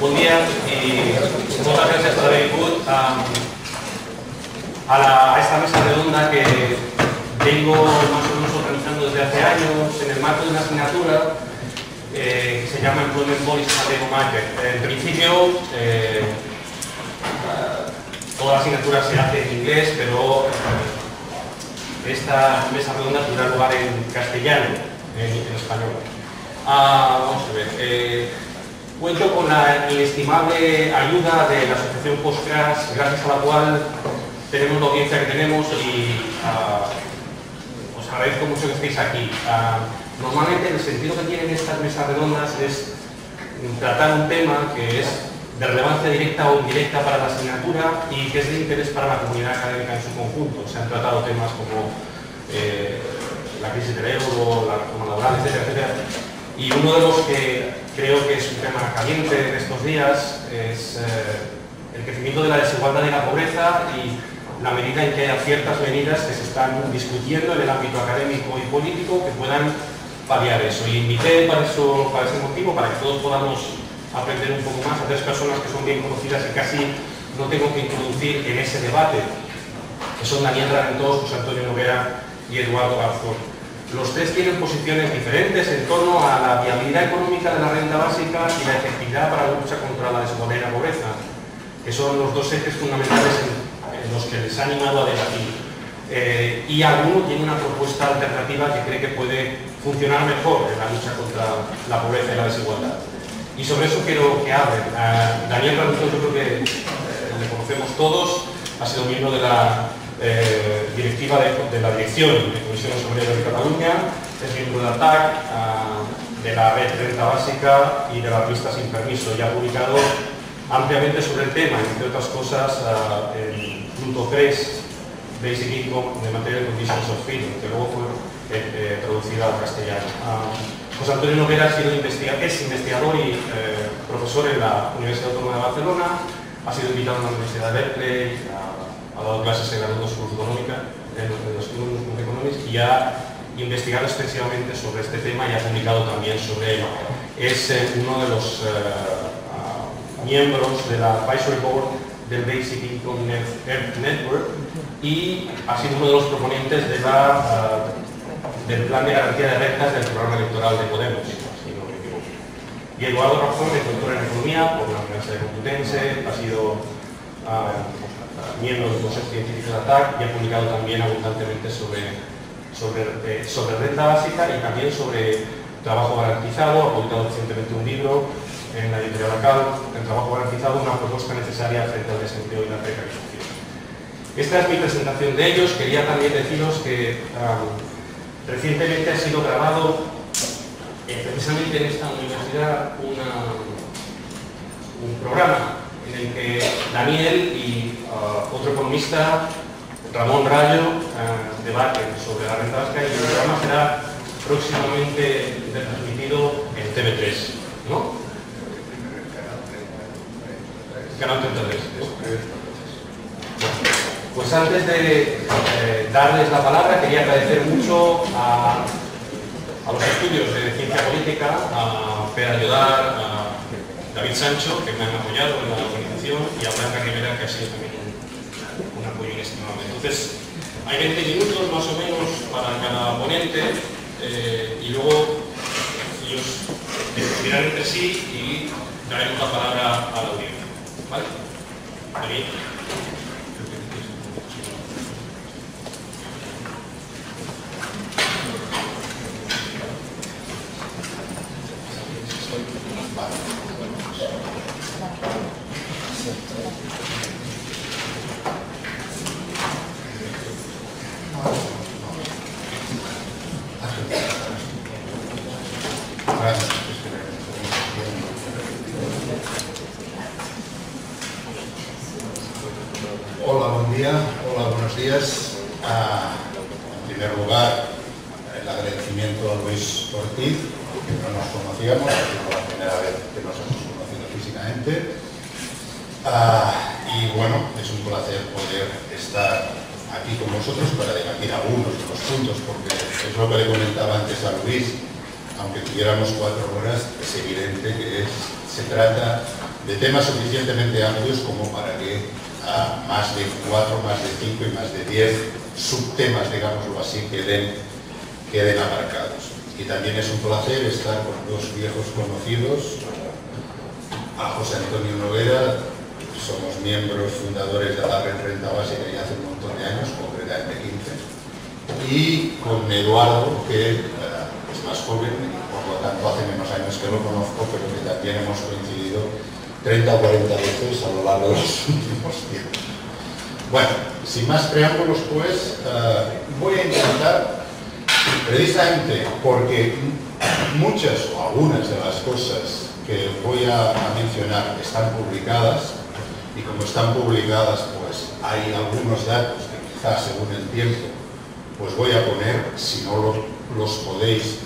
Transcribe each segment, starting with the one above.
Buen día y muchas gracias por haber venido a esta mesa redonda que vengo más o menos organizando desde hace años en el marco de una asignatura que se llama Employment Policies and Labor Market. En principio, toda la asignatura se hace en inglés, pero esta mesa redonda tendrá lugar en castellano, en español. Vamos a ver. Cuento con la inestimable ayuda de la Asociación Postclass, gracias a la cual tenemos la audiencia que tenemos y os agradezco mucho que estéis aquí. Normalmente el sentido que tienen estas mesas redondas es tratar un tema que es de relevancia directa o indirecta para la asignatura y que es de interés para la comunidad académica en su conjunto. Se han tratado temas como la crisis del euro, la reforma laboral, etcétera, etcétera. Y uno de los que creo que es un tema caliente en estos días es el crecimiento de la desigualdad y la pobreza y la medida en que haya ciertas medidas que se están discutiendo en el ámbito académico y político que puedan paliar eso. Y invité para ese motivo, para que todos podamos aprender un poco más, a tres personas que son bien conocidas y casi no tengo que introducir en ese debate, que son Daniel Raventós, José Antonio Noguera y Eduardo Garzón. Los tres tienen posiciones diferentes en torno a la viabilidad económica de la renta básica y la efectividad para la lucha contra la desigualdad y la pobreza, que son los dos ejes fundamentales en los que les ha animado a debatir. Y alguno tiene una propuesta alternativa que cree que puede funcionar mejor en la lucha contra la pobreza y la desigualdad. Y sobre eso quiero que hablen. Daniel Raventós, yo creo que le conocemos todos, ha sido miembro de la directiva de la Dirección de Comisiones Obreras de Cataluña, es miembro de ATAC, de la Red Renta Básica y de la revista Sin Permiso, y ha publicado ampliamente sobre el tema, entre otras cosas, el punto 3, Basic Income de Material Conditions of Freedom, que luego fue traducida al castellano. José Antonio Noguera es investigador y profesor en la Universidad Autónoma de Barcelona, ha sido invitado a la Universidad de Berkeley, ha dado clases en la London School of Economics y ha investigado extensivamente sobre este tema y ha publicado también sobre él. Es uno de los miembros de la Advisory Board del Basic Income Earth Network y ha sido uno de los proponentes de del plan de garantía de rentas del programa electoral de Podemos, si no me equivoco. Y Eduardo Garzón es doctor en Economía por la Universidad Complutense, ha sido miembro del Consejo Científico de ATAC y ha publicado también abundantemente sobre renta básica y también sobre trabajo garantizado. Ha publicado recientemente un libro en la editorial ACAL, el trabajo garantizado, una propuesta necesaria frente al desempleo y la precarización. Esta es mi presentación de ellos. Quería también deciros que recientemente ha sido grabado precisamente en esta universidad un programa en el que Daniel y otro economista, Ramón Rayo, debaten sobre la renta básica y el programa será próximamente transmitido en TV3, ¿no? Canal 33. Pues antes de darles la palabra, quería agradecer mucho a los estudios de ciencia política, a Pere Ayodar, a David Sancho, que me han apoyado en la organización, y a Blanca Rivera, que ha sido también un apoyo inestimable. Entonces, hay 20 minutos más o menos para cada ponente, y luego ellos discutirán entre sí y daremos la palabra a la audiencia. ¿Vale? David. Hola, buen día. Hola, buenos días. En primer lugar, el agradecimiento a Luis Ortiz, que no nos conocíamos, es la primera vez que nos hemos conocido físicamente. Y bueno, es un placer poder estar aquí con vosotros para debatir algunos de los puntos, porque es lo que le comentaba antes a Luis, aunque tuviéramos 4 horas, es evidente que se trata de temas suficientemente amplios como para que más de 4, más de 5 y más de 10 subtemas, digámoslo así, queden abarcados. Y también es un placer estar con dos viejos conocidos, a José Antonio Noguera, somos miembros fundadores de la Red Renta Básica ya hace un montón de años, concretamente 15, y con Eduardo, que es más joven y por lo tanto hace menos años que lo conozco, pero que también hemos coincidido 30 o 40 veces a lo largo de los últimos tiempos. Bueno, sin más preámbulos, pues voy a intentar, precisamente porque muchas o algunas de las cosas que voy a mencionar están publicadas, y como están publicadas, pues hay algunos datos que quizás según el tiempo pues voy a poner, si no los podéis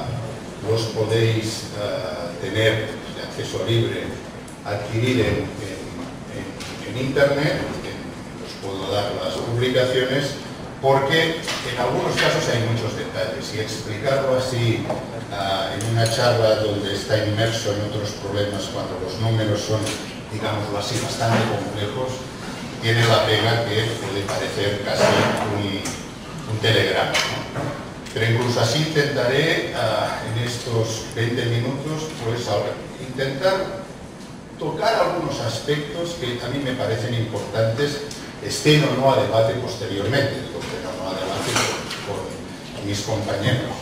tener de acceso libre, adquirir en internet, os puedo dar las publicaciones, porque en algunos casos hay muchos detalles, y explicarlo así en una charla donde está inmerso en otros problemas cuando los números son, digámoslo así, bastante complejos, tiene la pega que puede parecer casi un telegrama, ¿no? Pero incluso así intentaré en estos 20 minutos pues intentar tocar algunos aspectos que a mí me parecen importantes, estén o no a debate posteriormente, digo que no a debate con mis compañeros.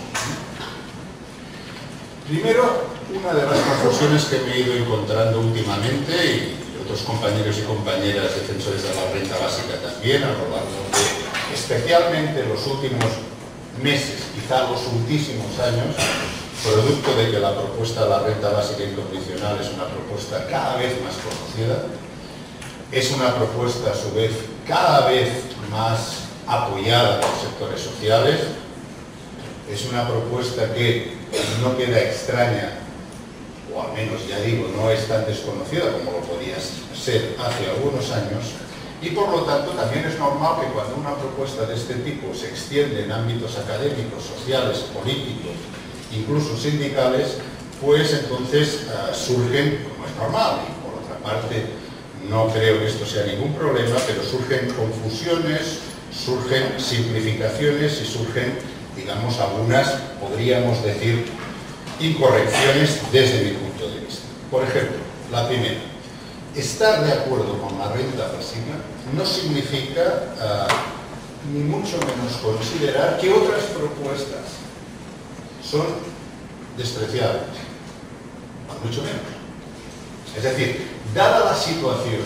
Primero, una de las confusiones que me he ido encontrando últimamente, y otros compañeros y compañeras defensores de la renta básica también, a lo largo de especialmente los últimos meses, quizá los ultísimos años, producto de que la propuesta de la renta básica incondicional es una propuesta cada vez más conocida, es una propuesta a su vez cada vez más apoyada por sectores sociales, es una propuesta que no queda extraña, o al menos ya digo, no es tan desconocida como lo podía ser hace algunos años, y por lo tanto también es normal que cuando una propuesta de este tipo se extiende en ámbitos académicos, sociales, políticos, incluso sindicales, pues entonces surgen, como es normal, y por otra parte no creo que esto sea ningún problema, pero surgen confusiones, surgen simplificaciones y surgen, digamos, algunas, podríamos decir, incorrecciones desde mi punto de vista. Por ejemplo, la primera, estar de acuerdo con la renta básica no significa ni mucho menos considerar que otras propuestas son despreciables, mucho menos. Es decir, dada la situación,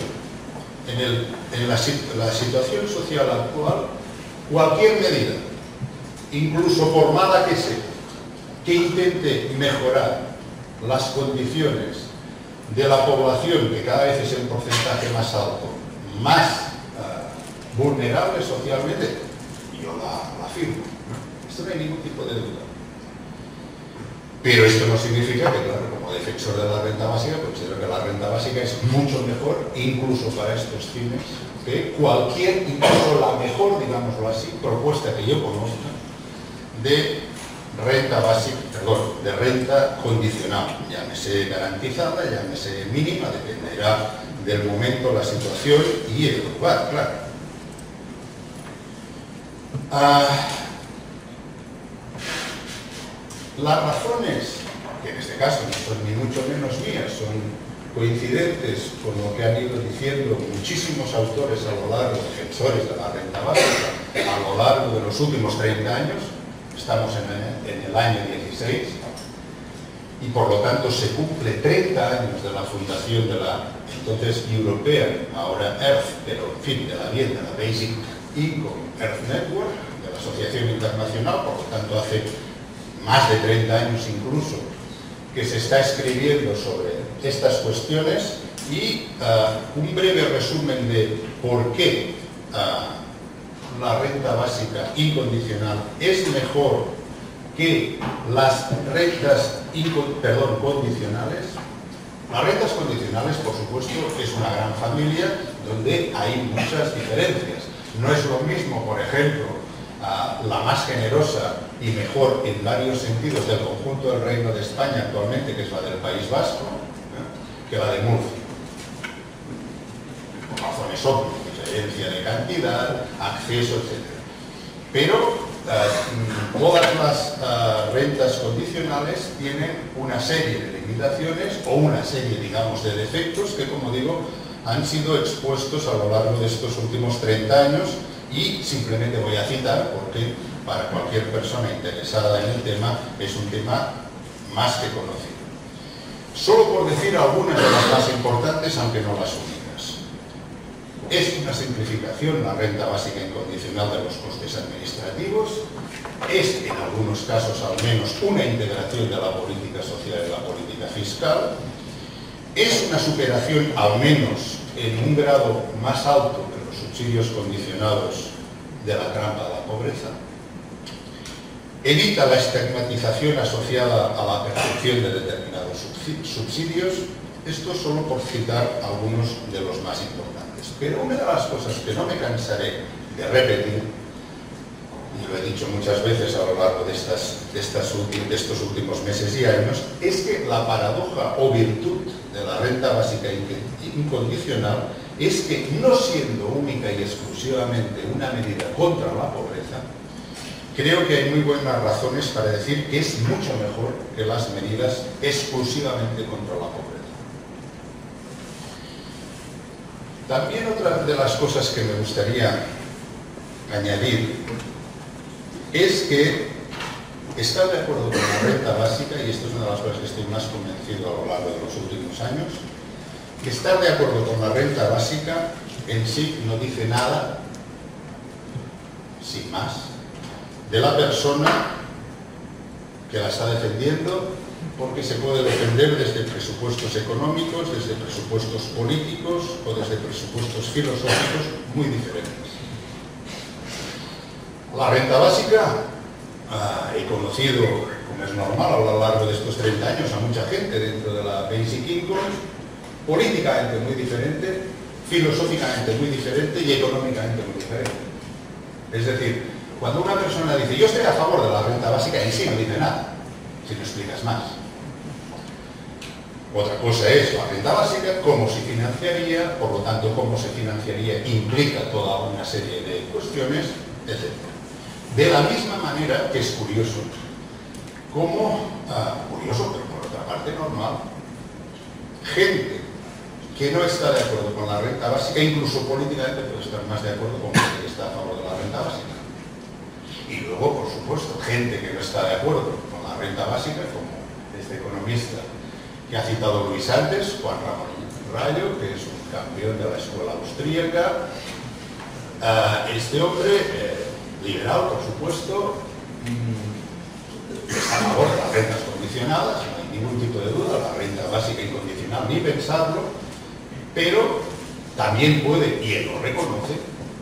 en la situación social actual, cualquier medida, incluso por mala que sea, que intente mejorar las condiciones de la población, que cada vez es el porcentaje más alto, más vulnerable socialmente, yo la firmo. Esto no hay ningún tipo de duda. Pero esto no significa que, claro, como defensor de la renta básica, considero que la renta básica es mucho mejor, incluso para estos fines, que cualquier, incluso la mejor, digámoslo así, propuesta que yo conozca de renta básica, perdón, de renta condicional, llámese garantizada, llámese mínima, dependerá del momento, la situación y el lugar, claro. Las razones, que en este caso no son ni mucho menos mías, son coincidentes con lo que han ido diciendo muchísimos autores a lo largo, defensores de la renta básica, a lo largo de los últimos 30 años, estamos en el año 16, y por lo tanto se cumple 30 años de la fundación de la entonces European, ahora Earth, pero en fin, de la bien, de la Basic Income Earth Network, de la Asociación Internacional, por lo tanto hace más de 30 años incluso, que se está escribiendo sobre estas cuestiones, y un breve resumen de por qué la renta básica incondicional es mejor que las rentas condicionales. Las rentas condicionales, por supuesto, es una gran familia donde hay muchas diferencias. No es lo mismo, por ejemplo, la más generosa y mejor en varios sentidos del conjunto del Reino de España actualmente, que es la del País Vasco, que la de Murcia. es obvio, diferencia de cantidad, acceso, etc. Pero todas las rentas condicionales tienen una serie de limitaciones o una serie, digamos, de defectos que, como digo, han sido expuestos a lo largo de estos últimos 30 años y simplemente voy a citar porque para cualquier persona interesada en el tema es un tema más que conocido. Solo por decir algunas de las más importantes, aunque no las únicas. Es una simplificación la renta básica incondicional de los costes administrativos, es en algunos casos al menos una integración de la política social y la política fiscal, es una superación al menos en un grado más alto que los subsidios condicionados de la trampa de la pobreza, evita la estigmatización asociada a la percepción de determinados subsidios, esto solo por citar algunos de los más importantes. Pero una de las cosas que no me cansaré de repetir, y lo he dicho muchas veces a lo largo de estos últimos meses y años, es que la paradoja o virtud de la renta básica incondicional es que, no siendo única y exclusivamente una medida contra la pobreza, creo que hay muy buenas razones para decir que es mucho mejor que las medidas exclusivamente contra la pobreza. También otra de las cosas que me gustaría añadir es que estar de acuerdo con la renta básica, y esto es una de las cosas que estoy más convencido a lo largo de los últimos años, que estar de acuerdo con la renta básica en sí no dice nada, sin más, de la persona que la está defendiendo, porque se puede defender desde presupuestos económicos, desde presupuestos políticos o desde presupuestos filosóficos muy diferentes. La renta básica, he conocido, como es normal a lo largo de estos 30 años, a mucha gente dentro de la Basic Income, políticamente muy diferente, filosóficamente muy diferente y económicamente muy diferente. Es decir, cuando una persona dice yo estoy a favor de la renta básica, en sí no dice nada, si no explicas más. Otra cosa es la renta básica, cómo se financiaría, por lo tanto cómo se financiaría implica toda una serie de cuestiones, etc. De la misma manera que es curioso, curioso pero por otra parte normal, gente que no está de acuerdo con la renta básica, incluso políticamente puede estar más de acuerdo con gente que está a favor de la renta básica. Y luego, por supuesto, gente que no está de acuerdo con la renta básica, como este economista que ha citado Luis antes, Juan Ramón Rayo, que es un campeón de la escuela austríaca. Este hombre, liberal, por supuesto, está a favor de las rentas condicionadas, no hay ningún tipo de duda, la renta básica incondicional, ni pensarlo, pero también puede, y él lo reconoce,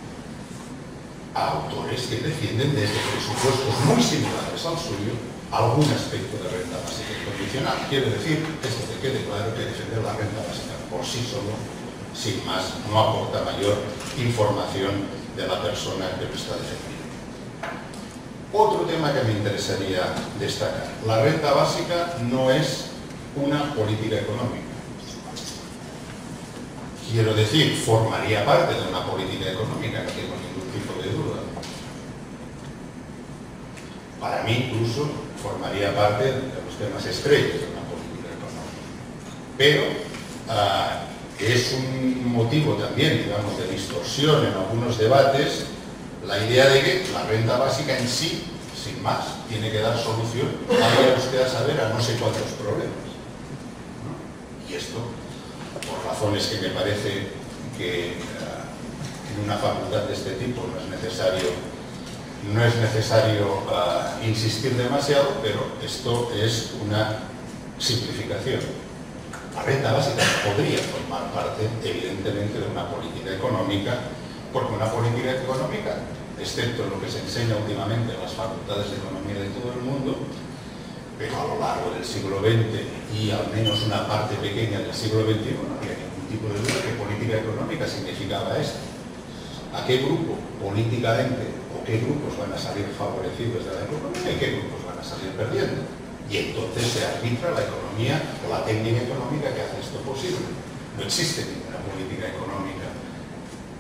a autores que defienden desde presupuestos muy similares al suyo algún aspecto de renta básica incondicional. Quiero decir, esto que quede claro, que defender la renta básica por sí solo, sin más, no aporta mayor información de la persona que lo está defendiendo. Otro tema que me interesaría destacar. La renta básica no es una política económica. Quiero decir, formaría parte de una política económica, no tengo ningún tipo de duda. Para mí, incluso, formaría parte de los temas estrellas de una política económica. Pero es un motivo también, digamos, de distorsión en algunos debates la idea de que la renta básica en sí, sin más, tiene que dar solución, vaya usted a saber, a no sé cuántos problemas, ¿no? Y esto, por razones que me parece que en una facultad de este tipo no es necesario insistir demasiado, pero esto es una simplificación. La renta básica podría formar parte, evidentemente, de una política económica, porque una política económica, excepto lo que se enseña últimamente en las facultades de economía de todo el mundo, pero a lo largo del siglo XX y al menos una parte pequeña del siglo XXI, no había ningún tipo de duda que política económica significaba esto. ¿A qué grupo políticamente o qué grupos van a salir favorecidos de la economía y qué grupos van a salir perdiendo? Y entonces se arbitra la economía o la técnica económica que hace esto posible. No existe ninguna política económica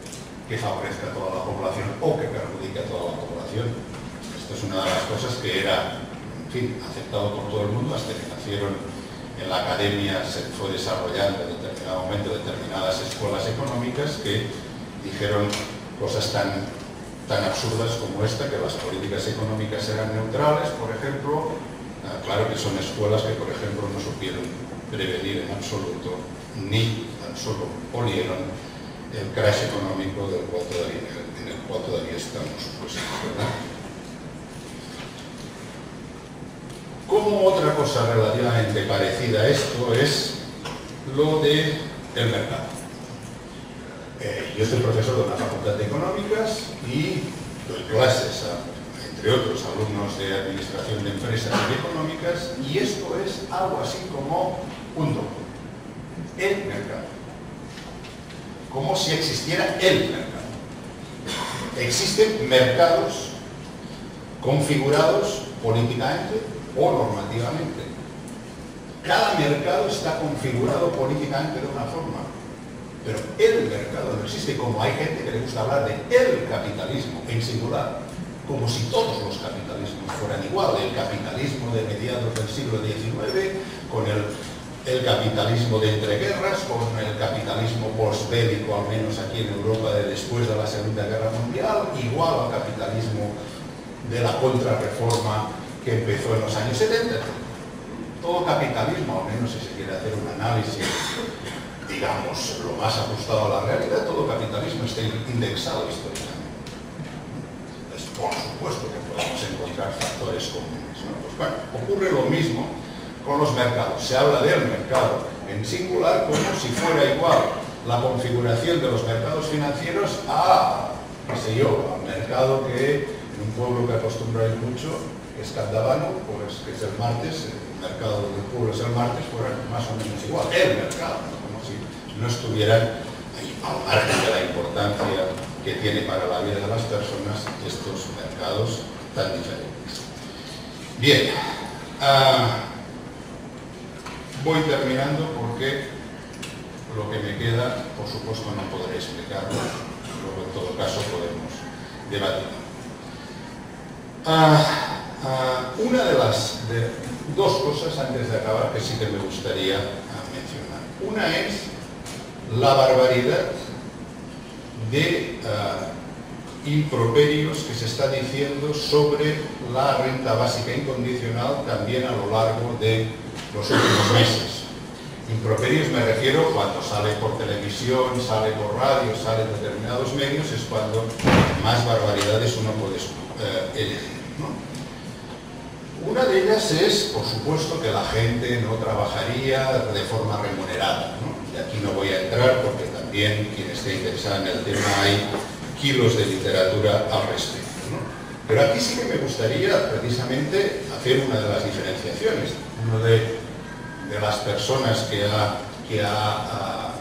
que favorezca a toda la población o que perjudique a toda la población. Esto es una de las cosas que era, en fin, aceptado por todo el mundo hasta que nacieron en la academia, se fue desarrollando en determinado momento determinadas escuelas económicas que dijeron cosas tan absurdas como esta, que las políticas económicas eran neutrales, por ejemplo. Claro que son escuelas que, por ejemplo, no supieron prevenir en absoluto, ni tan solo olieron el crash económico en el cual todavía estamos puestos, ¿verdad? Como otra cosa relativamente parecida a esto es lo del mercado. Yo soy profesor de una facultad de económicas y doy clases a, entre otros, alumnos de administración de empresas y económicas, y esto es algo así como un dogma. El mercado. Como si existiera el mercado. Existen mercados configurados políticamente o normativamente. Cada mercado está configurado políticamente de una forma, pero el mercado no existe, como hay gente que le gusta hablar de el capitalismo en singular, como si todos los capitalismos fueran igual. El capitalismo de mediados del siglo XIX, con el capitalismo de entreguerras, con el capitalismo postbélico, al menos aquí en Europa, de después de la Segunda Guerra Mundial, igual al capitalismo de la contrarreforma que empezó en los años 70. Todo capitalismo, al menos si se quiere hacer un análisis, digamos, lo más ajustado a la realidad, todo capitalismo está indexado históricamente. Entonces, por supuesto que podemos encontrar factores comunes, ¿no? Pues bueno, ocurre lo mismo con los mercados. Se habla del mercado en singular como si fuera igual la configuración de los mercados financieros a, qué sé yo, al mercado que en un pueblo que acostumbráis mucho, que es Candavano, pues que es el martes, el mercado del pueblo es el martes, fuera más o menos igual, el mercado, ¿no? Como si no estuvieran ahí, al margen de la importancia que tiene para la vida de las personas estos mercados tan diferentes. Bien, voy terminando porque lo que me queda, por supuesto, no podré explicarlo, luego en todo caso podemos debatir. Una de las dos cosas antes de acabar que sí que me gustaría mencionar. Una es la barbaridad de improperios que se está diciendo sobre la renta básica incondicional también a lo largo de los últimos meses. Improperios me refiero cuando sale por televisión, sale por radio, sale en determinados medios, es cuando más barbaridades uno puede elegir, ¿no? Una de ellas es, por supuesto, que la gente no trabajaría de forma remunerada, ¿no? Y aquí no voy a entrar porque también quien esté interesado en el tema hay kilos de literatura al respecto, ¿no? Pero aquí sí que me gustaría precisamente hacer una de las diferenciaciones. Uno de las personas que ha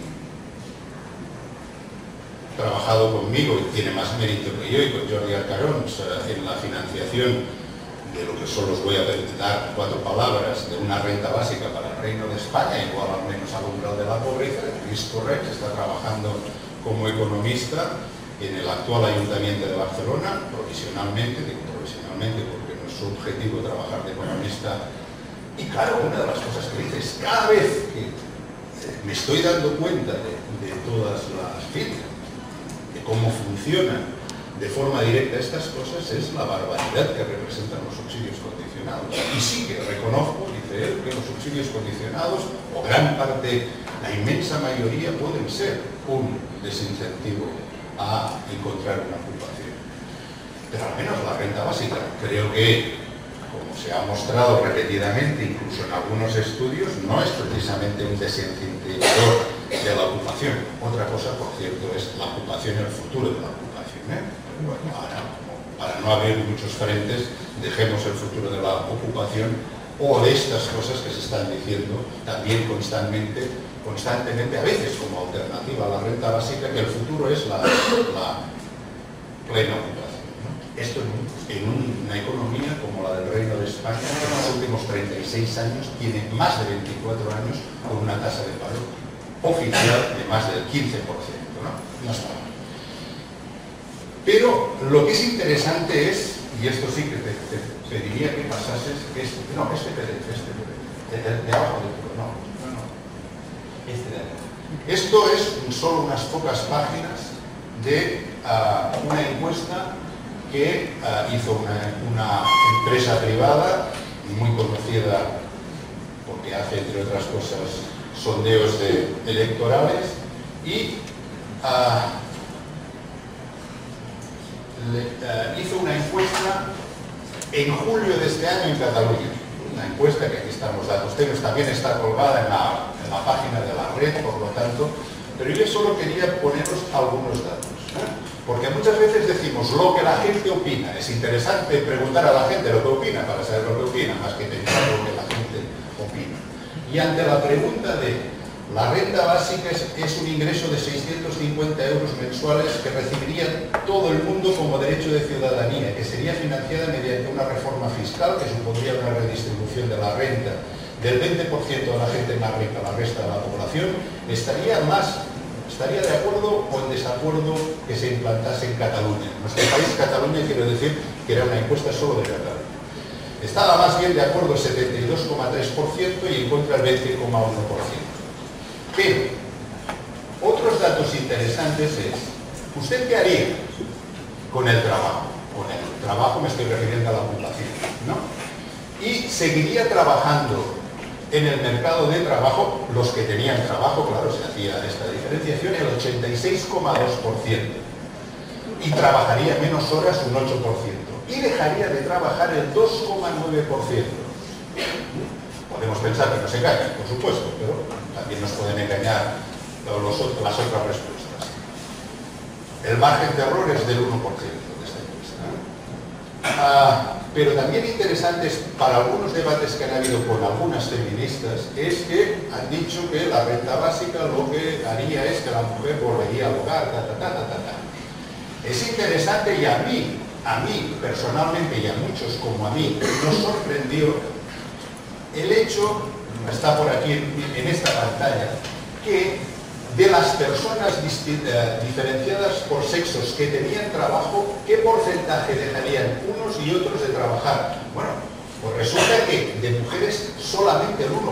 trabajado conmigo y tiene más mérito que yo, y con Jordi Arcarons, en la financiación de lo que solo os voy a dar 4 palabras, de una renta básica para el Reino de España, igual al menos al umbral de la pobreza. Luis Correx está trabajando como economista en el actual Ayuntamiento de Barcelona, provisionalmente, digo provisionalmente porque no es su objetivo trabajar de economista. Y claro, una de las cosas que dice es, cada vez que me estoy dando cuenta de todas las filas, de cómo funcionan de forma directa estas cosas, es la barbaridad que representan los subsidios condicionados. Y sí que reconozco, dice él, que los subsidios condicionados, o gran parte, la inmensa mayoría, pueden ser un desincentivo a encontrar una ocupación. Pero al menos la renta básica, creo que, como se ha mostrado repetidamente, incluso en algunos estudios, no es precisamente un desincentivador de la ocupación. Otra cosa, por cierto, es la ocupación, el futuro de la ocupación, ¿eh? Bueno, para no abrir muchos frentes, dejemos el futuro de la ocupación o de estas cosas que se están diciendo también constantemente, a veces como alternativa a la renta básica, que el futuro es la plena ocupación, ¿no? Esto en una economía como la del Reino de España, que en los últimos 36 años tiene más de 24 años con una tasa de paro oficial de más del 15%, ¿no? No está mal. Pero lo que es interesante es, y esto sí que te pediría que pasases, no, este PDF, de abajo del todo, no, este de aquí. Esto es solo unas pocas páginas de una encuesta que hizo una empresa privada muy conocida porque hace, entre otras cosas, sondeos electorales, y hizo una encuesta en julio de este año en Cataluña. Una encuesta que aquí están los datos, también está colgada en la página de la red, por lo tanto, pero yo solo quería poneros algunos datos, porque muchas veces decimos lo que la gente opina. Es interesante preguntar a la gente lo que opina para saber lo que opina, más que pensar lo que la gente opina. Y ante la pregunta de la renta básica es un ingreso de 650 euros mensuales que recibiría todo el mundo como derecho de ciudadanía, que sería financiada mediante una reforma fiscal que supondría una redistribución de la renta del 20% de la gente más rica a la resta de la población, estaría de acuerdo o en desacuerdo que se implantase en Cataluña. En nuestro país, Cataluña, quiero decir que era una encuesta solo de Cataluña. Estaba más bien de acuerdo el 72,3% y en contra el 20,1%. Pero, otros datos interesantes es, ¿usted qué haría con el trabajo? Con el trabajo me estoy refiriendo a la ocupación, ¿no? Y seguiría trabajando en el mercado de trabajo, los que tenían trabajo, claro, se hacía esta diferenciación, el 86,2%. Y trabajaría menos horas, un 8%. Y dejaría de trabajar el 2,9%. Podemos pensar que nos engañan, por supuesto, pero también nos pueden engañar las otras respuestas. El margen de error es del 1% de esta encuesta. Pero también interesantes para algunos debates que han habido con algunas feministas es que han dicho que la renta básica lo que haría es que la mujer volvería al hogar, Es interesante y a mí personalmente y a muchos como a mí nos sorprendió el hecho, está por aquí en esta pantalla, que de las personas diferenciadas por sexos que tenían trabajo, ¿qué porcentaje dejarían unos y otros de trabajar? Bueno, pues resulta que de mujeres solamente el 1,2%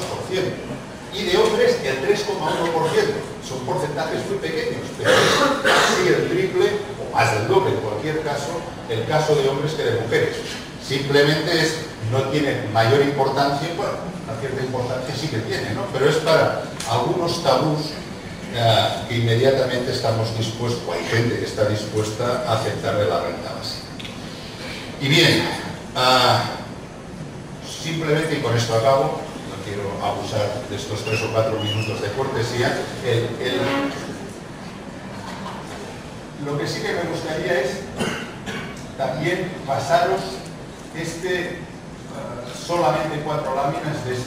y de hombres el 3,1%. Son porcentajes muy pequeños, pero es casi el triple o más del doble en cualquier caso el caso de hombres que de mujeres. Simplemente no tiene mayor importancia, bueno, una cierta importancia sí que tiene, ¿no? Pero es para algunos tabús que inmediatamente estamos dispuestos, o hay gente que está dispuesta a aceptarle la renta básica. Y bien, simplemente, y con esto acabo, no quiero abusar de estos 3 o 4 minutos de cortesía, lo que sí que me gustaría es también pasaros solamente 4 láminas de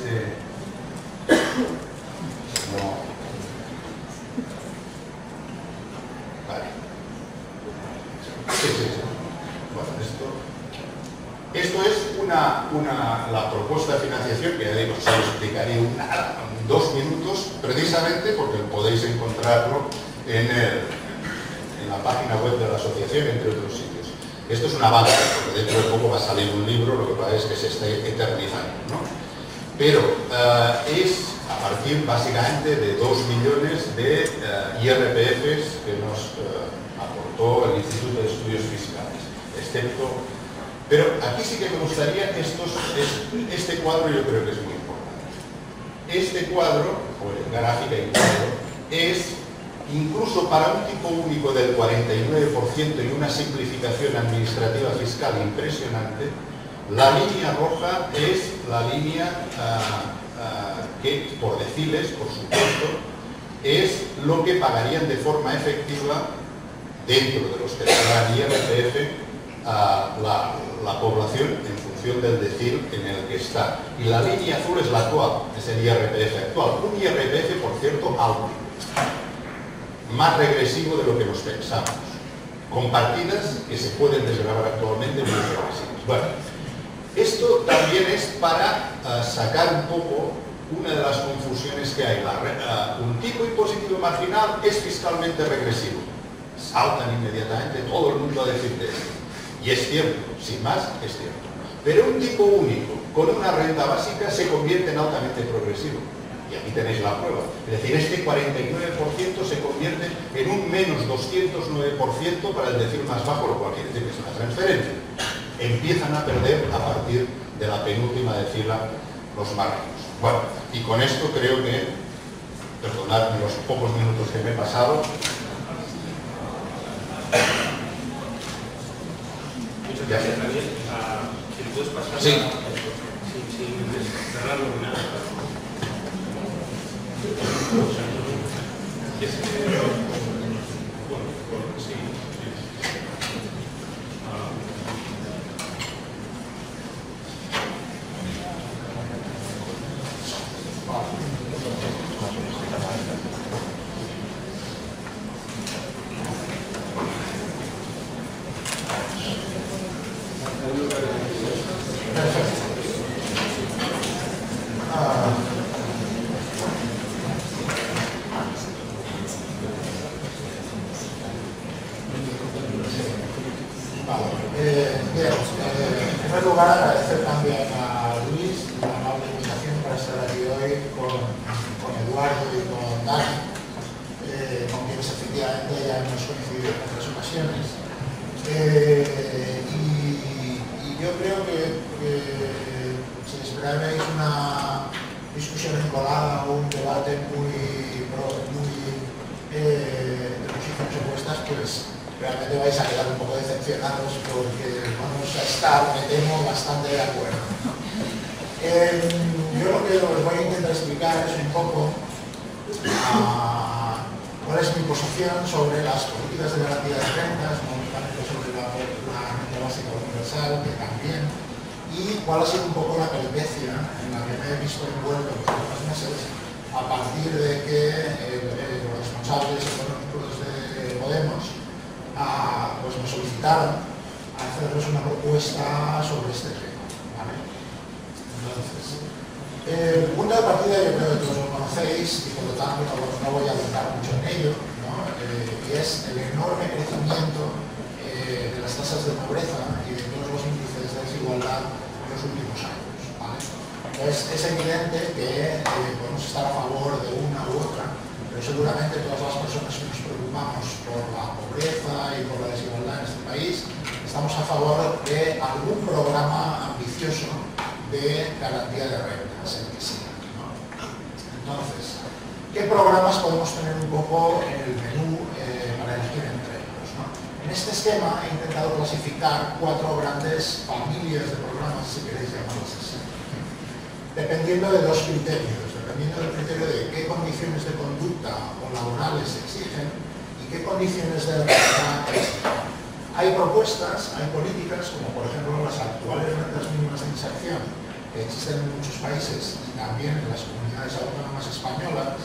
Vale. Sí. Bueno, esto es la propuesta de financiación que ya digo, se lo explicaré en 2 minutos, precisamente porque podéis encontrarlo en la página web de la asociación, entre otros sitios. Esto es un avance, porque dentro de poco va a salir un libro, lo que pasa es que se está eternizando, ¿no? Pero es a partir básicamente de 2 millones de IRPFs que nos aportó el Instituto de Estudios Fiscales, pero aquí sí que me gustaría, este cuadro yo creo que es muy importante. Este cuadro, o gráfica y cuadro, es incluso para un tipo único del 49% y una simplificación administrativa fiscal impresionante. La línea roja es la línea que, por deciles, por supuesto, es lo que pagarían de forma efectiva dentro de los que pagan IRPF la población en función del decil en el que está. Y la línea azul es la actual, es el IRPF actual. Un IRPF, por cierto, alto, más regresivo de lo que nos pensamos, con partidas que se pueden desgravar actualmente muy regresivas. Bueno, esto también es para sacar un poco una de las confusiones que hay. Un tipo impositivo marginal es fiscalmente regresivo. saltan inmediatamente todo el mundo a decirte esto. Y es cierto, sin más, es cierto. Pero un tipo único con una renta básica se convierte en altamente progresivo. Y aquí tenéis la prueba. Es decir, este 49% se convierte en un menos 209% para el decir más bajo, lo cual quiere decir que es una transferencia. Empiezan a perder a partir de la penúltima de fila los más ricos. Bueno, y con esto creo que, perdonadme los pocos minutos que me he pasado. Muchas gracias, Daniel. Si le puedes pasar sin cerrarlo ni nada. En primer lugar, agradecer también a Luis la amable invitación para estar aquí hoy con Eduardo y con Dani, con quienes efectivamente ya hemos coincidido en otras ocasiones. Y yo creo que si esperabais una discusión encolada o un debate muy de posiciones opuestas, pues realmente vais a quedar un poco decepcionados porque vamos a estar, me temo, bastante de acuerdo. Yo lo que os voy a intentar explicar es un poco cuál es mi posición sobre las políticas de garantía de rentas, no únicamente sobre la renta básica universal, que también, y cuál ha sido un poco la peripecia en la que me he visto envuelto en los últimos meses a partir de que los responsables económicos de Podemos pues me solicitaron hacerles una propuesta sobre este tema, ¿vale? Entonces, el punto de partida yo creo que todos lo conocéis y por lo tanto no voy a adentrar mucho en ello, ¿no? Y es el enorme crecimiento de las tasas de pobreza y de todos los índices de desigualdad en los últimos años, ¿vale? Entonces es evidente que podemos estar a favor de una u otra, pero seguramente todas las personas que nos preocupamos por la pobreza y por la desigualdad en este país estamos a favor de algún programa ambicioso de garantía de rentas, el que sea, ¿no? Entonces, ¿qué programas podemos tener un poco en el menú para elegir entre ellos, ¿no? En este esquema he intentado clasificar 4 grandes familias de programas, si queréis llamarlos así, dependiendo de 2 criterios. Dependiendo del criterio de qué condiciones de conducta o laborales se exigen y qué condiciones de renta exigen. Hay propuestas, hay políticas, como por ejemplo las actuales rentas mínimas de inserción, que existen en muchos países y también en las comunidades autónomas españolas,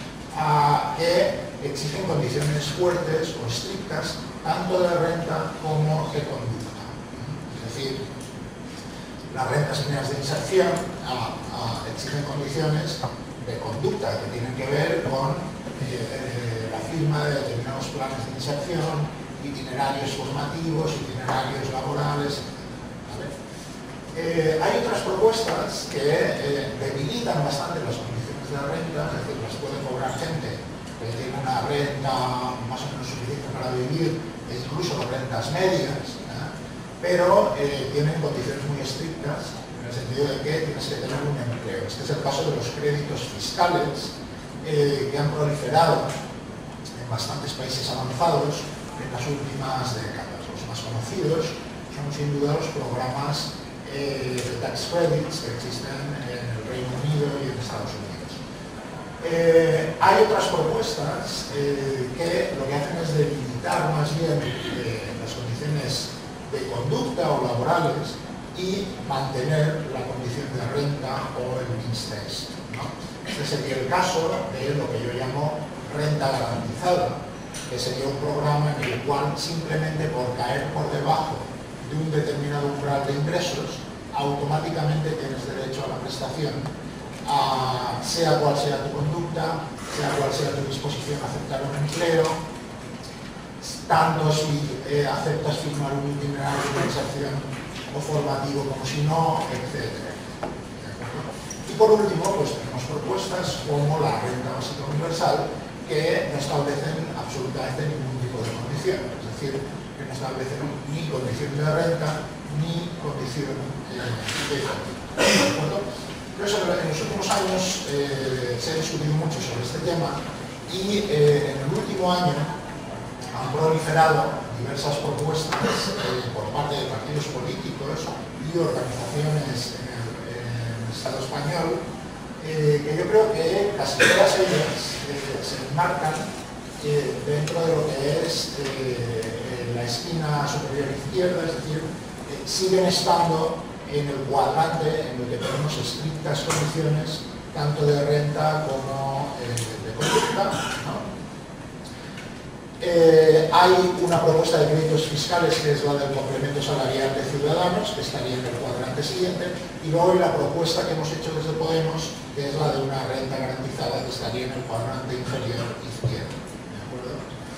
que exigen condiciones fuertes o estrictas, tanto de renta como de conducta. Es decir, las rentas mínimas de inserción exigen condiciones de conducta que tienen que ver con la firma de determinados planes de inserción, itinerarios formativos, itinerarios laborales, ¿vale? Hay otras propuestas que debilitan bastante las condiciones de la renta, es decir, las puede cobrar gente que tiene una renta más o menos suficiente para vivir, e incluso rentas medias, pero tienen condiciones muy estrictas, en el sentido de que tienes que tener un empleo. Este es el caso de los créditos fiscales que han proliferado en bastantes países avanzados en las últimas décadas. Los más conocidos son sin duda los programas de tax credits que existen en el Reino Unido y en Estados Unidos. Hay otras propuestas que lo que hacen es debilitar más bien las condiciones de conducta o laborales y mantener la condición de renta o el means test, ¿no? Este sería el caso de lo que yo llamo renta garantizada, que sería un programa en el cual simplemente por caer por debajo de un determinado umbral de ingresos, automáticamente tienes derecho a la prestación, sea cual sea tu conducta, sea cual sea tu disposición a aceptar un empleo, tanto si aceptas firmar un itinerario de inserción o formativo como si no, etc. Y por último, pues tenemos propuestas como la renta básica universal, que no establecen absolutamente ningún tipo de condición, es decir, que no establecen ni condición de renta ni condición de acuerdo. Pero en los últimos años se ha discutido mucho sobre este tema y en el último año han proliferado diversas propuestas por parte de partidos políticos y organizaciones en el Estado español, que yo creo que casi todas ellas se enmarcan dentro de lo que es la esquina superior izquierda, es decir, siguen estando en el cuadrante en el que tenemos estrictas condiciones tanto de renta como de conducta, ¿no? Hay una propuesta de créditos fiscales que es la del complemento salarial de ciudadanos, que estaría en el cuadrante siguiente, y luego hay la propuesta que hemos hecho desde Podemos, que es la de una renta garantizada, que estaría en el cuadrante inferior izquierdo. ¿De acuerdo?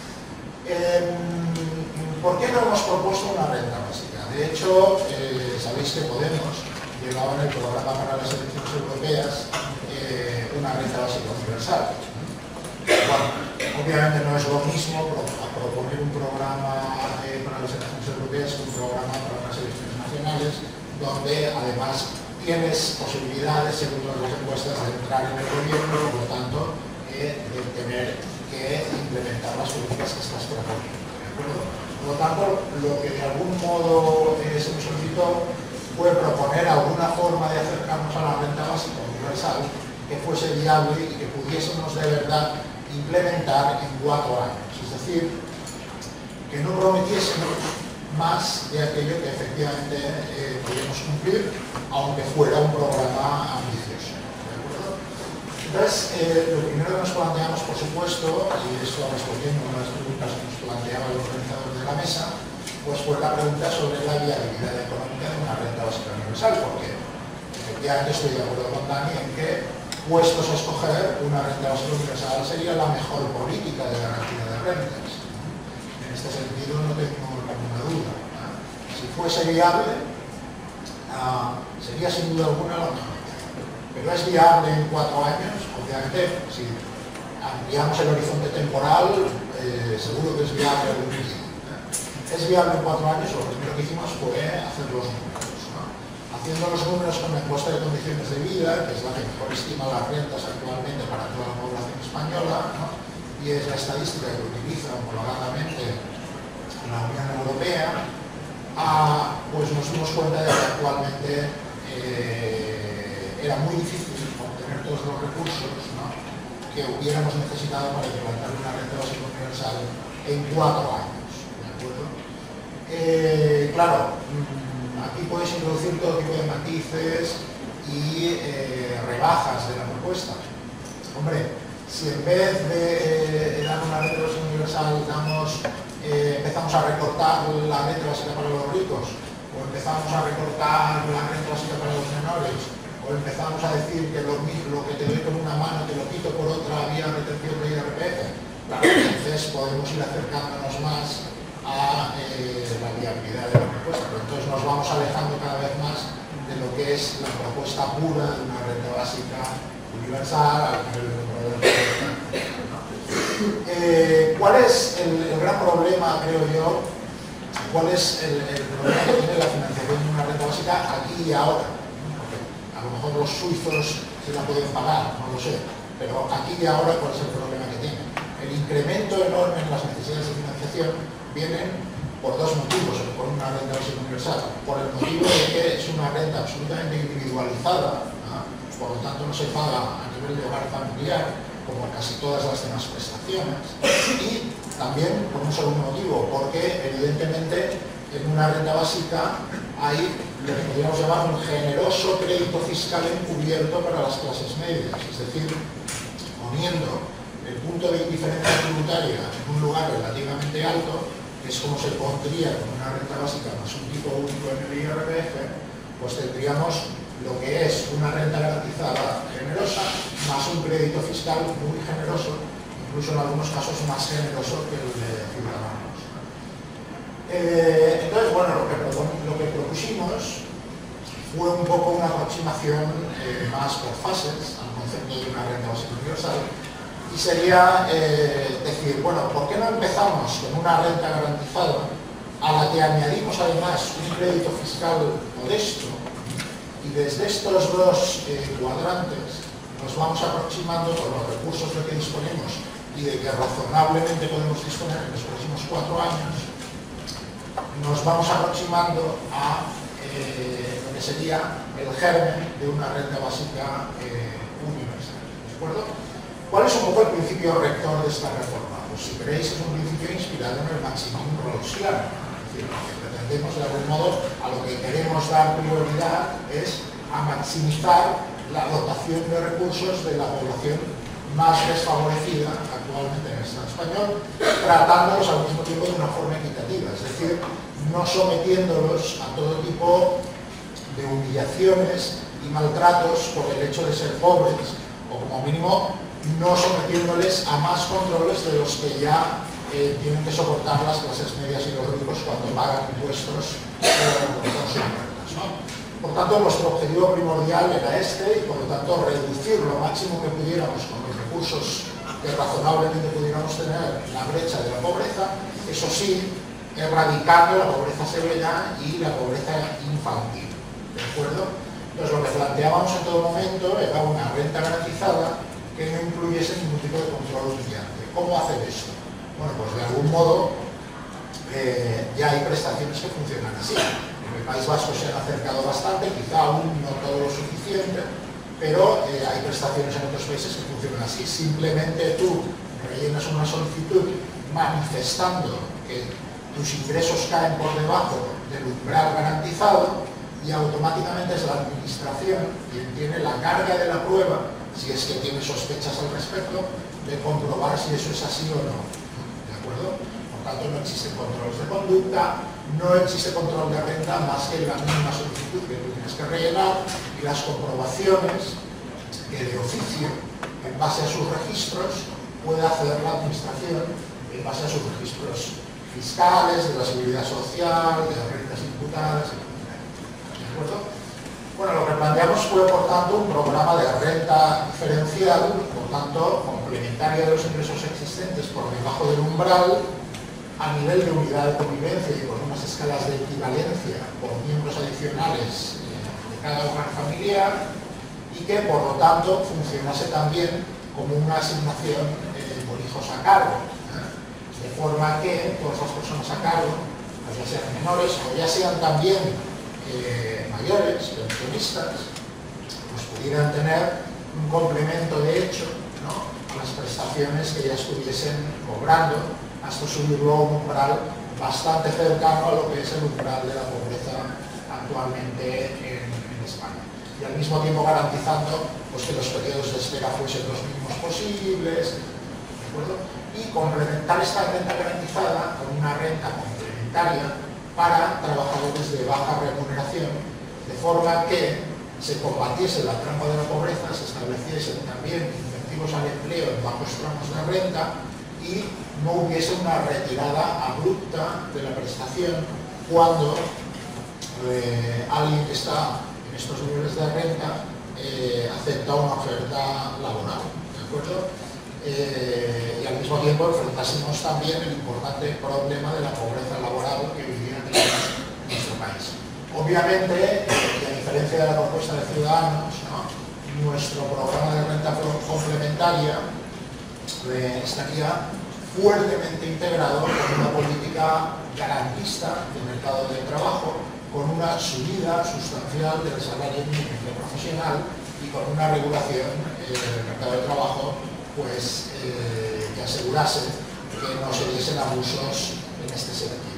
¿Por qué no hemos propuesto una renta básica? De hecho, sabéis que Podemos llevaba en el programa para las elecciones europeas una renta básica universal. Bueno, obviamente no es lo mismo proponer un programa para las elecciones europeas que un programa para las elecciones nacionales, donde además tienes posibilidades, según las encuestas, de entrar en el gobierno, por lo tanto, de tener que implementar las políticas que estás proponiendo. Por lo tanto, lo que de algún modo se nos solicitó fue proponer alguna forma de acercarnos a la renta básica universal que fuese viable y que pudiésemos de verdad implementar en 4 años, es decir, que no prometiésemos más de aquello que efectivamente podemos cumplir, aunque fuera un programa ambicioso. ¿De acuerdo? Entonces, lo primero que nos planteamos, por supuesto, y esto respondiendo a las preguntas que nos planteaba el organizador de la mesa, pues fue la pregunta sobre la viabilidad económica de una renta básica universal, porque efectivamente estoy de acuerdo con Dani en que, puestos a escoger, una renta básica universal sería la mejor política de garantía de rentas. En este sentido no tengo ninguna duda. Si fuese viable, sería sin duda alguna la mejor. Pero es viable en 4 años, obviamente, si ampliamos el horizonte temporal, seguro que es viable algún día. Es viable en 4 años, lo primero que hicimos fue hacer los números. Haciendo los números con la encuesta de condiciones de vida, que es la que mejor estima las rentas actualmente para toda la población española, ¿no? Y es la estadística que utiliza homologadamente la Unión Europea, pues nos dimos cuenta de que actualmente era muy difícil obtener todos los recursos, ¿no?, que hubiéramos necesitado para implantar una renta básica universal en 4 años. ¿De acuerdo? Claro, aquí podéis introducir todo tipo de matices y rebajas de la propuesta. Hombre, si en vez de dar una renta básica universal empezamos a recortar la renta básica para los ricos, o empezamos a recortar la renta básica para los menores, o empezamos a decir que lo que te doy con una mano te lo quito por otra vía retención de IRPF, claro, entonces podemos ir acercándonos más a la viabilidad de la propuesta, pero entonces nos vamos alejando cada vez más de lo que es la propuesta pura de una renta básica universal al nivel de ¿cuál es el gran problema, creo yo? ¿Cuál es el problema que tiene la financiación de una renta básica aquí y ahora? Porque a lo mejor los suizos se la pueden pagar, no lo sé, pero aquí y ahora, ¿cuál es el problema que tiene? El incremento enorme en las necesidades de financiación vienen por 2 motivos, por una renta básica universal, por el motivo de que es una renta absolutamente individualizada, ¿no? Por lo tanto no se paga a nivel de hogar familiar como casi todas las demás prestaciones, y también por un segundo motivo, porque evidentemente en una renta básica hay lo que podríamos llamar un generoso crédito fiscal encubierto para las clases medias, es decir, poniendo el punto de indiferencia tributaria en un lugar relativamente alto, que es como se pondría con una renta básica más un tipo único en el IRPF, pues tendríamos lo que es una renta garantizada generosa más un crédito fiscal muy generoso, incluso en algunos casos más generoso que el de Ciudadanos. Entonces, bueno, lo que propusimos fue un poco una aproximación más por fases al concepto de una renta básica universal, y sería decir, bueno, ¿por qué no empezamos con una renta garantizada a la que añadimos además un crédito fiscal modesto, y desde estos dos cuadrantes nos vamos aproximando con los recursos de que disponemos y de que razonablemente podemos disponer en los próximos 4 años, nos vamos aproximando a lo que sería el germen de una renta básica universal. ¿De acuerdo? ¿Cuál es un poco el principio rector de esta reforma? Pues si queréis es un principio inspirado en el maximismo rawlsiano. Es decir, lo que pretendemos de algún modo, a lo que queremos dar prioridad es a maximizar la dotación de recursos de la población más desfavorecida actualmente en el Estado español, tratándolos al mismo tiempo de una forma equitativa, es decir, no sometiéndolos a todo tipo de humillaciones y maltratos por el hecho de ser pobres, o como mínimo no sometiéndoles a más controles de los que ya tienen que soportar las clases medias y los ricos cuando pagan impuestos por sus rentas, ¿no? Por tanto, nuestro objetivo primordial era este, y por lo tanto reducir lo máximo que pudiéramos con los recursos que razonablemente pudiéramos tener la brecha de la pobreza, eso sí, erradicando la pobreza severa y la pobreza infantil. ¿De acuerdo? Entonces, lo que planteábamos en todo momento era una renta garantizada que no incluyese ningún tipo de control humillante. ¿Cómo hacer esto? Bueno, pues de algún modo ya hay prestaciones que funcionan así. En el País Vasco se han acercado bastante, quizá aún no todo lo suficiente, pero hay prestaciones en otros países que funcionan así. Simplemente tú rellenas una solicitud manifestando que tus ingresos caen por debajo del umbral garantizado, y automáticamente es la administración quien tiene la carga de la prueba, si es que tiene sospechas al respecto, de comprobar si eso es así o no. ¿De acuerdo? Por tanto, no existen controles de conducta, no existe control de renta más que la mínima solicitud que tú tienes que rellenar y las comprobaciones que de oficio, en base a sus registros, puede hacer la administración en base a sus registros fiscales, de la seguridad social, de las rentas imputadas, etc. ¿De acuerdo? Bueno, lo que planteamos fue, por tanto, un programa de renta diferencial, por tanto, complementaria de los ingresos existentes por debajo del umbral, a nivel de unidad de convivencia y con unas escalas de equivalencia por miembros adicionales de cada hogar familiar, y que, por lo tanto, funcionase también como una asignación por hijos a cargo, de forma que todas las personas a cargo, pues ya sean menores o ya sean también mayores, pensionistas, pues pudieran tener un complemento de hecho, ¿no?, a las prestaciones que ya estuviesen cobrando, hasta subirlo a un umbral bastante cercano a lo que es el umbral de la pobreza actualmente en España. Y al mismo tiempo garantizando pues, que los periodos de espera fuesen los mínimos posibles, ¿de acuerdo? Y complementar esta renta garantizada con una renta complementaria para trabajadores de baja remuneración, de forma que se combatiese la trampa de la pobreza, se estableciesen también incentivos al empleo en bajos tramos de renta y no hubiese una retirada abrupta de la prestación cuando alguien que está en estos niveles de renta acepta una oferta laboral, ¿de acuerdo? Y al mismo tiempo enfrentásemos también el importante problema de la pobreza laboral que hoy día tenemos en nuestro país. Obviamente, y a diferencia de la propuesta de Ciudadanos, ¿no?, nuestro programa de renta complementaria estaría fuertemente integrado con una política garantista del mercado de trabajo, con una subida sustancial del salario mínimo profesional y con una regulación del mercado de trabajo pues que asegurase que no se diesen abusos en este sentido.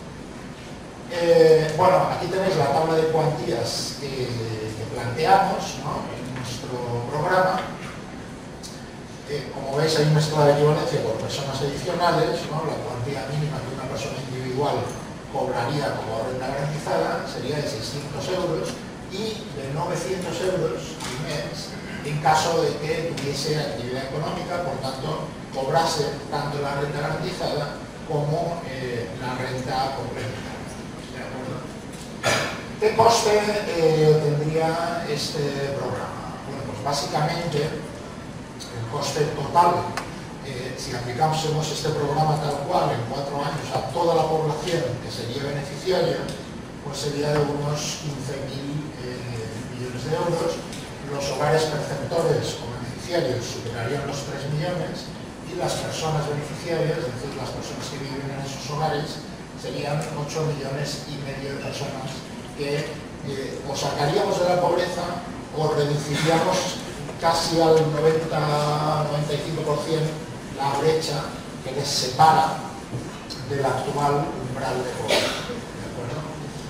Bueno, aquí tenéis la tabla de cuantías que planteamos, ¿no?, en nuestro programa. Como veis, hay una escala de equivalencia por personas adicionales, ¿no? La cuantía mínima que una persona individual cobraría como renta garantizada sería de 600 euros y de 900 euros al mes en caso de que tuviese actividad económica, por tanto, cobrase tanto la renta garantizada como la renta complementaria. ¿De acuerdo? ¿Qué coste tendría este programa? Bueno, pues básicamente el coste total, si aplicásemos este programa tal cual en 4 años a toda la población que sería beneficiaria, pues sería de unos 15.000 millones de euros. Los hogares perceptores o beneficiarios superarían los 3 millones y las personas beneficiarias, es decir, las personas que viven en esos hogares, serían 8,5 millones de personas que o sacaríamos de la pobreza o reduciríamos casi al 90-95% la brecha que les separa del actual umbral de pobreza. ¿De acuerdo?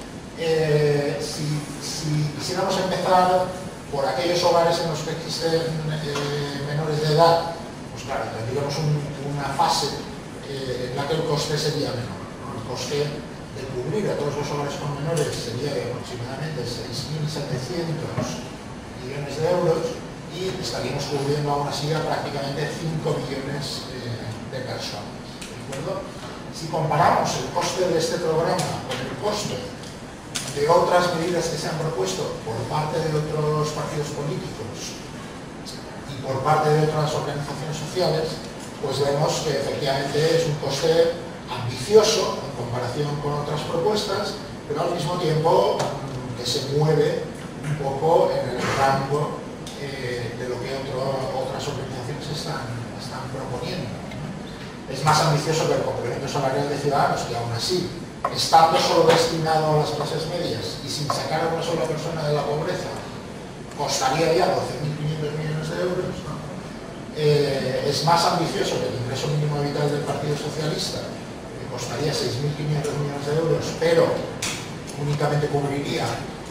Si quisiéramos empezar por aquellos hogares en los que existen menores de edad, pues claro, tendríamos una fase en la que el coste sería menor, ¿no? El coste de cubrir a todos los hogares con menores sería de aproximadamente 6.700 millones de euros y estaríamos cubriendo aún así a prácticamente 5 millones de personas. ¿De acuerdo? Si comparamos el coste de este programa con el coste de otras medidas que se han propuesto por parte de otros partidos políticos y por parte de otras organizaciones sociales, pues vemos que efectivamente es un coste ambicioso en comparación con otras propuestas, pero al mismo tiempo que se mueve un poco en el rango de lo que otras organizaciones están proponiendo. Es más ambicioso que el complemento salarial de ciudadanos, que aún así, estando solo destinado a las clases medias y sin sacar a una sola persona de la pobreza, costaría ya 12.500 millones de euros, ¿no? Es más ambicioso que el ingreso mínimo vital del Partido Socialista, que costaría 6.500 millones de euros, pero únicamente cubriría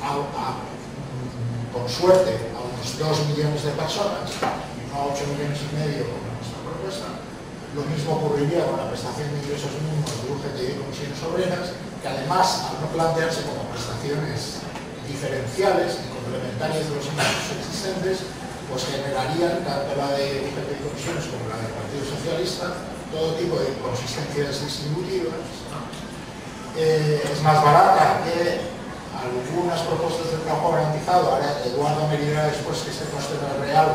con suerte a unos 2 millones de personas, y no a 8,5 millones como nuestra propuesta. Lo mismo ocurriría con la prestación de ingresos mínimos de UGT y comisiones obreras, que además, al no plantearse como prestaciones diferenciales y complementarias de los ingresos existentes, pues generarían, tanto la de UGT y comisiones como la del Partido Socialista, todo tipo de inconsistencias distributivas, ¿no? Es más barata que algunas propuestas del trabajo garantizado. Ahora Eduardo me dirá después que este coste no es real,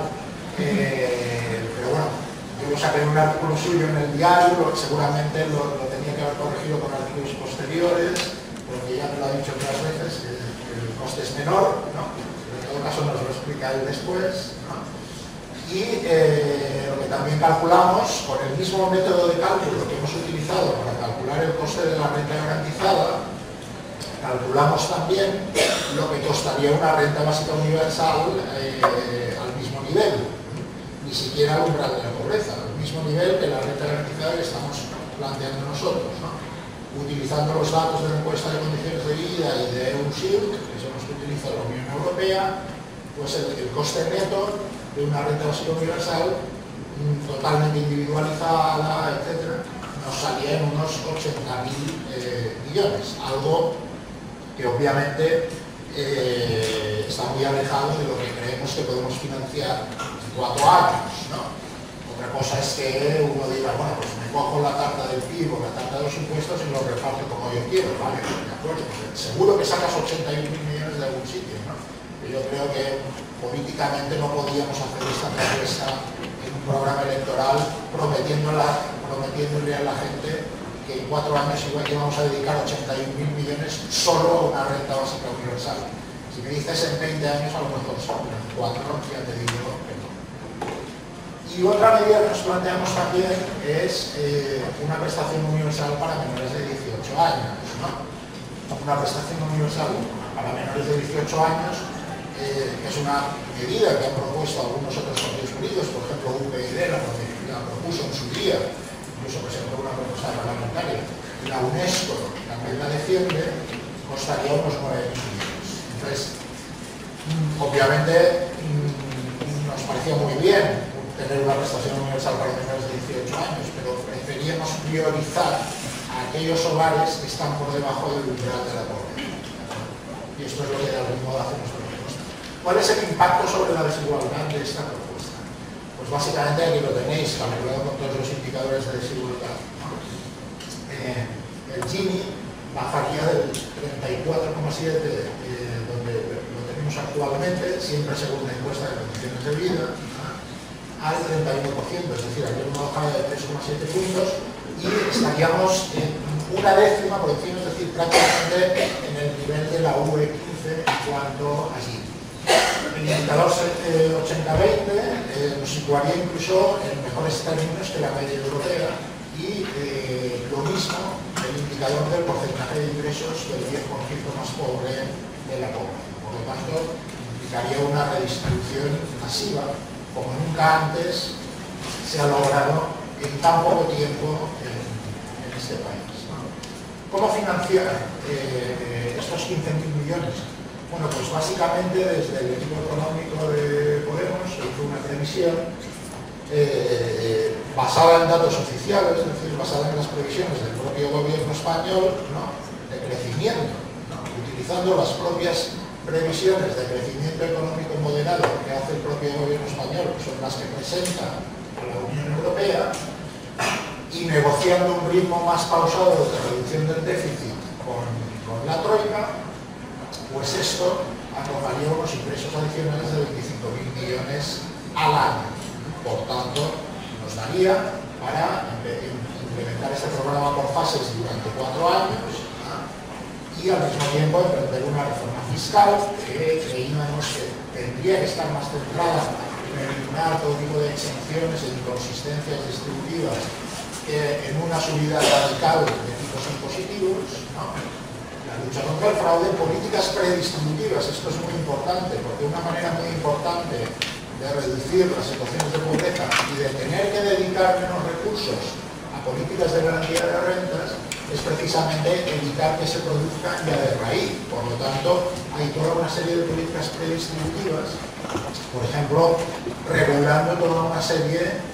pero bueno, yo saqué un artículo suyo en el diario, seguramente lo tenía que haber corregido con artículos posteriores, porque ya me lo ha dicho otras veces, que el coste es menor, ¿no? Pero en todo caso nos lo explica él después, ¿no? Y lo que también calculamos, con el mismo método de cálculo que hemos utilizado para calcular el coste de la renta garantizada, calculamos también lo que costaría una renta básica universal al mismo nivel, ni siquiera al umbral de la pobreza, al mismo nivel que la renta garantizada que estamos planteando nosotros, ¿no? Utilizando los datos de la encuesta de condiciones de vida y de EU-SILC, que son los que utiliza la Unión Europea, pues el coste neto de una renta básica universal totalmente individualizada, etc., nos salía en unos 80.000 millones, algo que obviamente está muy alejado de lo que creemos que podemos financiar en 4 años, ¿no? Otra cosa es que uno diga, bueno, pues me cojo la tarta del PIB o la tarta de los impuestos y lo reparto como yo quiero, ¿vale? De acuerdo, pues seguro que sacas 81.000 millones de algún sitio, ¿no? Pero yo creo que políticamente no podíamos hacer esta propuesta en un programa electoral prometiéndole a la gente que en 4 años igual que vamos a dedicar 81.000 millones solo a una renta básica universal. Si me dices en 20 años a lo mejor son, pero en 4 ya te digo que no. Y otra medida que nos planteamos también es una prestación universal para menores de 18 años, ¿no? Una prestación universal para menores de 18 años que es una medida que han propuesto algunos otros partidos políticos, por ejemplo UPyD la propuso en su día, incluso presentó una propuesta parlamentaria, y la UNESCO también la defiende, costaría unos 9 millones. Entonces, obviamente nos parecía muy bien tener una prestación universal para menores de 18 años, pero preferíamos priorizar a aquellos hogares que están por debajo del umbral de la pobreza. Y esto es lo que de algún modo hacemos con la propuesta. ¿Cuál es el impacto sobre la desigualdad de esta propuesta? Pues básicamente aquí lo tenéis, calculado con todos los indicadores de desigualdad. el Gini bajaría del 34,7, donde lo tenemos actualmente, siempre según la encuesta de condiciones de vida, al 31%, es decir, habría una bajada de 3,7 puntos y estaríamos en una décima por encima, es decir, prácticamente en el nivel de la UE15 en cuanto a Gini. El indicador 80-20 nos situaría incluso en mejores términos que la media europea y lo mismo el indicador del porcentaje de ingresos del 10% más pobre de la población. Por lo tanto, implicaría una redistribución masiva como nunca antes se ha logrado en tan poco tiempo en este país. ¿Cómo financiar estos 15.000 millones? Bueno, pues básicamente desde el equipo económico de Podemos se hizo una previsión basada en datos oficiales, es decir, basada en las previsiones del propio gobierno español, ¿no?, de crecimiento, ¿no?, utilizando las propias previsiones de crecimiento económico moderado que hace el propio gobierno español, que son las que presenta a la Unión Europea, y negociando un ritmo más pausado de reducción del déficit con la Troika, pues esto arrojaría unos ingresos adicionales de 25.000 millones al año. Por tanto, nos daría para implementar este programa por fases durante 4 años y al mismo tiempo emprender una reforma fiscal que creíamos que tendría que estar más centrada en eliminar todo tipo de exenciones e inconsistencias distributivas que en una subida radical de tipos impositivos, ¿no? La lucha contra el fraude, políticas predistributivas, esto es muy importante, porque una manera muy importante de reducir las situaciones de pobreza y de tener que dedicar menos recursos a políticas de garantía de rentas es precisamente evitar que se produzcan ya de raíz. Por lo tanto, hay toda una serie de políticas predistributivas, por ejemplo, regulando toda una serie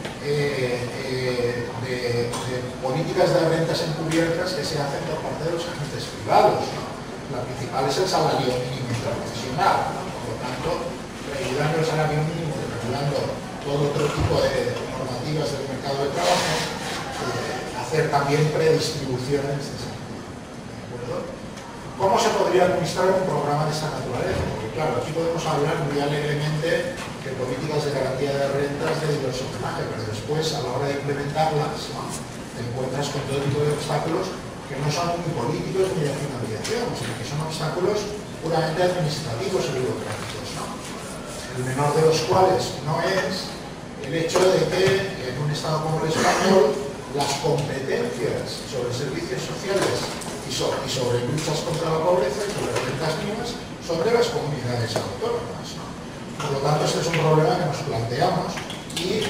de políticas de rentas encubiertas que se hacen por parte de los agentes privados, ¿no? La principal es el salario mínimo interprofesional, ¿no? Por lo tanto, regulando el salario mínimo, regulando todo otro tipo de normativas del mercado de trabajo, hacer también predistribuciones de ese tipo. ¿De acuerdo? ¿Cómo se podría administrar un programa de esta naturaleza? Porque claro, aquí podemos hablar muy alegremente de políticas de garantía de rentas de diverso tamaño, pero después a la hora de implementarlas, ¿no?, te encuentras con todo tipo de obstáculos que no son ni políticos ni de financiación, sino que son obstáculos puramente administrativos y burocráticos, ¿no? El menor de los cuales no es el hecho de que en un Estado como el español las competencias sobre servicios sociales y sobre luchas contra la pobreza y sobre rentas mínimas son de las comunidades autónomas, ¿no? Por lo tanto, este es un problema que nos planteamos y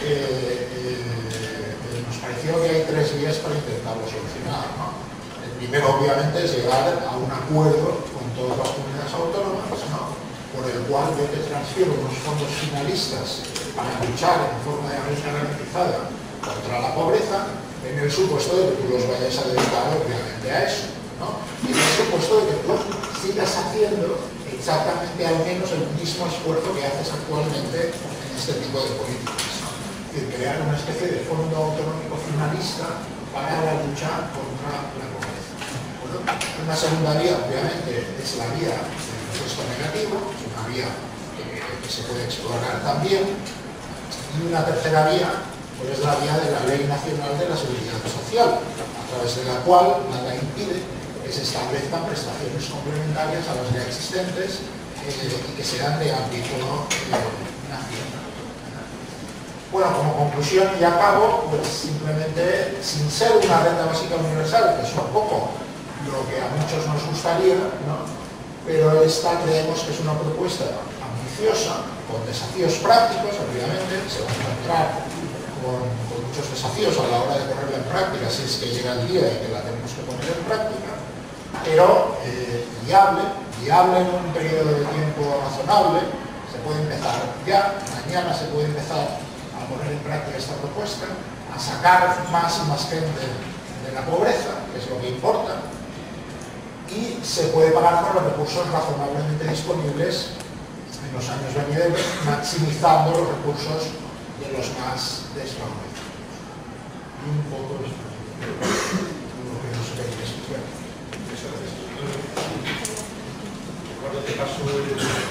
nos pareció que hay 3 vías para intentarlo solucionar, ¿no? El primero, obviamente, es llegar a un acuerdo con todas las comunidades autónomas, ¿no?, por el cual yo te transfiero unos fondos finalistas para luchar en forma de renta garantizada contra la pobreza, en el supuesto de que tú los vayas a dedicar, obviamente, a eso, ¿no? Y en el supuesto de que tú sigas haciendo exactamente al menos el mismo esfuerzo que haces actualmente en este tipo de políticas, ¿no? Es decir, crear una especie de fondo autonómico finalista para la lucha contra la pobreza. Bueno, una segunda vía, obviamente, es la vía del impuesto negativo, es una vía que se puede explorar también, y una tercera vía, pues es la vía de la Ley Nacional de la Seguridad Social, a través de la cual nada impide que se establezcan prestaciones complementarias a las ya existentes y que sean de ámbito nacional. Bueno, como conclusión y acabo, pues simplemente, sin ser una renta básica universal, que es un poco lo que a muchos nos gustaría, ¿no?, pero esta creemos que es una propuesta ambiciosa, con desafíos prácticos, obviamente, se va a encontrar con muchos desafíos a la hora de ponerla en práctica, si es que llega el día y que la tenemos que poner en práctica, pero viable en un periodo de tiempo razonable. Se puede empezar ya, mañana se puede empezar a poner en práctica esta propuesta, a sacar más y más gente de la pobreza, que es lo que importa, y se puede pagar con los recursos razonablemente disponibles en los años venideros, maximizando los recursos de los más desfavorecidos. Y un poco lo que nos veis. Bueno, eso Cuando te paso el...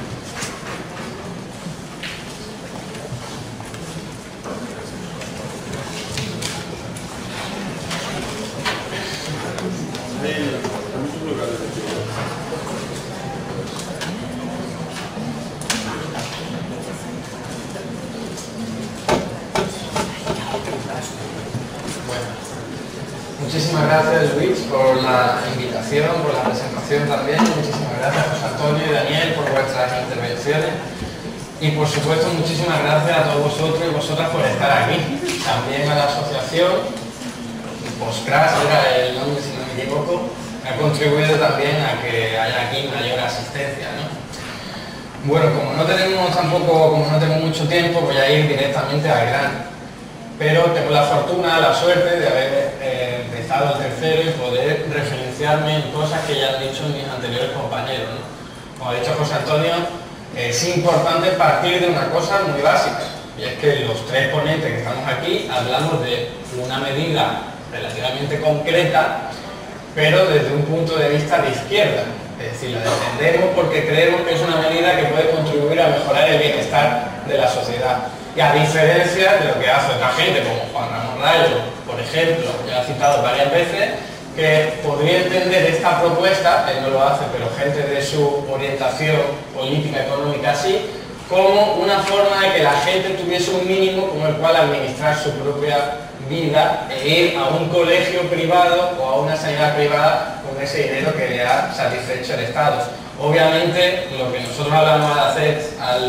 Muchísimas gracias, Luis, por la invitación, por la presentación también. Muchísimas gracias, José Antonio y Daniel, por vuestras intervenciones. Y por supuesto, muchísimas gracias a todos vosotros y vosotras por estar aquí. También a la asociación, PostCrash era el nombre, si no me equivoco, ha contribuido también a que haya aquí mayor asistencia, ¿no? Bueno, como no tengo mucho tiempo, voy a ir directamente al grano. Pero tengo la fortuna, la suerte de haber empezado el tercero y poder referenciarme en cosas que ya han dicho mis anteriores compañeros, ¿no? Como ha dicho José Antonio, es importante partir de una cosa muy básica, y es que los tres ponentes que estamos aquí hablamos de una medida relativamente concreta, pero desde un punto de vista de izquierda. Es decir, la defendemos porque creemos que es una medida que puede contribuir a mejorar el bienestar de la sociedad. Y a diferencia de lo que hace otra gente, como Juan Ramón Rayo, por ejemplo, ya ha citado varias veces, que podría entender esta propuesta, él no lo hace, pero gente de su orientación política, económica así, como una forma de que la gente tuviese un mínimo con el cual administrar su propia vida e ir a un colegio privado o a una sanidad privada con ese dinero que le ha satisfecho el Estado. Obviamente, lo que nosotros hablamos de hacer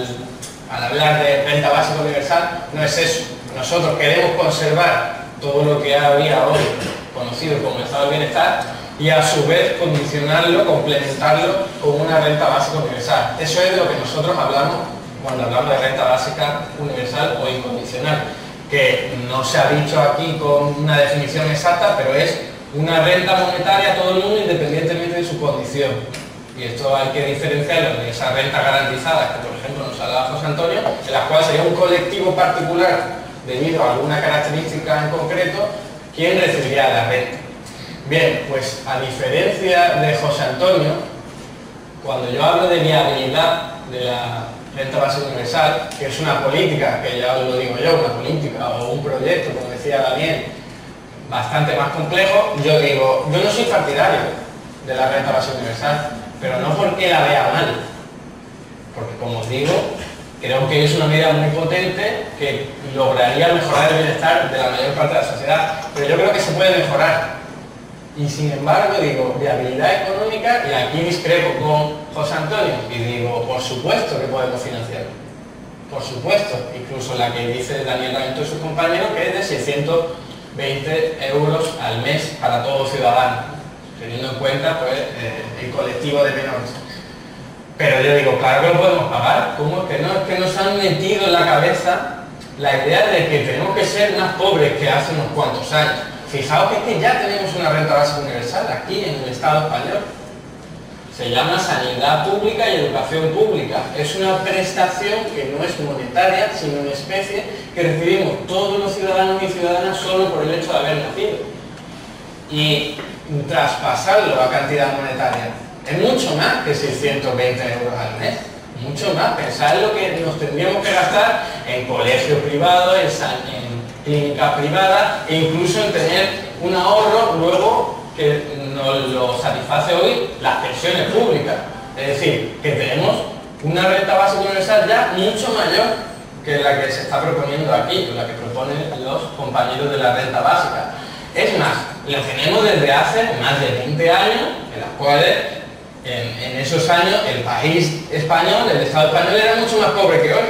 al hablar de renta básica universal no es eso. Nosotros queremos conservar todo lo que había hoy conocido como estado del bienestar y a su vez condicionarlo, complementarlo con una renta básica universal. Eso es de lo que nosotros hablamos cuando hablamos de renta básica universal o incondicional, que no se ha dicho aquí con una definición exacta, pero es una renta monetaria a todo el mundo independientemente de su condición. Y esto hay que diferenciarlo de esa renta garantizada que, por ejemplo, nos hablaba José Antonio, en la cual sería un colectivo particular, debido a alguna característica en concreto, quien recibiría la renta. Bien, pues a diferencia de José Antonio, cuando yo hablo de viabilidad de la renta básica universal, que es una política, que ya os lo digo yo, una política o un proyecto, como decía Daniel, bastante más complejo, yo digo, yo no soy partidario de la renta básica universal, pero no porque la vea mal, porque como os digo, creo que es una medida muy potente que lograría mejorar el bienestar de la mayor parte de la sociedad, pero yo creo que se puede mejorar. Y sin embargo digo, viabilidad económica, y aquí discrepo con José Antonio, y digo, por supuesto que podemos financiar. Por supuesto, incluso la que dice Daniel Ramírez y sus compañeros, que es de 620 euros al mes para todo ciudadano, teniendo en cuenta pues, el colectivo de menores. Pero yo digo, claro que lo podemos pagar. ¿Cómo es que no? Es que nos han metido en la cabeza la idea de que tenemos que ser más pobres que hace unos cuantos años. Fijaos que es que ya tenemos una renta básica universal aquí en el Estado español. Se llama sanidad pública y educación pública. Es una prestación que no es monetaria, sino en especie, que recibimos todos los ciudadanos y ciudadanas solo por el hecho de haber nacido. Y traspasarlo a cantidad monetaria es mucho más que 620 euros al mes. Mucho más. Pensad en lo que nos tendríamos que gastar en colegios privados, en clínicas privadas e incluso en tener un ahorro luego que nos lo satisface hoy las pensiones públicas. Es decir, que tenemos una renta básica universal ya mucho mayor que la que se está proponiendo aquí, la que proponen los compañeros de la renta básica. Es más, la tenemos desde hace más de 20 años, en las cuales en esos años el país español, el Estado español, era mucho más pobre que hoy.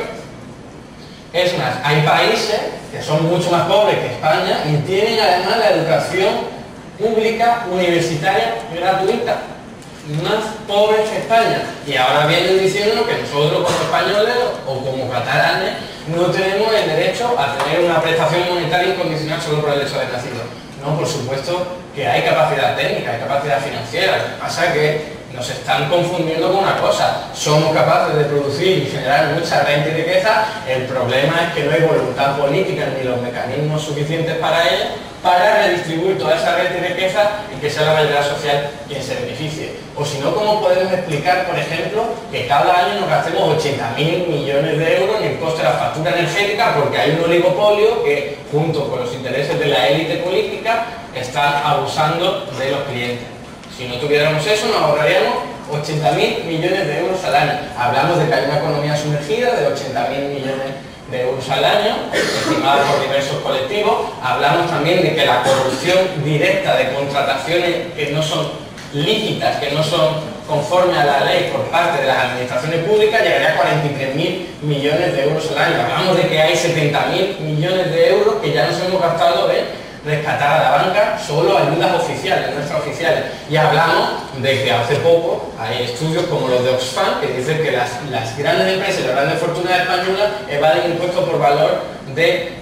Es más, hay países que son mucho más pobres que España y tienen además la educación pública universitaria gratuita, más pobres que España. Y ahora vienen diciendo que nosotros como españoles o como catalanes no tenemos el derecho a tener una prestación monetaria incondicional solo por el hecho de haber nacido. No, por supuesto que hay capacidad técnica, hay capacidad financiera. Lo que pasa es que nos están confundiendo con una cosa. Somos capaces de producir y generar mucha renta y riqueza, el problema es que no hay voluntad política ni los mecanismos suficientes para ello, para redistribuir toda esa renta y riqueza y que sea la mayoría social quien se beneficie. O si no, ¿cómo podemos explicar, por ejemplo, que cada año nos gastemos 80.000 millones de euros en el coste de la factura energética porque hay un oligopolio que, junto con los intereses de la élite política, están abusando de los clientes? Si no tuviéramos eso, nos ahorraríamos 80.000 millones de euros al año. Hablamos de que hay una economía sumergida de 80.000 millones de euros al año, estimada por diversos colectivos. Hablamos también de que la corrupción directa de contrataciones que no son lícitas, que no son conforme a la ley por parte de las administraciones públicas, llegaría a 43.000 millones de euros al año. Hablamos de que hay 70.000 millones de euros que ya nos hemos gastado en rescatar a la banca, solo ayudas oficiales, no extraoficiales. Y hablamos de que hace poco hay estudios como los de Oxfam que dicen que las grandes empresas y las grandes fortunas españolas evaden impuestos por valor de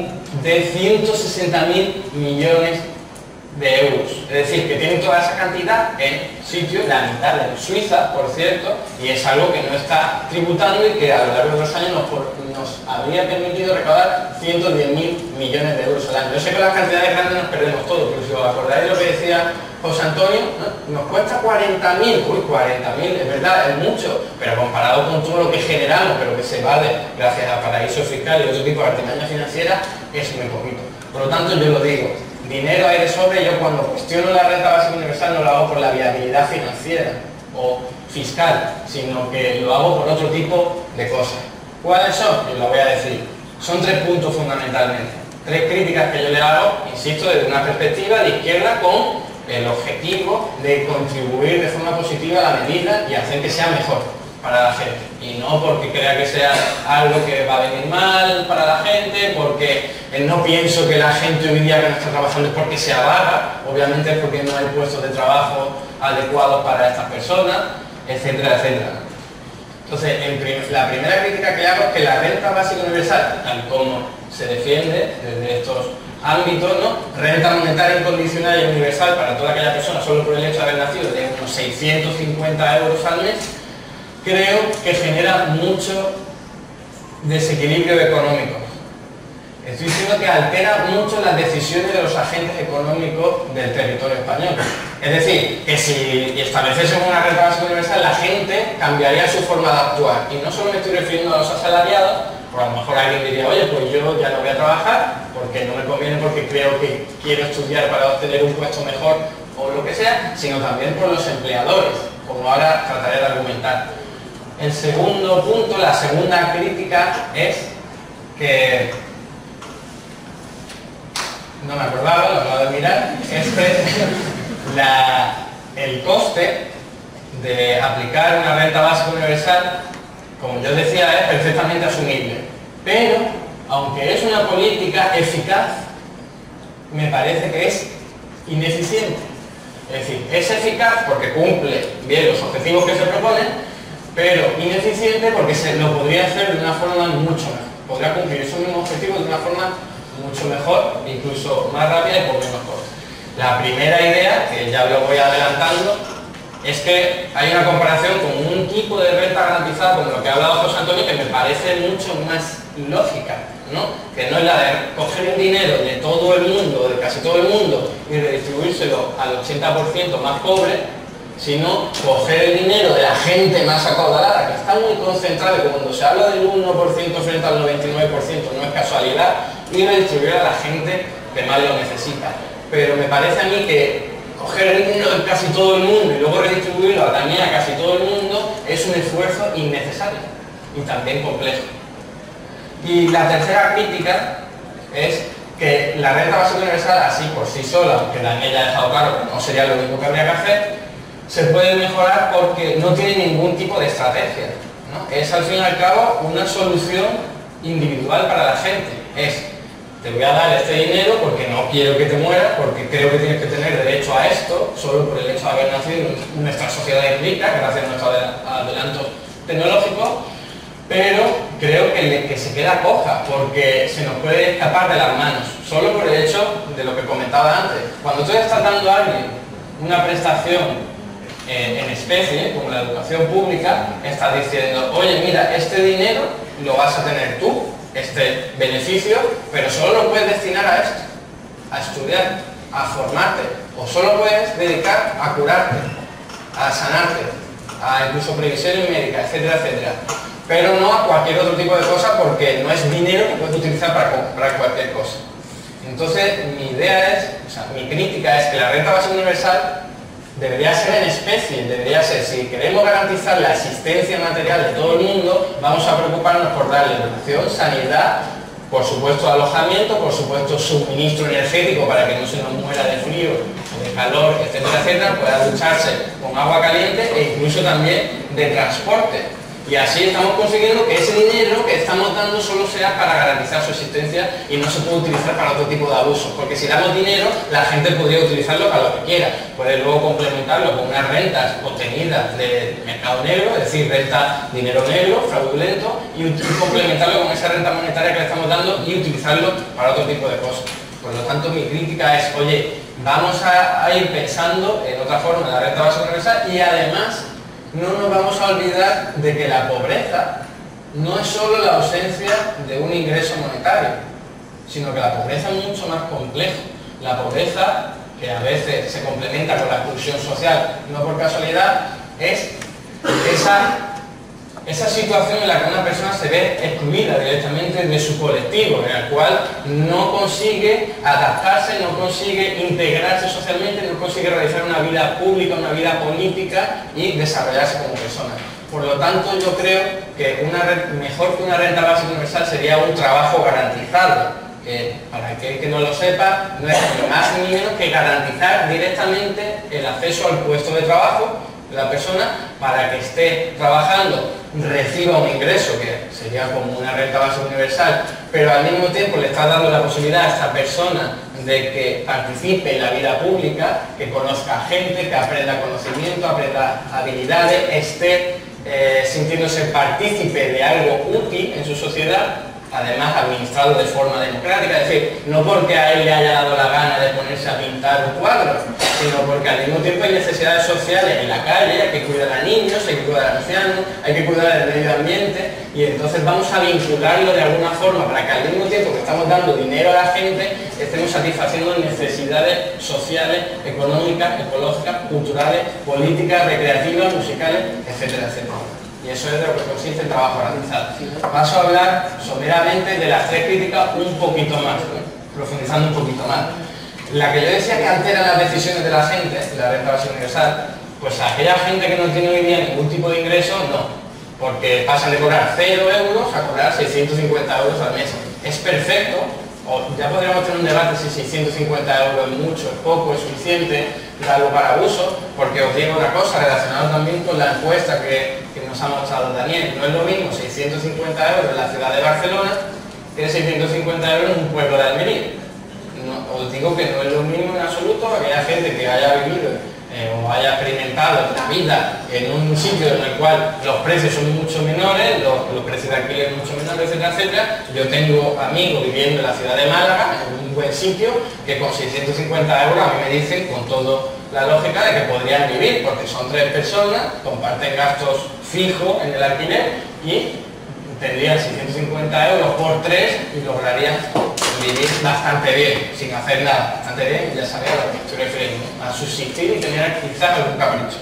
160.000 millones de euros. Es decir, que tienen toda esa cantidad en sitios, la mitad en Suiza, por cierto, y es algo que no está tributando y que a lo largo de los años nos habría permitido recaudar 110.000 millones de euros al año. Yo sé que las cantidades grandes nos perdemos todo, pero si os acordáis de lo que decía José Antonio, ¿no? Nos cuesta 40.000, 40.000 es verdad, es mucho, pero comparado con todo lo que generamos, pero que se vale gracias a paraísos fiscales y otro tipo de artimañas financieras, es muy poquito. Por lo tanto, yo lo digo, dinero hay de sobre. Yo cuando cuestiono la renta básica universal no lo hago por la viabilidad financiera o fiscal, sino que lo hago por otro tipo de cosas. ¿Cuáles son? Yo lo voy a decir. Son 3 puntos fundamentalmente. 3 críticas que yo le hago, insisto, desde una perspectiva de izquierda con el objetivo de contribuir de forma positiva a la medida y hacer que sea mejor para la gente. Y no porque crea que sea algo que va a venir mal para la gente, porque no pienso que la gente hoy día que no está trabajando es porque sea vaga, obviamente es porque no hay puestos de trabajo adecuados para estas personas, etcétera, etcétera. Entonces, la primera crítica que hago es que la renta básica universal, tal como se defiende desde estos ámbitos, ¿no? Renta monetaria incondicional y universal para toda aquella persona solo por el hecho de haber nacido, de unos 650 euros al mes, creo que genera mucho desequilibrio económico. Estoy diciendo que altera mucho las decisiones de los agentes económicos del territorio español. Es decir, que si estableciésemos una renta básica universal, la gente cambiaría su forma de actuar. Y no solo me estoy refiriendo a los asalariados, porque a lo mejor alguien diría, oye, pues yo ya no voy a trabajar porque no me conviene, porque creo que quiero estudiar para obtener un puesto mejor o lo que sea, sino también por los empleadores, como ahora trataré de argumentar. El segundo punto, la segunda crítica es que, no me acordaba, lo acabo de mirar, es que el coste de aplicar una renta básica universal, como yo decía, es perfectamente asumible. Pero, aunque es una política eficaz, me parece que es ineficiente. Es decir, es eficaz porque cumple bien los objetivos que se proponen, pero ineficiente porque se lo podría hacer de una forma mucho mejor. Podría cumplir esos mismos objetivos de una forma mucho mejor, incluso más rápida y por menos coste. La primera idea, que ya lo voy adelantando, es que hay una comparación con un tipo de renta garantizada, como lo que ha hablado José Antonio, que me parece mucho más lógica, ¿no? Que no es la de coger el dinero de todo el mundo, de casi todo el mundo, y redistribuírselo al 80% más pobre, sino coger el dinero de la gente más acaudalada, que está muy concentrada, que cuando se habla del 1% frente al 99% no es casualidad, y redistribuir a la gente que más lo necesita. Pero me parece a mí que coger el dinero de casi todo el mundo y luego redistribuirlo también a casi todo el mundo es un esfuerzo innecesario y también complejo. Y la tercera crítica es que la renta básica universal, así por sí sola, aunque Daniel ya ha dejado claro que no sería lo único que habría que hacer, se puede mejorar porque no tiene ningún tipo de estrategia, ¿no? Es al fin y al cabo una solución individual para la gente. Es, te voy a dar este dinero porque no quiero que te mueras, porque creo que tienes que tener derecho a esto, solo por el hecho de haber nacido en nuestra sociedad rica, gracias a nuestros adelantos tecnológicos, pero creo que se queda coja, porque se nos puede escapar de las manos, solo por el hecho de lo que comentaba antes. Cuando tú estás dando a alguien una prestación en especie, como la educación pública, está diciendo, oye, mira, este dinero lo vas a tener tú, este beneficio, pero solo lo puedes destinar a esto, a estudiar, a formarte, o solo puedes dedicar a curarte, a sanarte, a incluso previsiones médicas, etcétera, etcétera. Pero no a cualquier otro tipo de cosa, porque no es dinero que puedes utilizar para comprar cualquier cosa. Entonces, mi idea es, o sea, mi crítica es que la renta básica universal debería ser en especie, debería ser, si queremos garantizar la asistencia material de todo el mundo, vamos a preocuparnos por darle educación, sanidad, por supuesto alojamiento, por supuesto suministro energético para que no se nos muera de frío, de calor, etcétera, etcétera, pueda ducharse con agua caliente e incluso también de transporte. Y así estamos consiguiendo que ese dinero que estamos dando solo sea para garantizar su existencia y no se puede utilizar para otro tipo de abusos. Porque si damos dinero, la gente podría utilizarlo para lo que quiera. Puede luego complementarlo con unas rentas obtenidas del mercado negro, es decir, renta dinero negro, fraudulento, y complementarlo con esa renta monetaria que le estamos dando y utilizarlo para otro tipo de cosas. Por lo tanto, mi crítica es, oye, vamos a ir pensando en otra forma de la renta básica universal y además no nos vamos a olvidar de que la pobreza no es solo la ausencia de un ingreso monetario, sino que la pobreza es mucho más compleja. La pobreza, que a veces se complementa con la exclusión social, no por casualidad, es esa situación en la que una persona se ve excluida directamente de su colectivo, en el cual no consigue adaptarse, no consigue integrarse socialmente, no consigue realizar una vida pública, una vida política y desarrollarse como persona. Por lo tanto, yo creo que mejor que una renta básica universal sería un trabajo garantizado, que para aquel que no lo sepa, no es ni más ni menos que garantizar directamente el acceso al puesto de trabajo de la persona para que esté trabajando, reciba un ingreso, que sería como una renta básica universal, pero al mismo tiempo le está dando la posibilidad a esta persona de que participe en la vida pública, que conozca gente, que aprenda conocimiento, aprenda habilidades, esté sintiéndose partícipe de algo útil en su sociedad, además administrado de forma democrática, es decir, no porque a él le haya dado la gana de ponerse a pintar un cuadro, sino porque al mismo tiempo hay necesidades sociales en la calle, hay que cuidar a niños, hay que cuidar a ancianos, hay que cuidar del medio ambiente, y entonces vamos a vincularlo de alguna forma para que al mismo tiempo que estamos dando dinero a la gente, estemos satisfaciendo necesidades sociales, económicas, ecológicas, culturales, políticas, recreativas, musicales, etcétera, etcétera. Y eso es de lo que consiste el trabajo garantizado. Paso a hablar someramente de las tres críticas un poquito más, profundizando un poquito más. La que yo decía que altera las decisiones de la gente, la renta básica universal, pues a aquella gente que no tiene hoy día ningún tipo de ingreso, no. Porque pasan de cobrar 0 euros a cobrar 650 euros al mes. Es perfecto, o ya podríamos tener un debate si 650 euros es mucho, es poco, es suficiente, da lugar a abuso, porque os digo una cosa relacionada también con la encuesta que nos ha mostrado Daniel. No es lo mismo 650 euros en la ciudad de Barcelona que 650 euros en un pueblo de Almería. No, os digo que no es lo mismo en absoluto. Aquella gente que haya vivido o haya experimentado la vida en un sitio en el cual los precios son mucho menores, los precios de alquiler mucho menores, etcétera, etcétera. Yo tengo amigos viviendo en la ciudad de Málaga, en un buen sitio, que con 650 euros a mí me dicen con toda la lógica de que podrían vivir, porque son 3 personas, comparten gastos fijos en el alquiler y tendrían 650 euros por 3 y lograrían vivir bastante bien, sin hacer nada. Bastante bien, ya sabéis a lo que estoy refiriendo, a subsistir y tener quizás algún capricho.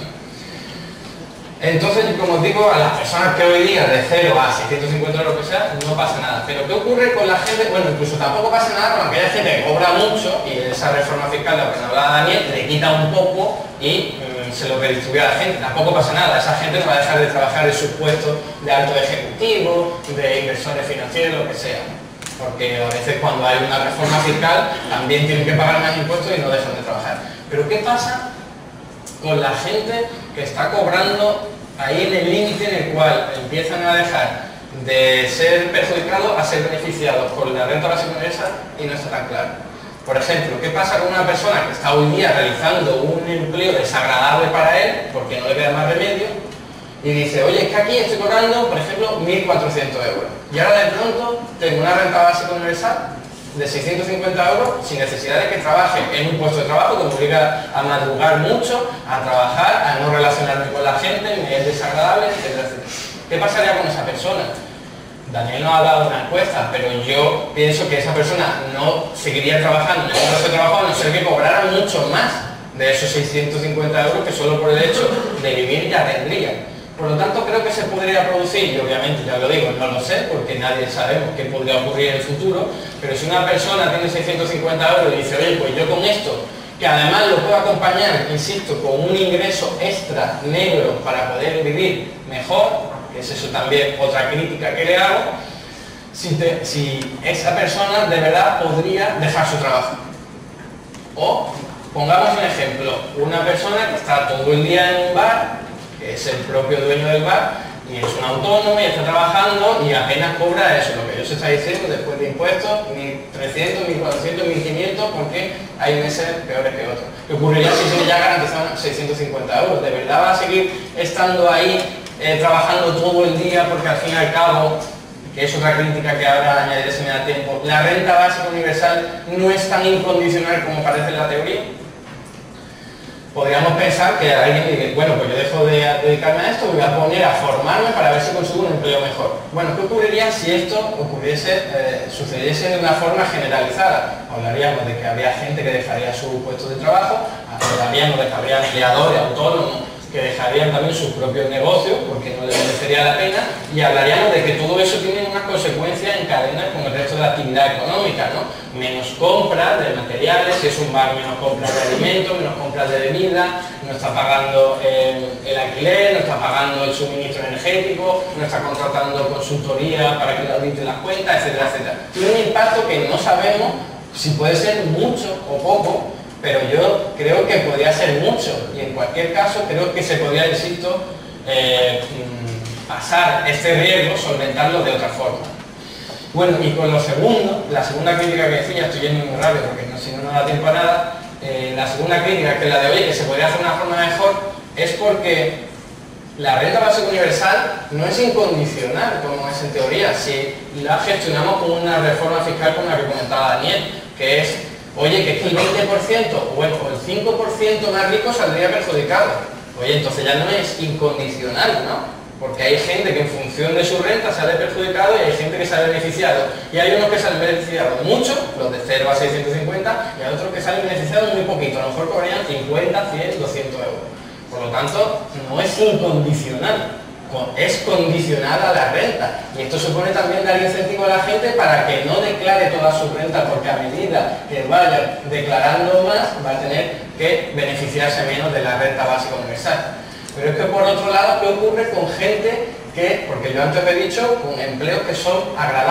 Entonces, como os digo, a las personas que hoy día de 0 a 650 euros que sea, no pasa nada. Pero ¿qué ocurre con la gente? Bueno, incluso tampoco pasa nada con aquella gente que cobra mucho y esa reforma fiscal de la que nos hablaba Daniel le quita un poco y se lo redistribuye a la gente. Tampoco pasa nada, esa gente no va a dejar de trabajar en sus puestos de alto ejecutivo, de inversores financieros, lo que sea. Porque a veces cuando hay una reforma fiscal también tienen que pagar más impuestos y no dejan de trabajar. Pero ¿qué pasa con la gente que está cobrando ahí en el límite en el cual empiezan a dejar de ser perjudicados a ser beneficiados por la renta básica universal y no está tan claro? Por ejemplo, ¿qué pasa con una persona que está hoy día realizando un empleo desagradable para él porque no le queda más remedio y dice, oye, es que aquí estoy cobrando, por ejemplo, 1.400 euros y ahora de pronto tengo una renta básica universal de 650 euros sin necesidad de que trabaje en un puesto de trabajo que me obliga a madrugar mucho, a trabajar, a no relacionarme con la gente, me es desagradable, etcétera, etcétera. ¿Qué pasaría con esa persona? Daniel nos ha dado una encuesta, pero yo pienso que esa persona no seguiría trabajando en un puesto de trabajo a no ser que cobrara mucho más de esos 650 euros que solo por el hecho de vivir ya tendría. Por lo tanto, creo que se podría producir, y obviamente, ya lo digo, no lo sé, porque nadie sabemos qué podría ocurrir en el futuro, pero si una persona tiene 650 euros y dice, oye, pues yo con esto, que además lo puedo acompañar, insisto, con un ingreso extra negro para poder vivir mejor, que es eso también otra crítica que le hago, si esa persona de verdad podría dejar su trabajo. O, pongamos un ejemplo, una persona que está todo el día en un bar, que es el propio dueño del bar, y es un autónomo y está trabajando y apenas cobra eso, lo que yo se está diciendo, después de impuestos, 1.300, 1.400, 1.500, porque hay meses peores que otros. ¿Qué ocurriría si se le ya garantizaban 650 euros? ¿De verdad va a seguir estando ahí trabajando todo el día? Porque al fin y al cabo, que es otra crítica que ahora añadiré si me da tiempo, la renta básica universal no es tan incondicional como parece en la teoría. Podríamos pensar que alguien dice, bueno, pues yo dejo de dedicarme a esto, voy a poner a formarme para ver si consigo un empleo mejor. Bueno, ¿qué ocurriría si esto sucediese de una forma generalizada? Hablaríamos de que habría gente que dejaría su puesto de trabajo, hablaríamos de que habría empleadores autónomos que dejarían también sus propios negocios porque no les merecería la pena, y hablaríamos de que todo eso tiene unas consecuencias en cadena con el resto de la actividad económica, ¿no? Menos compras de materiales, si es un bar, menos compras de alimentos, menos compras de bebida, no está pagando el alquiler, no está pagando el suministro energético, no está contratando consultoría para que le audite las cuentas, etcétera, etcétera. Tiene un impacto que no sabemos si puede ser mucho o poco, pero yo creo que podría ser mucho, y en cualquier caso creo que se podría, insisto, pasar este riesgo, solventarlo de otra forma. Bueno, y con lo segundo, la segunda crítica que decía, estoy yendo muy rápido porque si no da tiempo a nada, la segunda crítica, que es la de hoy, que se podría hacer de una forma mejor, es porque la renta básica universal no es incondicional, como es en teoría, si la gestionamos con una reforma fiscal como la que comentaba Daniel, que es, oye, que es que el 20% o el 5% más rico saldría perjudicado. Oye, entonces ya no es incondicional, ¿no? Porque hay gente que en función de su renta sale perjudicado y hay gente que sale beneficiado. Y hay unos que salen beneficiados mucho, los de 0 a 650, y hay otros que salen beneficiados muy poquito, a lo mejor cobrarían 50, 100, 200 euros. Por lo tanto, no es incondicional, es condicional a la renta. Y esto supone también dar incentivo a la gente para que no declare toda su renta, porque a medida que vaya declarando más, va a tener que beneficiarse menos de la renta básica universal. Pero es que por otro lado, ¿qué ocurre con gente que, porque yo antes he dicho, con empleos que son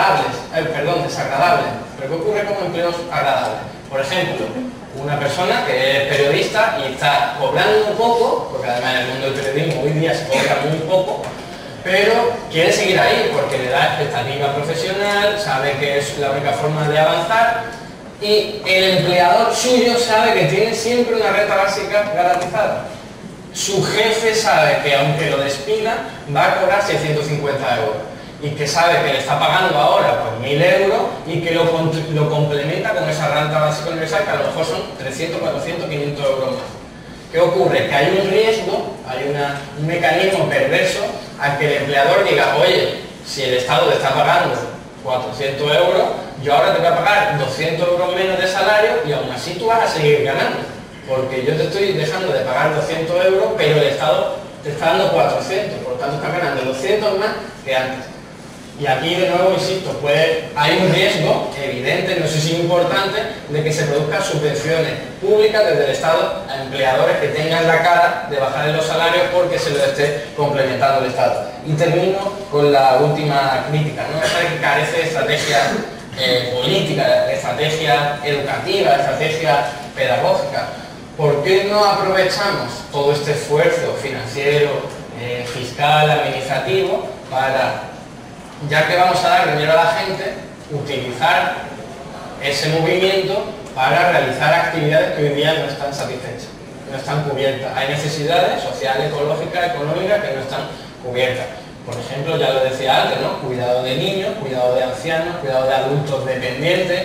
desagradables? Pero ¿qué ocurre con empleos agradables? Por ejemplo, una persona que es periodista y está cobrando un poco, porque además en el mundo del periodismo hoy día se cobra muy poco, pero quiere seguir ahí porque le da expectativa profesional, sabe que es la única forma de avanzar, y el empleador suyo sabe que tiene siempre una renta básica garantizada. Su jefe sabe que aunque lo despida, va a cobrar 650 euros. Y que sabe que le está pagando ahora por 1.000 euros y que lo complementa con esa renta básica universal, que a lo mejor son 300, 400, 500 euros más. ¿Qué ocurre? Que hay un riesgo, hay un mecanismo perverso al que el empleador diga, oye, si el Estado te está pagando 400 euros, yo ahora te voy a pagar 200 euros menos de salario y aún así tú vas a seguir ganando. Porque yo te estoy dejando de pagar 200 euros, pero el Estado te está dando 400, por lo tanto estás ganando 200 más que antes. Y aquí de nuevo, insisto, hay un riesgo evidente, no sé si importante, de que se produzcan subvenciones públicas desde el Estado a empleadores que tengan la cara de bajar los salarios porque se lo esté complementando el Estado. Y termino con la última crítica, ¿no? Esa que carece de estrategia política, de estrategia educativa, de estrategia pedagógica. ¿Por qué no aprovechamos todo este esfuerzo financiero, fiscal, administrativo, para, ya que vamos a dar dinero a la gente, utilizar ese movimiento para realizar actividades que hoy día no están satisfechas, no están cubiertas? Hay necesidades sociales, ecológicas, económicas que no están cubiertas. Por ejemplo, ya lo decía antes, ¿no? Cuidado de niños, cuidado de ancianos, cuidado de adultos dependientes,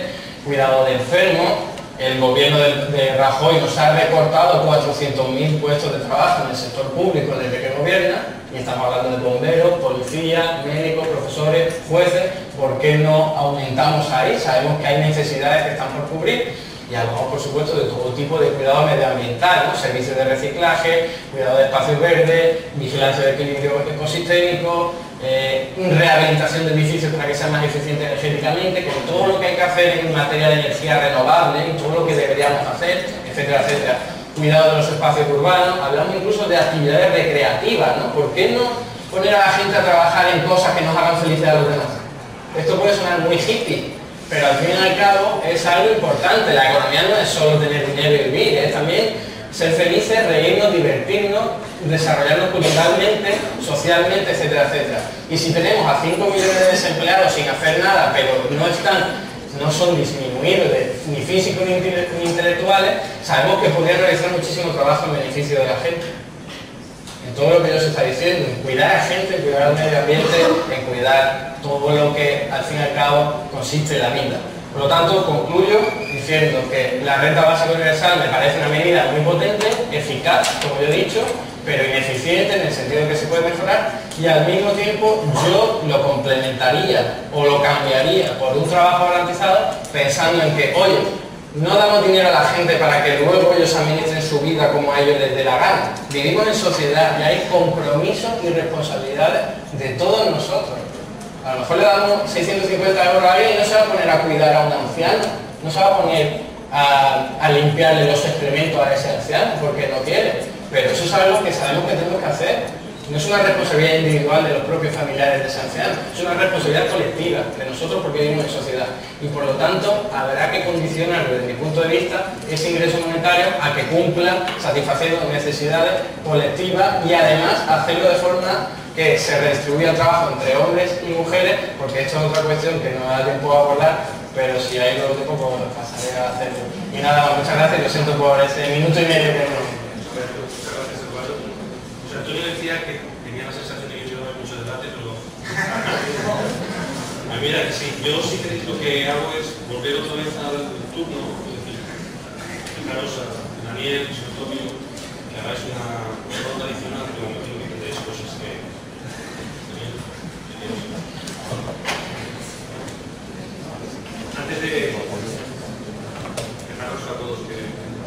cuidado de enfermos. El gobierno de Rajoy nos ha recortado 400.000 puestos de trabajo en el sector público desde que gobierna, y estamos hablando de bomberos, policías, médicos, profesores, jueces. ¿Por qué no aumentamos ahí? Sabemos que hay necesidades que están por cubrir, y hablamos, por supuesto, de todo tipo de cuidado medioambiental, ¿no? Servicios de reciclaje, cuidado de espacios verdes, vigilancia del equilibrio ecosistémico, rehabilitación de edificios para que sean más eficientes energéticamente, con todo lo que hay que hacer en materia de energía renovable y todo lo que deberíamos hacer, etcétera, etcétera. Cuidado de los espacios urbanos, hablamos incluso de actividades recreativas, ¿no? ¿Por qué no poner a la gente a trabajar en cosas que nos hagan felices a los demás? Esto puede sonar muy hippie, pero al fin y al cabo es algo importante. La economía no es solo tener dinero y vivir, es también ser felices, reírnos, divertirnos, desarrollarnos culturalmente, socialmente, etcétera, etcétera. Y si tenemos a 5 millones de desempleados sin hacer nada, pero no son disminuidos ni físicos ni intelectuales, sabemos que podrían realizar muchísimo trabajo en beneficio de la gente. En todo lo que yo os está diciendo, en cuidar a gente, en cuidar al medio ambiente, en cuidar todo lo que al fin y al cabo consiste en la vida. Por lo tanto, concluyo diciendo que la renta básica universal me parece una medida muy potente, eficaz, como yo he dicho, pero ineficiente en el sentido de que se puede mejorar, y al mismo tiempo yo lo complementaría o lo cambiaría por un trabajo garantizado, pensando en que, oye, no damos dinero a la gente para que luego ellos administren su vida como a ellos les dé la gana. Vivimos en sociedad y hay compromisos y responsabilidades de todos nosotros. A lo mejor le damos 650 euros a alguien y no se va a poner a cuidar a un anciano, no se va a poner a limpiarle los excrementos a ese anciano porque no quiere. Pero eso es algo que sabemos que tenemos que hacer. No es una responsabilidad individual de los propios familiares de ese anciano, es una responsabilidad colectiva de nosotros porque vivimos en sociedad. Y por lo tanto, habrá que condicionar, desde mi punto de vista, ese ingreso monetario a que cumpla satisfaciendo necesidades colectivas y además hacerlo de forma que se redistribuya el trabajo entre hombres y mujeres, porque esto es otra cuestión que no da tiempo a abordar, pero si hay luego tiempo, pues pasaré a hacerlo. Y nada, muchas gracias, lo siento por ese minuto y medio que no. Antonio decía que tenía la sensación de que iba a haber mucho debate, pero mira, sí, yo sí que lo que hago es volver otra vez al turno, es decir, fijaros a Daniel, José Antonio, que hagáis una ronda adicional, pero me imagino que tendréis cosas que antes de dejaros a todos que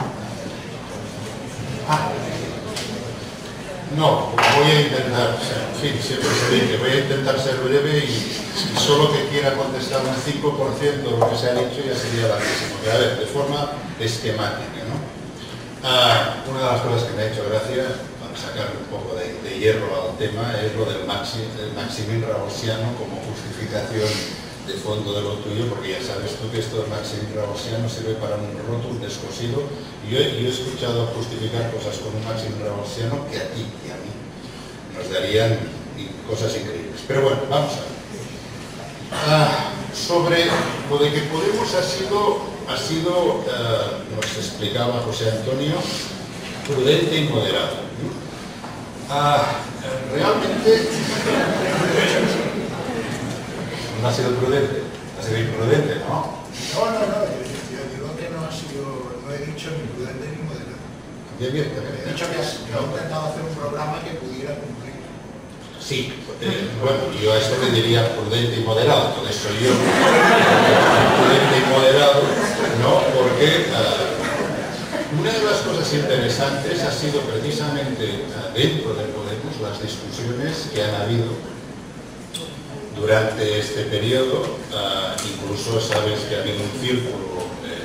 no, voy a intentar, en fin, siempre se dice, voy a intentar ser breve y solo que quiera contestar un 5% de lo que se ha dicho ya sería larguísimo. Pero a ver, de forma esquemática, ¿no? Una de las cosas que me ha hecho gracia, para sacar un poco de hierro al tema, es lo del Maximin Rawlsiano como justificación de fondo de lo tuyo, porque ya sabes tú que esto del Maximin Rawlsiano sirve para un roto, un descosido. Yo he escuchado justificar cosas con un Maximin Rawlsiano que a ti y a mí nos darían cosas increíbles. Pero bueno, vamos a ver. Sobre lo de que Podemos ha sido nos explicaba José Antonio, prudente y moderado. Realmente no ha sido prudente, ha sido imprudente, ¿no? No, yo digo que no he dicho ni prudente ni moderado. Bien, bien. He dicho que he intentado hacer un programa que pudiera cumplir. Sí, bueno, yo a esto le diría prudente y moderado, entonces soy yo prudente y moderado, ¿no? Porque una de las cosas interesantes ha sido precisamente dentro de Podemos las discusiones que han habido durante este periodo. Incluso sabes que ha habido un círculo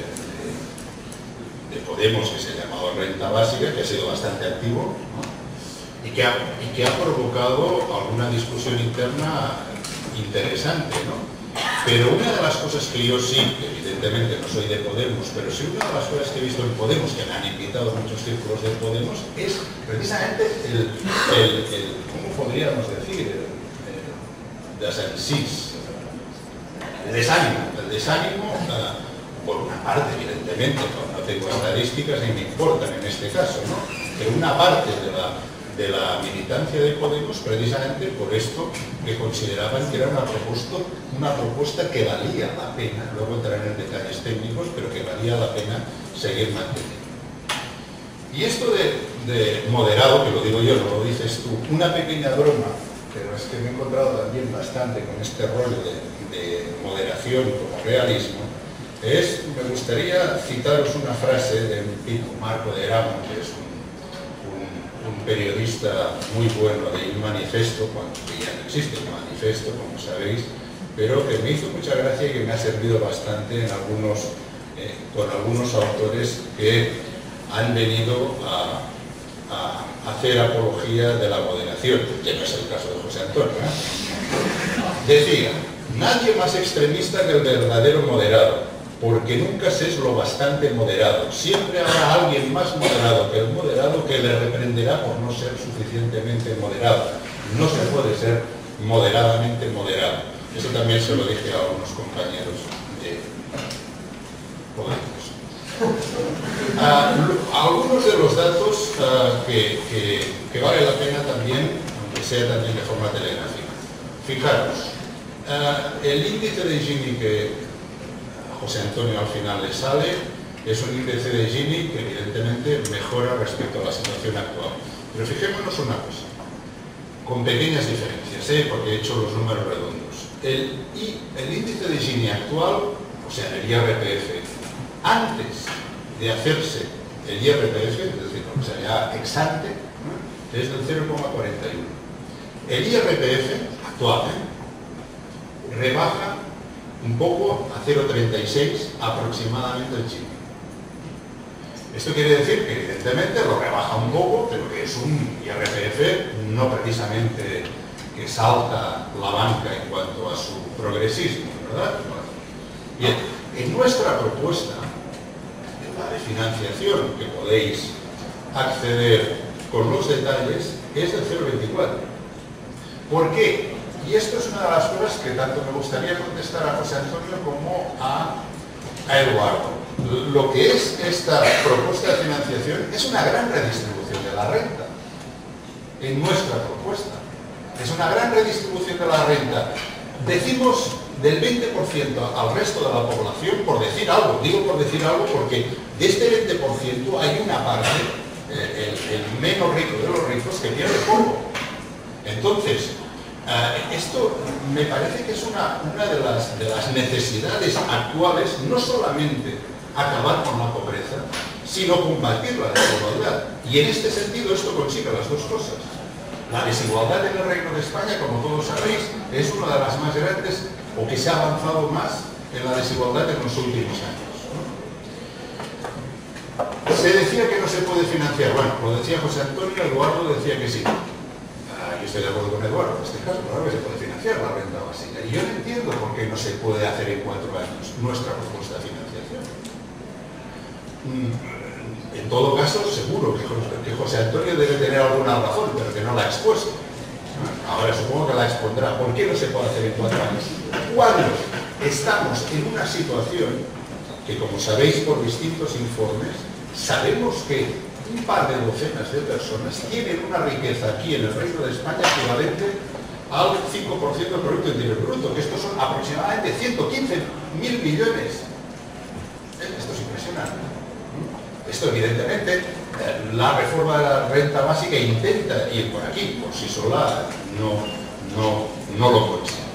de Podemos que se ha llamado Renta Básica, que ha sido bastante activo, ¿no? y que ha provocado alguna discusión interna interesante, ¿no? Pero una de las cosas que yo sí, que evidentemente no soy de Podemos, pero sí una de las cosas que he visto en Podemos, que me han invitado a muchos círculos de Podemos, es precisamente ¿cómo podríamos decir? El desánimo, por una parte, evidentemente, no tengo estadísticas ni me importan en este caso, ¿no? Pero una parte de la militancia de Podemos, precisamente por esto que consideraban que era una propuesta una propuesta que valía la pena, luego entraré en detalles técnicos, pero que valía la pena seguir manteniendo. Y esto de moderado, que lo digo yo, no lo dices tú, una pequeña broma, pero es que me he encontrado también bastante con este rollo de moderación como realismo, me gustaría citaros una frase de un tipo, Marco de Eramo, que es un periodista muy bueno de Il Manifesto, que ya no existe el Manifesto, como sabéis, pero que me hizo mucha gracia y que me ha servido bastante con algunos autores que han venido a hacer apología de la moderación, que no es el caso de José Antonio. Decía, nadie más extremista que el verdadero moderado, porque nunca se es lo bastante moderado. Siempre habrá alguien más moderado que el moderado que le reprenderá por no ser suficientemente moderado. No se puede ser moderadamente moderado. Eso también se lo dije a unos compañeros políticos. Algunos de los datos que vale la pena también, aunque sea también de forma telegráfica. Fijaros, el índice de Gini que José Antonio al final le sale es un índice de Gini que evidentemente mejora respecto a la situación actual. Pero fijémonos una cosa, con pequeñas diferencias, porque he hecho los números redondos. El índice de Gini actual, o sea, el IRPF, antes de hacerse el IRPF, es decir, o sea, ya ex ante, es del 0,41. El IRPF actual rebaja un poco a 0,36 aproximadamente el Gini. Esto quiere decir que evidentemente lo rebaja un poco, pero que es un IRPF no precisamente que salta la banca en cuanto a su progresismo, ¿verdad? Bien, en nuestra propuesta, en la de financiación, que podéis acceder con los detalles, es del 0,24. ¿Por qué? Y esto es una de las cosas que tanto me gustaría contestar a José Antonio como a Eduardo. Lo que es esta propuesta de financiación es una gran redistribución de la renta. En nuestra propuesta es una gran redistribución de la renta. Decimos del 20% al resto de la población, por decir algo. Digo por decir algo porque de este 20% hay una parte, el menos rico de los ricos, que pierde poco. Entonces, esto me parece que es una de las necesidades actuales, no solamente acabar con la pobreza, sino combatir la desigualdad. Y en este sentido esto consigue las dos cosas. La desigualdad en el Reino de España, como todos sabéis, es una de las más grandes, o que se ha avanzado más en la desigualdad en los últimos años. Se decía que no se puede financiar. Bueno, lo decía José Antonio, Eduardo decía que sí. Yo estoy de acuerdo con Eduardo en este caso, claro que se puede financiar la renta básica. Y yo no entiendo por qué no se puede hacer en 4 años nuestra propuesta de financiación. En todo caso, seguro que José Antonio debe tener alguna razón, pero que no la ha expuesto. Ahora supongo que la expondrá. ¿Por qué no se puede hacer en 4 años? Cuando estamos en una situación que, como sabéis por distintos informes, sabemos que un par de docenas de personas tienen una riqueza aquí en el Reino de España equivalente al 5% del Producto Interior Bruto, que estos son aproximadamente 115.000 millones. Esto es impresionante. Esto evidentemente, la reforma de la renta básica intenta ir por aquí, por sí sola no lo consigue.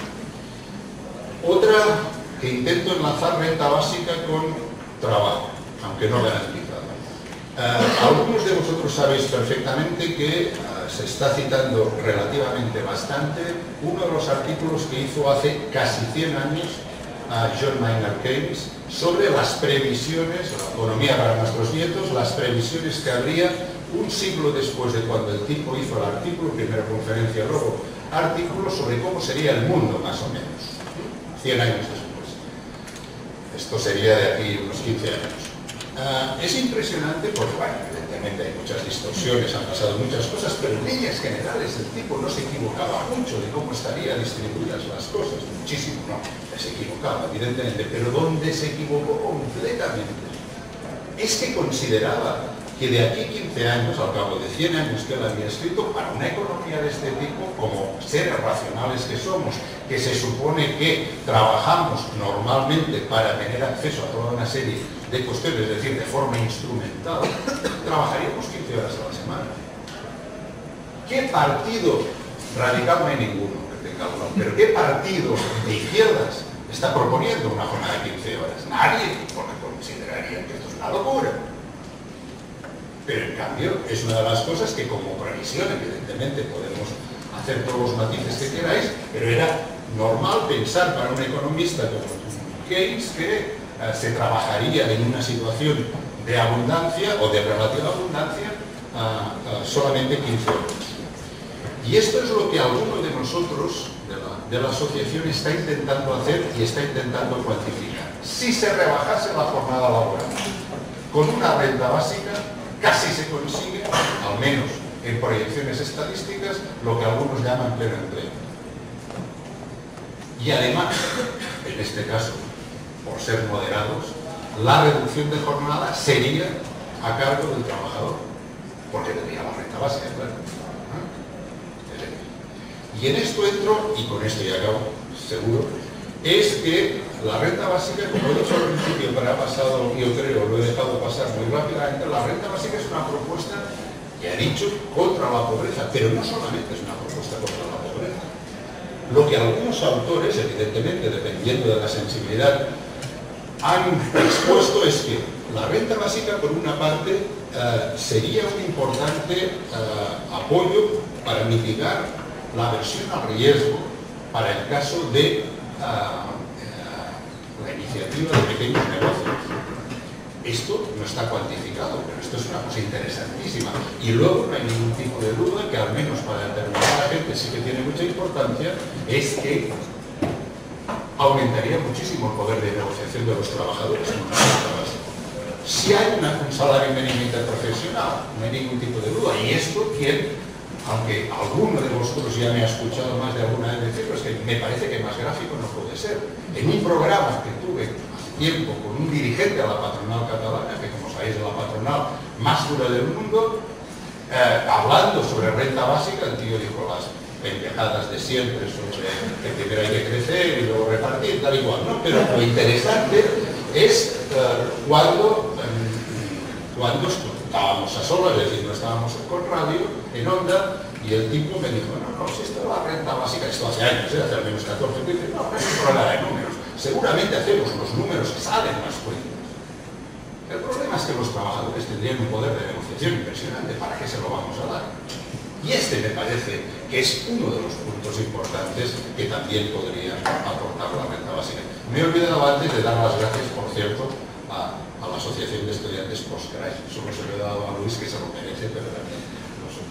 Otra, que intento enlazar renta básica con trabajo, aunque no garantizado. Algunos de vosotros sabéis perfectamente que se está citando relativamente bastante uno de los artículos que hizo hace casi 100 años John Maynard Keynes sobre las previsiones, la economía para nuestros nietos, las previsiones que habría un siglo después de cuando el tipo hizo el artículo, primera conferencia, luego artículo sobre cómo sería el mundo, más o menos, 100 años después. Esto sería de aquí unos 15 años. Es impresionante porque, bueno, evidentemente hay muchas distorsiones, han pasado muchas cosas, pero en líneas generales el tipo no se equivocaba mucho de cómo estarían distribuidas las cosas, muchísimo, no, se equivocaba, evidentemente, pero ¿dónde se equivocó completamente? Es que consideraba que de aquí 15 años, al cabo de 100 años que él había escrito, para una economía de este tipo, como seres racionales que somos, que se supone que trabajamos normalmente para tener acceso a toda una serie de cuestiones, es decir, de forma instrumental, trabajaríamos 15 horas a la semana. ¿Qué partido radical? No hay ninguno que tenga uno, pero ¿qué partido de izquierdas está proponiendo una jornada de 15 horas? Nadie, porque consideraría que esto es una locura. Pero en cambio es una de las cosas que como previsión, evidentemente, podemos hacer todos los matices que queráis, pero era normal pensar para un economista como Keynes que se trabajaría en una situación de abundancia o de relativa abundancia solamente 15 horas. Y esto es lo que alguno de nosotros, de la asociación, está intentando hacer y está intentando cuantificar. Si se rebajase la jornada laboral con una renta básica, casi se consigue, al menos en proyecciones estadísticas, lo que algunos llaman pleno empleo. Y además, en este caso, por ser moderados, la reducción de jornada sería a cargo del trabajador, porque tendría la renta básica, claro. Y en esto entro, y con esto ya acabo, seguro, es que la renta básica, como he dicho al principio, pero ha pasado, yo creo, lo he dejado pasar muy rápidamente, la renta básica es una propuesta, ya he dicho, contra la pobreza, pero no solamente es una propuesta contra la pobreza. Lo que algunos autores, evidentemente, dependiendo de la sensibilidad, han expuesto es que la renta básica, por una parte, sería un importante apoyo para mitigar la aversión al riesgo para el caso de la iniciativa de pequeños negocios. Esto no está cuantificado, pero esto es una cosa interesantísima. Y luego no hay ningún tipo de duda que, al menos para determinada gente sí que tiene mucha importancia, es que aumentaría muchísimo el poder de negociación de los trabajadores con una renta básica. Si hay un salario mínimo interprofesional, no hay ningún tipo de duda. Y esto, aunque alguno de vosotros ya me ha escuchado más de alguna vez decirlo, es que me parece que más gráfico no puede ser. En un programa que tuve hace tiempo con un dirigente de la patronal catalana, que como sabéis es la patronal más dura del mundo, hablando sobre renta básica, el tío dijo las pendejadas de siempre sobre que primero hay que crecer y luego repartir, tal y cual, ¿no? Pero lo interesante es cuando estábamos a solas, es decir, no estábamos con radio, en onda, y el tipo me dijo, no, si esto es la renta básica, esto hace años, hace al menos 14, y dice, no es un problema de números, seguramente hacemos los números que salen las cuentas. El problema es que los trabajadores tendrían un poder de negociación impresionante, ¿para qué se lo vamos a dar? Y este me parece que es uno de los puntos importantes que también podría aportar la renta básica. Me he olvidado antes de dar las gracias, por cierto, a la Asociación de Estudiantes Postgrad. Solo se lo he dado a Luis, que se lo merece, pero también lo soy.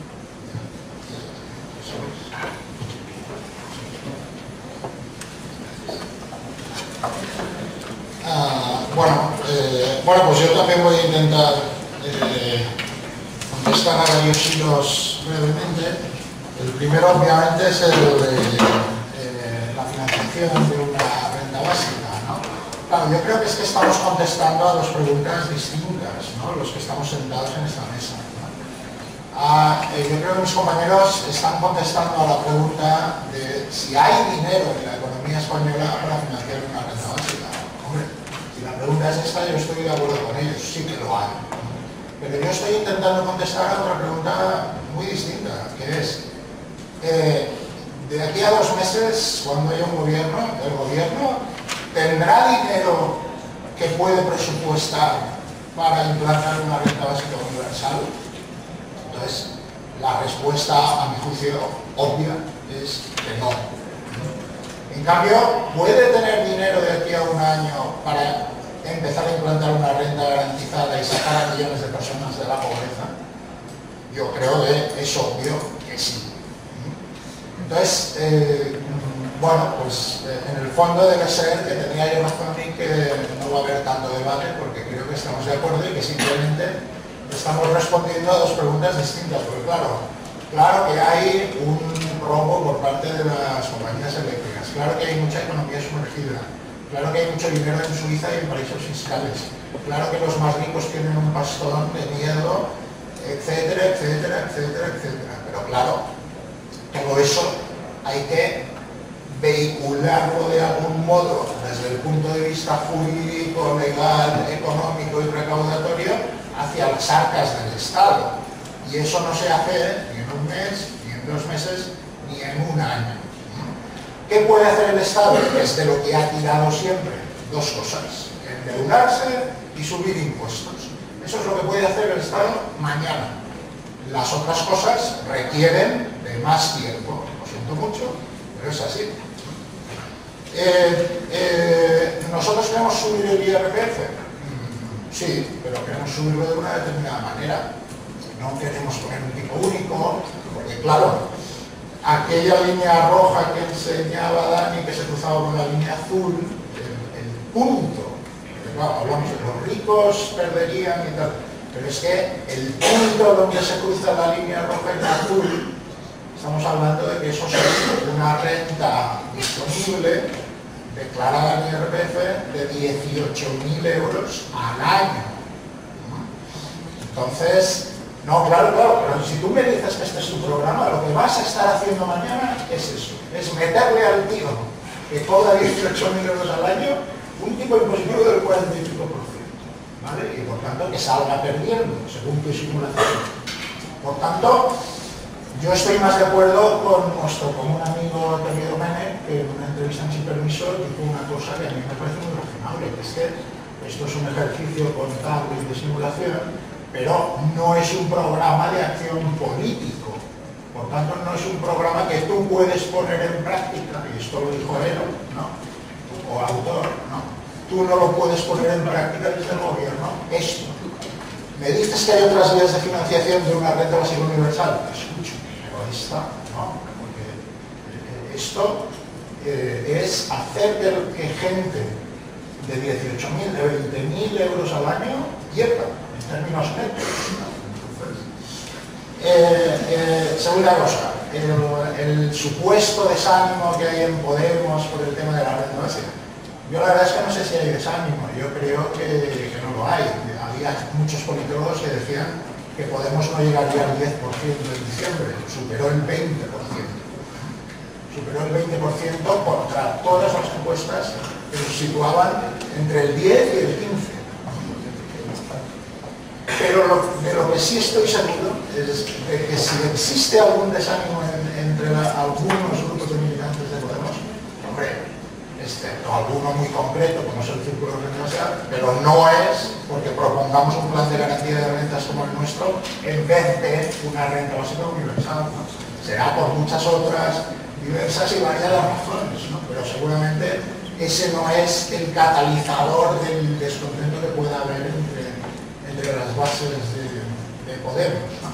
Bueno, pues yo también voy a intentar contestar a varios hilos brevemente. El primero, obviamente, es el de la financiación de una renta básica, ¿no? Claro, yo creo que es que estamos contestando a dos preguntas distintas, ¿no? Los que estamos sentados en esta mesa, ¿no? Yo creo que mis compañeros están contestando a la pregunta de si hay dinero en la economía española para financiar una renta básica. Hombre, si la pregunta es esta, yo estoy de acuerdo con ellos, sí que lo hay, ¿no? Pero yo estoy intentando contestar a otra pregunta muy distinta, que es, de aquí a 2 meses, cuando haya un gobierno, el gobierno tendrá dinero que puede presupuestar para implantar una renta básica universal. Entonces, la respuesta, a mi juicio, obvia, es que no. En cambio, ¿puede tener dinero de aquí a 1 año para empezar a implantar una renta garantizada y sacar a millones de personas de la pobreza? Yo creo que es obvio que sí. Entonces, bueno, pues en el fondo debe ser que tenía yo razón y que no va a haber tanto debate, porque creo que estamos de acuerdo y que simplemente estamos respondiendo a dos preguntas distintas. Porque claro que hay un robo por parte de las compañías eléctricas, claro que hay mucha economía sumergida, claro que hay mucho dinero en Suiza y en paraísos fiscales, claro que los más ricos tienen un pastón de miedo, etcétera, etcétera, etcétera, etcétera. Pero claro, todo eso hay que vehicularlo de algún modo desde el punto de vista jurídico, legal, económico y recaudatorio hacia las arcas del Estado. Y eso no se hace ni en un mes, ni en 2 meses, ni en un año. ¿Qué puede hacer el Estado? Es de lo que ha tirado siempre. 2 cosas: endeudarse y subir impuestos. Eso es lo que puede hacer el Estado mañana. Las otras cosas requieren de más tiempo. Lo siento mucho, pero es así. ¿Nosotros queremos subir el IRPF? Sí, pero queremos subirlo de una determinada manera. No queremos poner un tipo único, porque claro, aquella línea roja que enseñaba Dani, que se cruzaba con la línea azul, el punto, claro, hablamos de los ricos perderían y tal, pero es que el punto donde se cruza la línea roja y la azul, estamos hablando de que eso es una renta disponible declarada en IRPF de 18.000 euros al año. Entonces, no, claro, pero si tú me dices que este es tu programa, lo que vas a estar haciendo mañana es eso, es meterle al tío que cobra 18.000 euros al año un tipo impositivo del 45%, ¿vale? Y por tanto que salga perdiendo, según tu simulación. Por tanto, yo estoy más de acuerdo con nuestro común amigo Tony Domènech, que en una entrevista en Sin Permiso dijo una cosa que a mí me parece muy razonable, que es que esto es un ejercicio contable y de simulación, pero no es un programa de acción político. Por tanto, no es un programa que tú puedes poner en práctica, y esto lo dijo Ero, ¿no? O autor, ¿no? Tú no lo puedes poner en práctica desde el gobierno. Esto. Me dices que hay otras vías de financiación de una renta básica universal. Escucho, pero esta, ¿no? Porque esto es hacer que gente de 18.000, de 20.000 euros al año pierda en términos netos. Segunda cosa, el supuesto desánimo que hay en Podemos por el tema de la renta básica. Yo la verdad es que no sé si hay desánimo, yo creo que no lo hay. Había muchos politólogos que decían que Podemos no llegaría al 10% en diciembre, superó el 20%. Superó el 20% contra todas las encuestas que nos situaban entre el 10 y el 15%. Pero de lo que sí estoy seguro es de que si existe algún desánimo entre algunos grupos de militantes de Podemos, hombre, excepto alguno muy concreto, como es el Círculo de Renta, pero no es porque propongamos un plan de garantía de rentas como el nuestro en vez de una renta básica universal, ¿no? Será por muchas otras diversas y variadas razones, ¿no? Pero seguramente ese no es el catalizador del descontento que pueda haber entre las bases de Podemos, ¿no?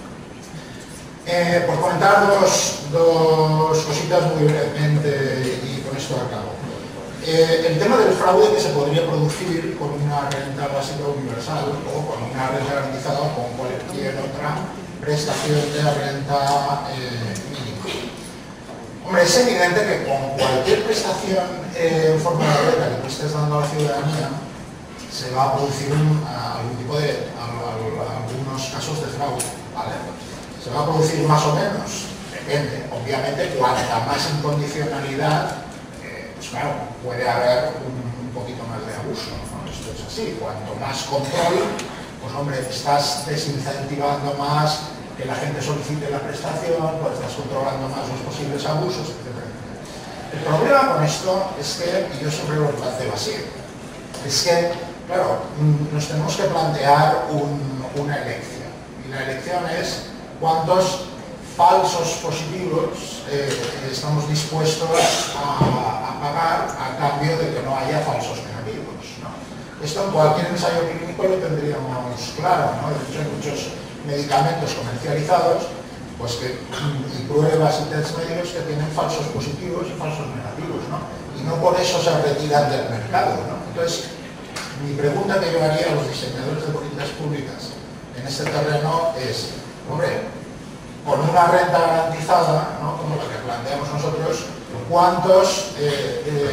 Por comentar dos cositas muy brevemente y con esto acabo. El tema del fraude que se podría producir con una renta básica universal o con una renta garantizada o con cualquier otra prestación de renta mínima. Hombre, es evidente que con cualquier prestación en forma de renta que tú estés dando a la ciudadanía se va a producir algún tipo de, algunos casos de fraude, ¿vale? Se va a producir más o menos, depende. Obviamente, cuanta más incondicionalidad, pues claro, puede haber un poquito más de abuso, ¿no? Esto es así. Cuanto más control, pues hombre, estás desincentivando más que la gente solicite la prestación, pues estás controlando más los posibles abusos, etc. El problema con esto es que, y yo siempre lo planteo así, es que, claro, nos tenemos que plantear una elección. Y la elección es cuántos falsos positivos estamos dispuestos a pagar a cambio de que no haya falsos negativos, ¿no? Esto en cualquier ensayo clínico lo tendríamos claro, ¿no? De hecho, hay muchos medicamentos comercializados pues y pruebas y test médicos que tienen falsos positivos y falsos negativos, ¿no? Y no por eso se retiran del mercado, ¿no? Entonces, mi pregunta que yo haría a los diseñadores de políticas públicas en este terreno es, hombre, con una renta garantizada, ¿no? Como la que planteamos nosotros, ¿cuántos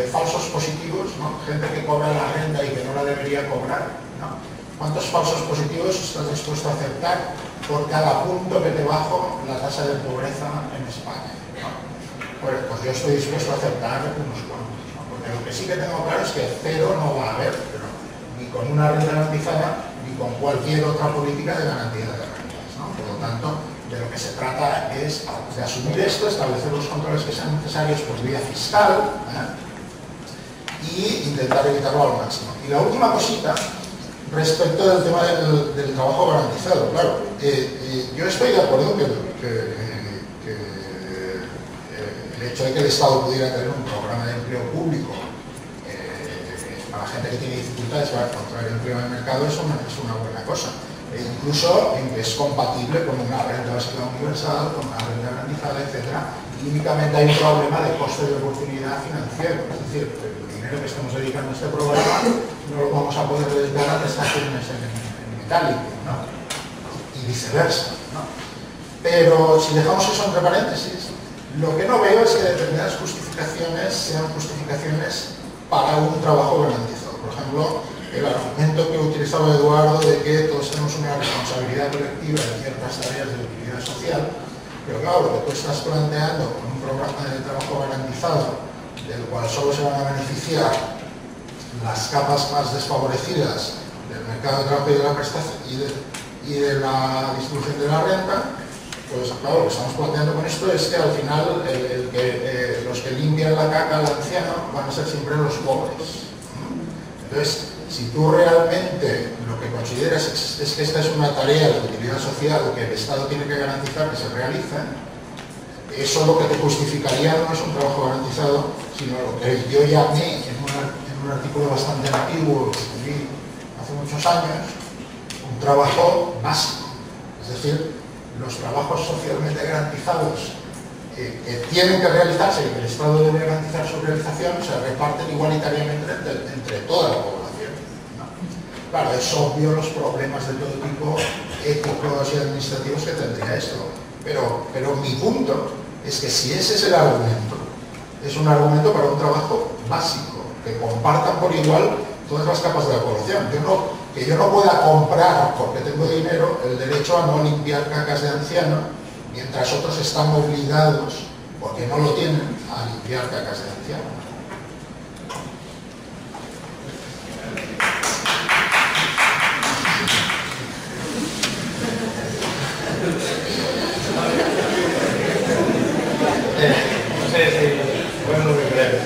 falsos positivos, ¿no? Gente que cobra la renta y que no la debería cobrar, ¿no? ¿Cuántos falsos positivos estás dispuesto a aceptar por cada punto que te bajo la tasa de pobreza en España, ¿no? Pues yo estoy dispuesto a aceptar unos cuantos, ¿no? Porque lo que sí que tengo claro es que cero no va a haber, pero ni con una renta garantizada ni con cualquier otra política de garantía de rentas, ¿no? Por lo tanto, de lo que se trata es de asumir esto, establecer los controles que sean necesarios por vía fiscal, y intentar evitarlo al máximo. Y la última cosita, respecto del tema del trabajo garantizado, claro, yo estoy de acuerdo que el hecho de que el Estado pudiera tener un programa de empleo público para gente que tiene dificultades para encontrar empleo en el mercado es una buena cosa. E incluso en que es compatible con una renta básica universal, con una renta garantizada, etc. Y únicamente hay un problema de coste de oportunidad financiero, es decir, el dinero que estamos dedicando a este programa no lo vamos a poder desviar a prestaciones en metálico, ¿no? Y viceversa, ¿no? Pero si dejamos eso entre paréntesis, lo que no veo es que determinadas justificaciones sean justificaciones para un trabajo garantizado. Por ejemplo, el argumento que utilizaba Eduardo de que todos tenemos una responsabilidad colectiva en ciertas tareas de utilidad social, pero claro, lo que tú estás planteando con un programa de trabajo garantizado, del cual solo se van a beneficiar las capas más desfavorecidas del mercado de trabajo y de la prestación y de la distribución de la renta, pues claro, lo que estamos planteando con esto es que al final los que limpian la caca al anciano van a ser siempre los pobres. Entonces, si tú realmente lo que consideras es que esta es una tarea de utilidad social que el Estado tiene que garantizar que se realice, eso lo que te justificaría no es un trabajo garantizado, sino lo que yo llamé en un artículo bastante antiguo que escribí hace muchos años, un trabajo básico. Es decir, los trabajos socialmente garantizados que tienen que realizarse y que el Estado debe garantizar su realización se reparten igualitariamente entre toda la población, ¿no? Claro, es obvio los problemas de todo tipo éticos y administrativos que tendría esto, pero mi punto es que si ese es el argumento, es un argumento para un trabajo básico, que compartan por igual todas las capas de la población. Que yo no pueda comprar, porque tengo dinero, el derecho a no limpiar cacas de anciano, mientras otros están obligados, porque no lo tienen, a limpiar cacas de anciano. No sé si fue muy breve.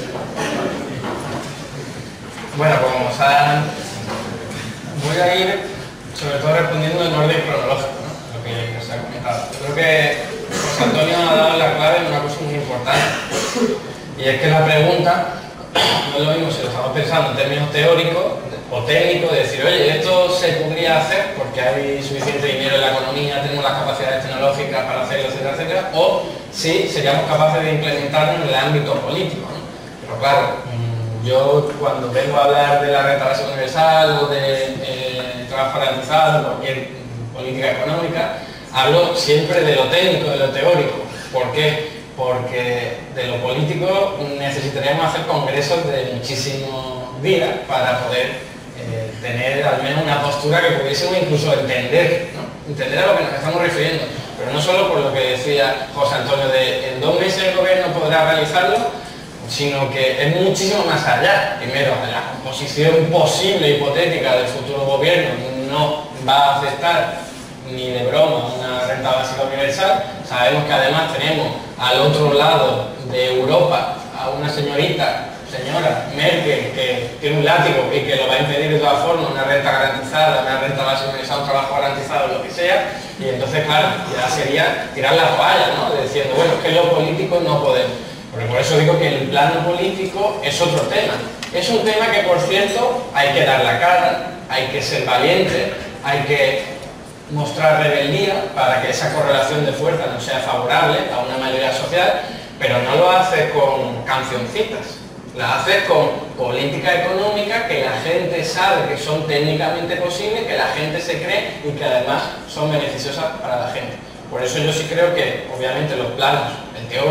Bueno, como saben, voy a ir sobre todo respondiendo en orden cronológico, ¿no? Lo que os he comentado. Creo que José Antonio ha dado la clave en una cosa muy importante, y es que la pregunta no es lo mismo si lo estamos pensando en términos teóricos o técnicos, de decir, oye, esto se podría hacer porque hay suficiente dinero en la economía, tenemos las capacidades tecnológicas para hacerlo, etcétera, etcétera, o si seríamos capaces de implementarlo en el ámbito político, ¿no? Pero claro, yo cuando vengo a hablar de la renta básica universal o de trabajo garantizado, cualquier política económica, hablo siempre de lo técnico, de lo teórico. ¿Por qué? Porque de lo político necesitaríamos hacer congresos de muchísimos días para poder tener al menos una postura que pudiésemos incluso entender, ¿no? Entender a lo que nos estamos refiriendo. Pero no solo por lo que decía José Antonio de en 2 meses el gobierno podrá realizarlo, sino que es muchísimo más allá. Primero, la composición posible, hipotética del futuro gobierno no va a aceptar ni de broma una renta básica universal. Sabemos que además tenemos al otro lado de Europa a una señora Merkel, que tiene un látigo y que lo va a impedir de todas formas, una renta garantizada, una renta básica universal, un trabajo garantizado, lo que sea, y entonces claro, ya sería tirar la toalla, ¿no? Diciendo, bueno, es que lo político no podemos. Porque por eso digo que el plano político es otro tema. Es un tema que, por cierto, hay que dar la cara, hay que ser valiente, hay que mostrar rebeldía para que esa correlación de fuerza no sea favorable a una mayoría social, pero no lo hace con cancioncitas, la hace con política económica que la gente sabe que son técnicamente posibles, que la gente se cree y que además son beneficiosas para la gente. Por eso yo sí creo que, obviamente, los planos, el teórico,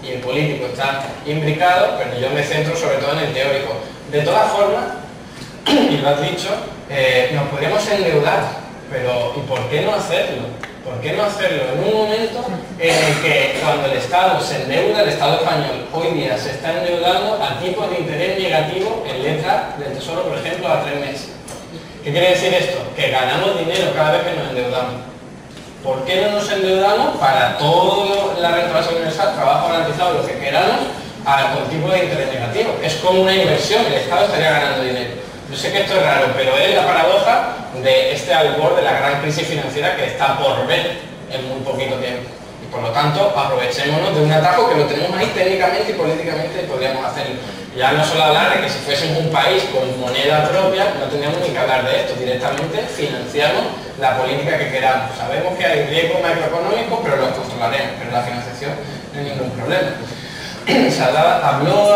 y el político está imbricado, pero yo me centro sobre todo en el teórico. De todas formas, y lo has dicho, nos podemos endeudar, pero ¿y por qué no hacerlo? ¿Por qué no hacerlo en un momento en el que cuando el Estado se endeuda, el Estado español hoy día se está endeudando a tipos de interés negativo en letra del Tesoro, por ejemplo, a 3 meses? ¿Qué quiere decir esto? Que ganamos dinero cada vez que nos endeudamos. ¿Por qué no nos endeudamos para toda la renta básica universal, trabajo garantizado, lo que queramos, con tipo de interés negativo? Es como una inversión, el Estado estaría ganando dinero. Yo sé que esto es raro, pero es la paradoja de este albor de la gran crisis financiera que está por ver en muy poquito tiempo. Y por lo tanto, aprovechémonos de un atajo que lo tenemos ahí técnicamente y políticamente podríamos hacerlo. Ya no solo hablar de que si fuésemos un país con moneda propia, no tendríamos ni que hablar de esto. Directamente financiamos la política que queramos. Sabemos que hay riesgos macroeconómicos, pero los controlaremos. Pero la financiación no hay ningún problema. Habló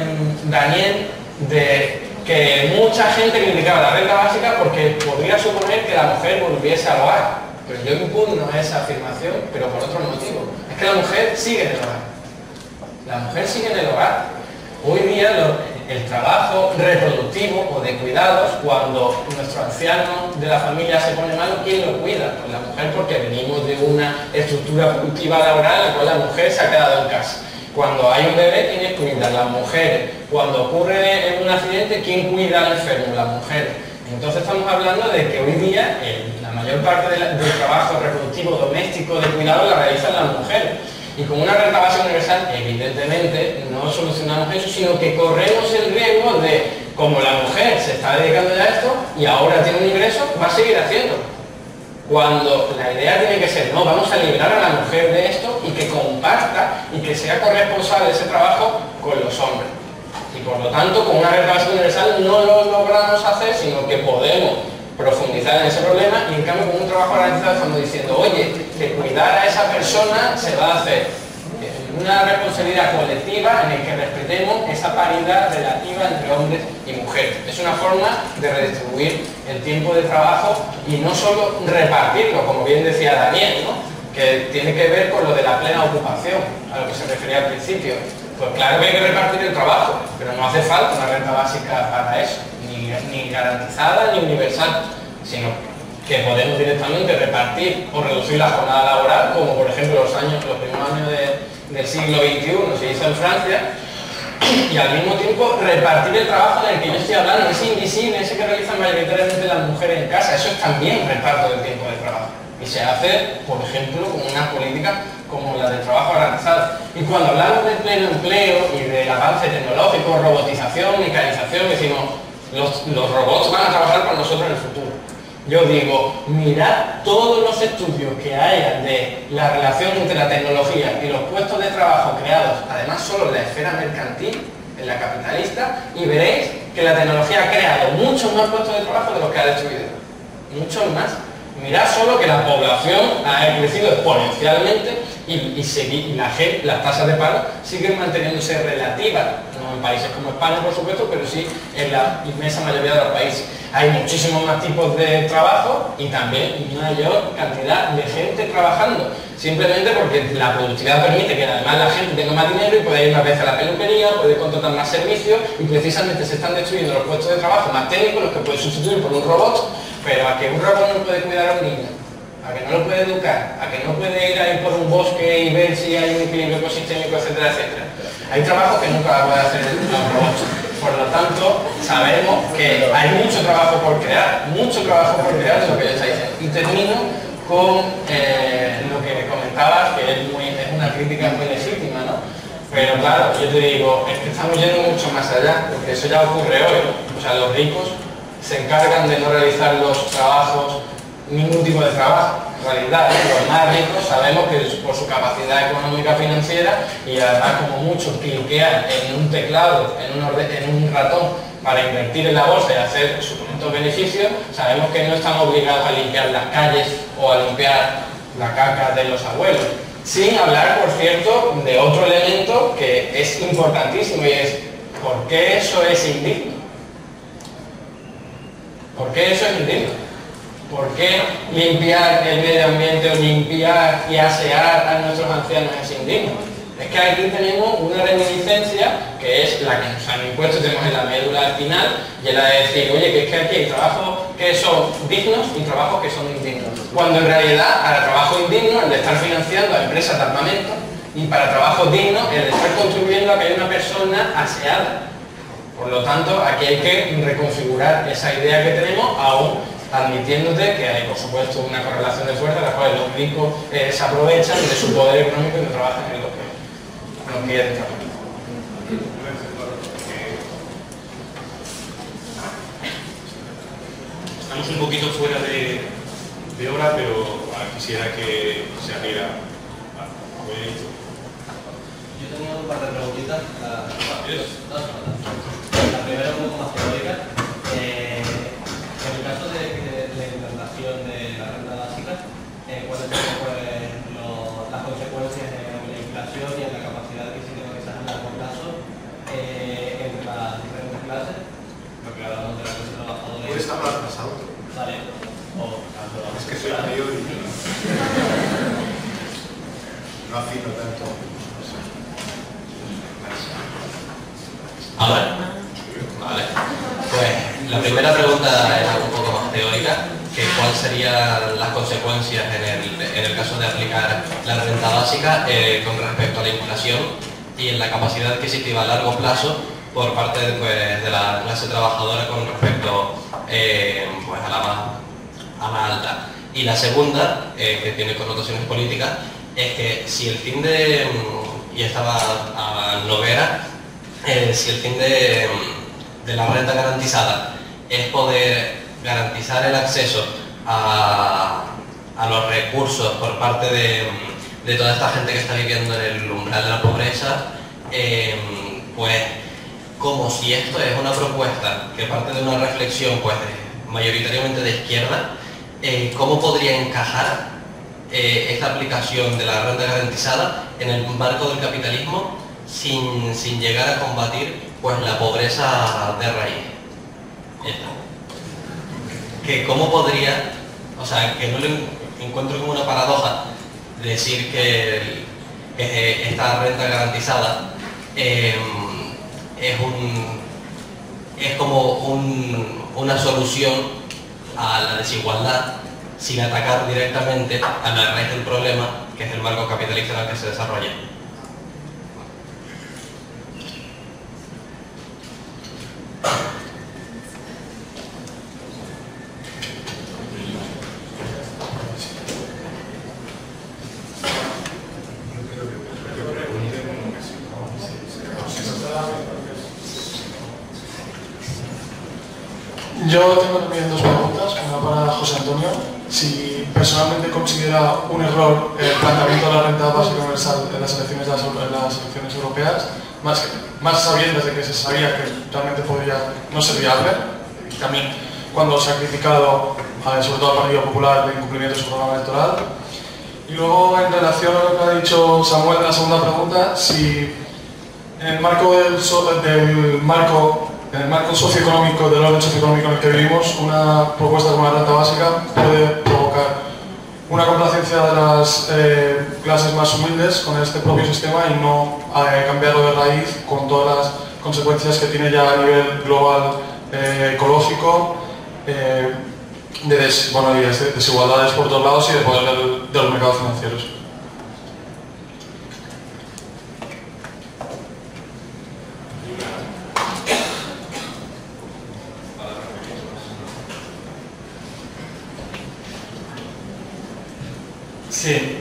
Daniel de que mucha gente criticaba la renta básica porque podría suponer que la mujer volviese al hogar. Pero yo impugno esa afirmación, pero por otro motivo. Es que la mujer sigue en el hogar. La mujer sigue en el hogar. Hoy día el trabajo reproductivo o de cuidados, cuando nuestro anciano de la familia se pone malo, ¿quién lo cuida? Pues la mujer, porque venimos de una estructura productiva laboral en la cual la mujer se ha quedado en casa. Cuando hay un bebé, ¿quién cuida? Las mujeres. Cuando ocurre un accidente, ¿quién cuida al enfermo? Las mujeres. Entonces estamos hablando de que hoy día la mayor parte del trabajo reproductivo doméstico de cuidado la realizan las mujeres. Y con una renta básica universal, evidentemente, no solucionamos eso, sino que corremos el riesgo de, como la mujer se está dedicando ya a esto y ahora tiene un ingreso, va a seguir haciéndolo. Cuando la idea tiene que ser, no, vamos a liberar a la mujer de esto y que comparta y que sea corresponsable de ese trabajo con los hombres. Y por lo tanto, con una renta básica universal no lo logramos hacer, sino que podemos profundizar en ese problema y en cambio con un trabajo garantizado estamos diciendo, oye, que cuidar a esa persona se va a hacer una responsabilidad colectiva en el que respetemos esa paridad relativa entre hombres y mujeres. Es una forma de redistribuir el tiempo de trabajo y no solo repartirlo, como bien decía Daniel, ¿no? Que tiene que ver con lo de la plena ocupación, a lo que se refería al principio. Pues claro que hay que repartir el trabajo, pero no hace falta una renta básica para eso, ni garantizada ni universal, sino que podemos directamente repartir o reducir la jornada laboral, como por ejemplo los primeros años del siglo XXI se hizo en Francia, y al mismo tiempo repartir el trabajo en el que yo estoy hablando, ese invisible, ese que realizan mayoritariamente las mujeres en casa. Eso es también reparto del tiempo de trabajo. Y se hace, por ejemplo, con una política como la del trabajo garantizado. Y cuando hablamos del pleno empleo y del avance tecnológico, robotización, mecanización, decimos, los robots van a trabajar con nosotros en el futuro. Yo digo, mirad todos los estudios que haya de la relación entre la tecnología y los puestos de trabajo creados, además solo en la esfera mercantil, en la capitalista, y veréis que la tecnología ha creado muchos más puestos de trabajo de los que ha destruido. Muchos más. Mirad solo que la población ha crecido exponencialmente y las tasas de paro siguen manteniéndose relativas, no en países como España, por supuesto, pero sí en la inmensa mayoría de los países. Hay muchísimos más tipos de trabajo y también mayor cantidad de gente trabajando, simplemente porque la productividad permite que además la gente tenga más dinero y puede ir más veces a la peluquería, puede contratar más servicios y precisamente se están destruyendo los puestos de trabajo más técnicos, los que puede sustituir por un robot, pero a que un robot no puede cuidar a un niño, a que no lo puede educar, a que no puede ir a ir por un bosque y ver si hay un equilibrio ecosistémico, etcétera, etcétera. Hay trabajos que nunca puede hacer los robots. Por lo tanto, sabemos que hay mucho trabajo por crear, es lo que yo está diciendo. Y termino con lo que comentabas, que es una crítica muy legítima, ¿no? Pero claro, yo te digo, es que estamos yendo mucho más allá, porque eso ya ocurre hoy, ¿no? O sea, los ricos se encargan de no realizar los trabajos, ningún tipo de trabajo. En realidad, los más ricos sabemos que por su capacidad económica financiera y además como muchos cliquean en un teclado, en un ratón para invertir en la bolsa y hacer suculentos beneficios, sabemos que no están obligados a limpiar las calles o a limpiar la caca de los abuelos. Sin hablar, por cierto, de otro elemento que es importantísimo y es ¿por qué eso es indigno? ¿Por qué eso es indigno? ¿Por qué limpiar el medio ambiente o limpiar y asear a nuestros ancianos es indigno? Es que aquí tenemos una reminiscencia que es la que nos han impuesto, tenemos en la médula al final, y es la de decir, oye, que es que aquí hay trabajos que son dignos y trabajos que son indignos. Cuando en realidad, para trabajo indigno, el de estar financiando a empresas de armamento, y para trabajo digno, el de estar contribuyendo a que haya una persona aseada. Por lo tanto, aquí hay que reconfigurar esa idea que tenemos, aún admitiéndote que hay, por supuesto, una correlación de fuerza, en la cual los ricos se aprovechan de su poder económico y no trabajan en lo que quieren trabajar. Estamos un poquito fuera de hora, pero quisiera que se abriera. Yo tenía un par de preguntitas. La primera un poco más teórica. En el caso de la implantación de la renta básica, ¿cuáles son las consecuencias en la inflación y en la capacidad adquisitiva que se hace a largo plazo entre las diferentes clases? Porque hablamos de la clase trabajadora. Puede estar más pasado. Vale. Es que soy amigo y no afino tanto. Ahora, vale. Pues la primera pregunta es un poco más teórica, que cuáles serían las consecuencias en el caso de aplicar la renta básica con respecto a la inflación y en la capacidad adquisitiva a largo plazo por parte de la clase trabajadora con respecto pues a la más alta. Y la segunda, que tiene connotaciones políticas, es que si el fin de, y estaba a Noguera, si el fin de la renta garantizada es poder garantizar el acceso a los recursos por parte de toda esta gente que está viviendo en el umbral de la pobreza, pues como si esto es una propuesta que parte de una reflexión pues mayoritariamente de izquierda, ¿cómo podría encajar esta aplicación de la renta garantizada en el marco del capitalismo sin llegar a combatir pues la pobreza de raíz? Que cómo podría, o sea, que no le encuentro como una paradoja decir que esta renta garantizada es como una solución a la desigualdad sin atacar directamente a la raíz del problema, que es el marco capitalista en el que se desarrolla. Yo tengo también dos preguntas, una para José Antonio. Si personalmente considera un error el planteamiento de la renta básica universal en las elecciones europeas, más sabiendas de que se sabía que realmente no ser viable, y también cuando se ha criticado, sobre todo al Partido Popular, el incumplimiento de su programa electoral. Y luego, en relación a lo que ha dicho Samuel en la segunda pregunta, si en el marco del marco socioeconómico, del orden socioeconómico en el que vivimos, una propuesta como la renta básica puede provocar una complacencia de las clases más humildes con este propio sistema y no cambiarlo de raíz con todas las consecuencias que tiene ya a nivel global ecológico, y desigualdades por todos lados y de poder de los mercados financieros. Sí.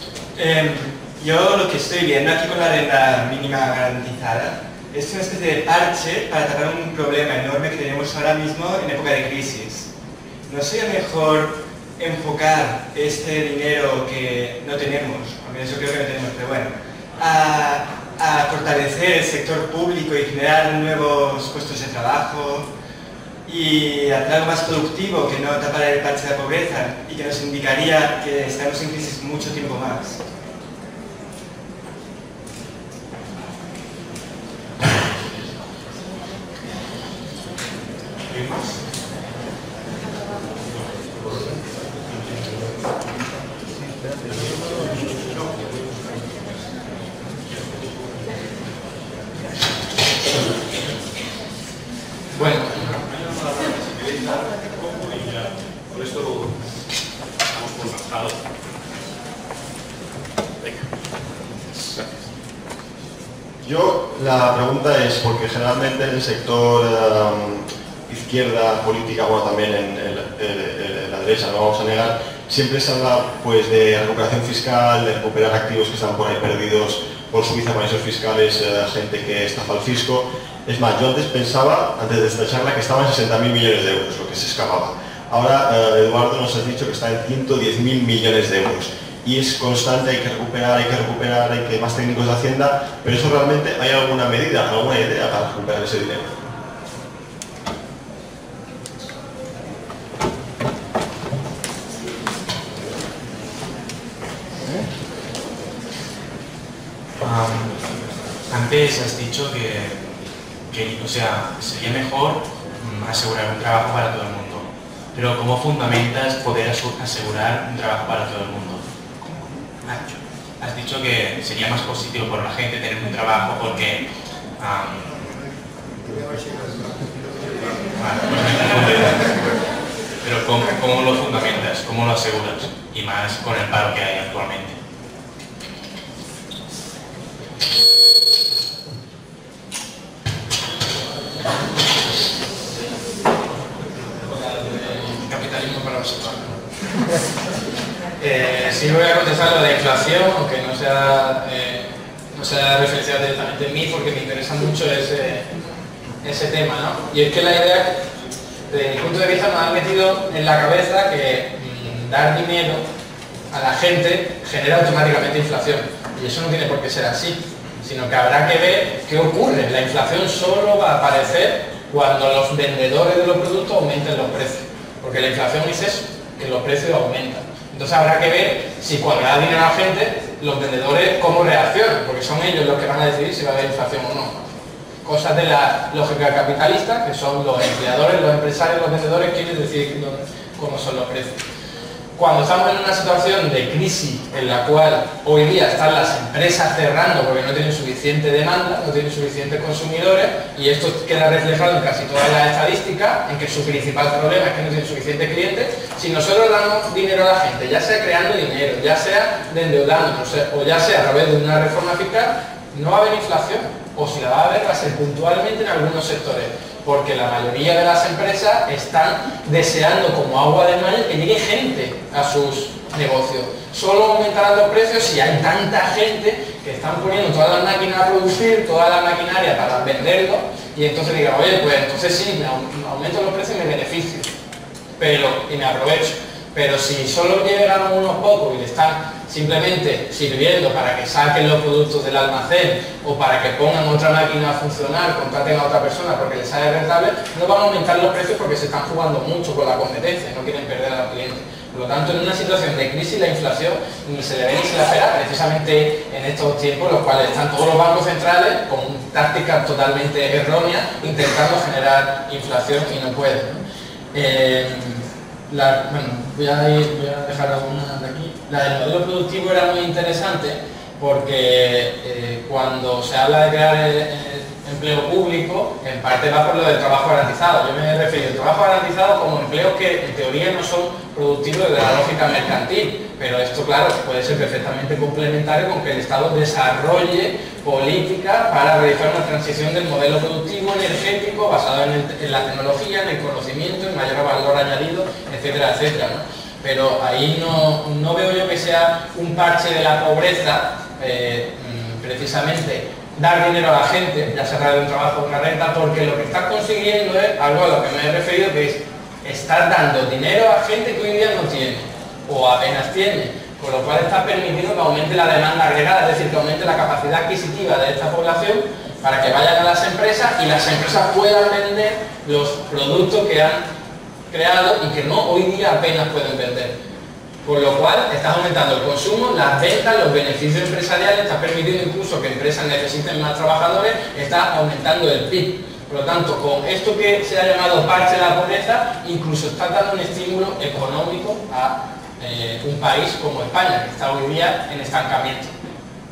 Yo lo que estoy viendo aquí con la renta mínima garantizada es una especie de parche para tapar un problema enorme que tenemos ahora mismo en época de crisis. ¿No sería mejor enfocar este dinero que no tenemos, al menos yo creo que no tenemos, pero bueno, a fortalecer el sector público y generar nuevos puestos de trabajo y hacer algo más productivo que no tapar el parche de la pobreza y que nos indicaría que estamos en crisis mucho tiempo más? Bueno. Con esto estamos conversados. Yo, la pregunta es, porque generalmente en el sector izquierda política, bueno, también en la derecha, no vamos a negar, siempre se habla pues, de recuperación fiscal, de recuperar activos que están por ahí perdidos por Suiza, paraísos fiscales, gente que estafa al fisco. Es más, yo antes pensaba, antes de esta charla, que estaban 60.000 millones de euros, lo que se escapaba. Ahora, Eduardo nos ha dicho que está en 110.000 millones de euros. Y es constante, hay que recuperar, hay que más técnicos de Hacienda, pero eso realmente, ¿hay alguna medida, alguna idea para recuperar ese dinero? Antes has dicho que o sea, sería mejor asegurar un trabajo para todo el mundo, pero ¿cómo fundamentas poder asegurar un trabajo para todo el mundo? Has dicho que sería más positivo por la gente tener un trabajo porque... pero ¿cómo lo fundamentas? ¿Cómo lo aseguras? Y más con el paro que hay actualmente. Capitalismo para vosotros. Sí voy a contestar lo de inflación, aunque no sea referenciado directamente en mí, porque me interesa mucho ese tema, ¿no? Y es que la idea, desde mi punto de vista, nos ha metido en la cabeza que dar dinero a la gente genera automáticamente inflación. Y eso no tiene por qué ser así, sino que habrá que ver qué ocurre. La inflación solo va a aparecer cuando los vendedores de los productos aumenten los precios. Porque la inflación es eso, que los precios aumentan. Entonces habrá que ver si cuando da dinero a la gente, los vendedores cómo reaccionan, porque son ellos los que van a decidir si va a haber inflación o no. Cosas de la lógica capitalista, que son los empleadores, los empresarios, los vendedores, quienes deciden cómo son los precios. Cuando estamos en una situación de crisis en la cual hoy día están las empresas cerrando porque no tienen suficiente demanda, no tienen suficientes consumidores, y esto queda reflejado en casi todas las estadísticas, en que su principal problema es que no tienen suficientes clientes, si nosotros damos dinero a la gente, ya sea creando dinero, ya sea endeudándonos, o ya sea a través de una reforma fiscal, no va a haber inflación, o si la va a haber va a ser puntualmente en algunos sectores, porque la mayoría de las empresas están deseando como agua de mayo que llegue gente a sus negocios. Solo aumentarán los precios si hay tanta gente que están poniendo todas las máquinas a producir, toda la maquinaria para venderlo, y entonces digan, oye, pues entonces sí, me aumento los precios y me beneficio, y me aprovecho. Pero si solo llegan unos pocos y le están simplemente sirviendo para que saquen los productos del almacén o para que pongan otra máquina a funcionar, contraten a otra persona porque les sale rentable, no van a aumentar los precios porque se están jugando mucho con la competencia, no quieren perder a los clientes. Por lo tanto, en una situación de crisis, la inflación ni se le ve ni se la espera, precisamente en estos tiempos, los cuales están todos los bancos centrales con tácticas totalmente erróneas intentando generar inflación y no pueden, ¿no? Voy a dejar alguna de aquí. La del modelo productivo era muy interesante porque cuando se habla de crear empleo público, en parte va por lo del trabajo garantizado. Yo me he referido al trabajo garantizado como empleos que en teoría no son productivos de la lógica mercantil, pero esto, claro, puede ser perfectamente complementario con que el Estado desarrolle políticas para realizar una transición del modelo productivo energético basado en la tecnología, en el conocimiento, en mayor valor añadido, etcétera, etcétera, ¿no? Pero ahí no veo yo que sea un parche de la pobreza, precisamente dar dinero a la gente, ya sea de un trabajo o una renta, porque lo que está consiguiendo es algo a lo que me he referido, que es estar dando dinero a gente que hoy día no tiene, o apenas tiene, con lo cual está permitiendo que aumente la demanda agregada, es decir, que aumente la capacidad adquisitiva de esta población para que vayan a las empresas y las empresas puedan vender los productos que han creado y que no hoy día apenas pueden vender. Con lo cual, estás aumentando el consumo, las ventas, los beneficios empresariales, estás permitiendo incluso que empresas necesiten más trabajadores, está aumentando el PIB. Por lo tanto, con esto que se ha llamado parche de la pobreza, incluso está dando un estímulo económico a un país como España, que está hoy día en estancamiento.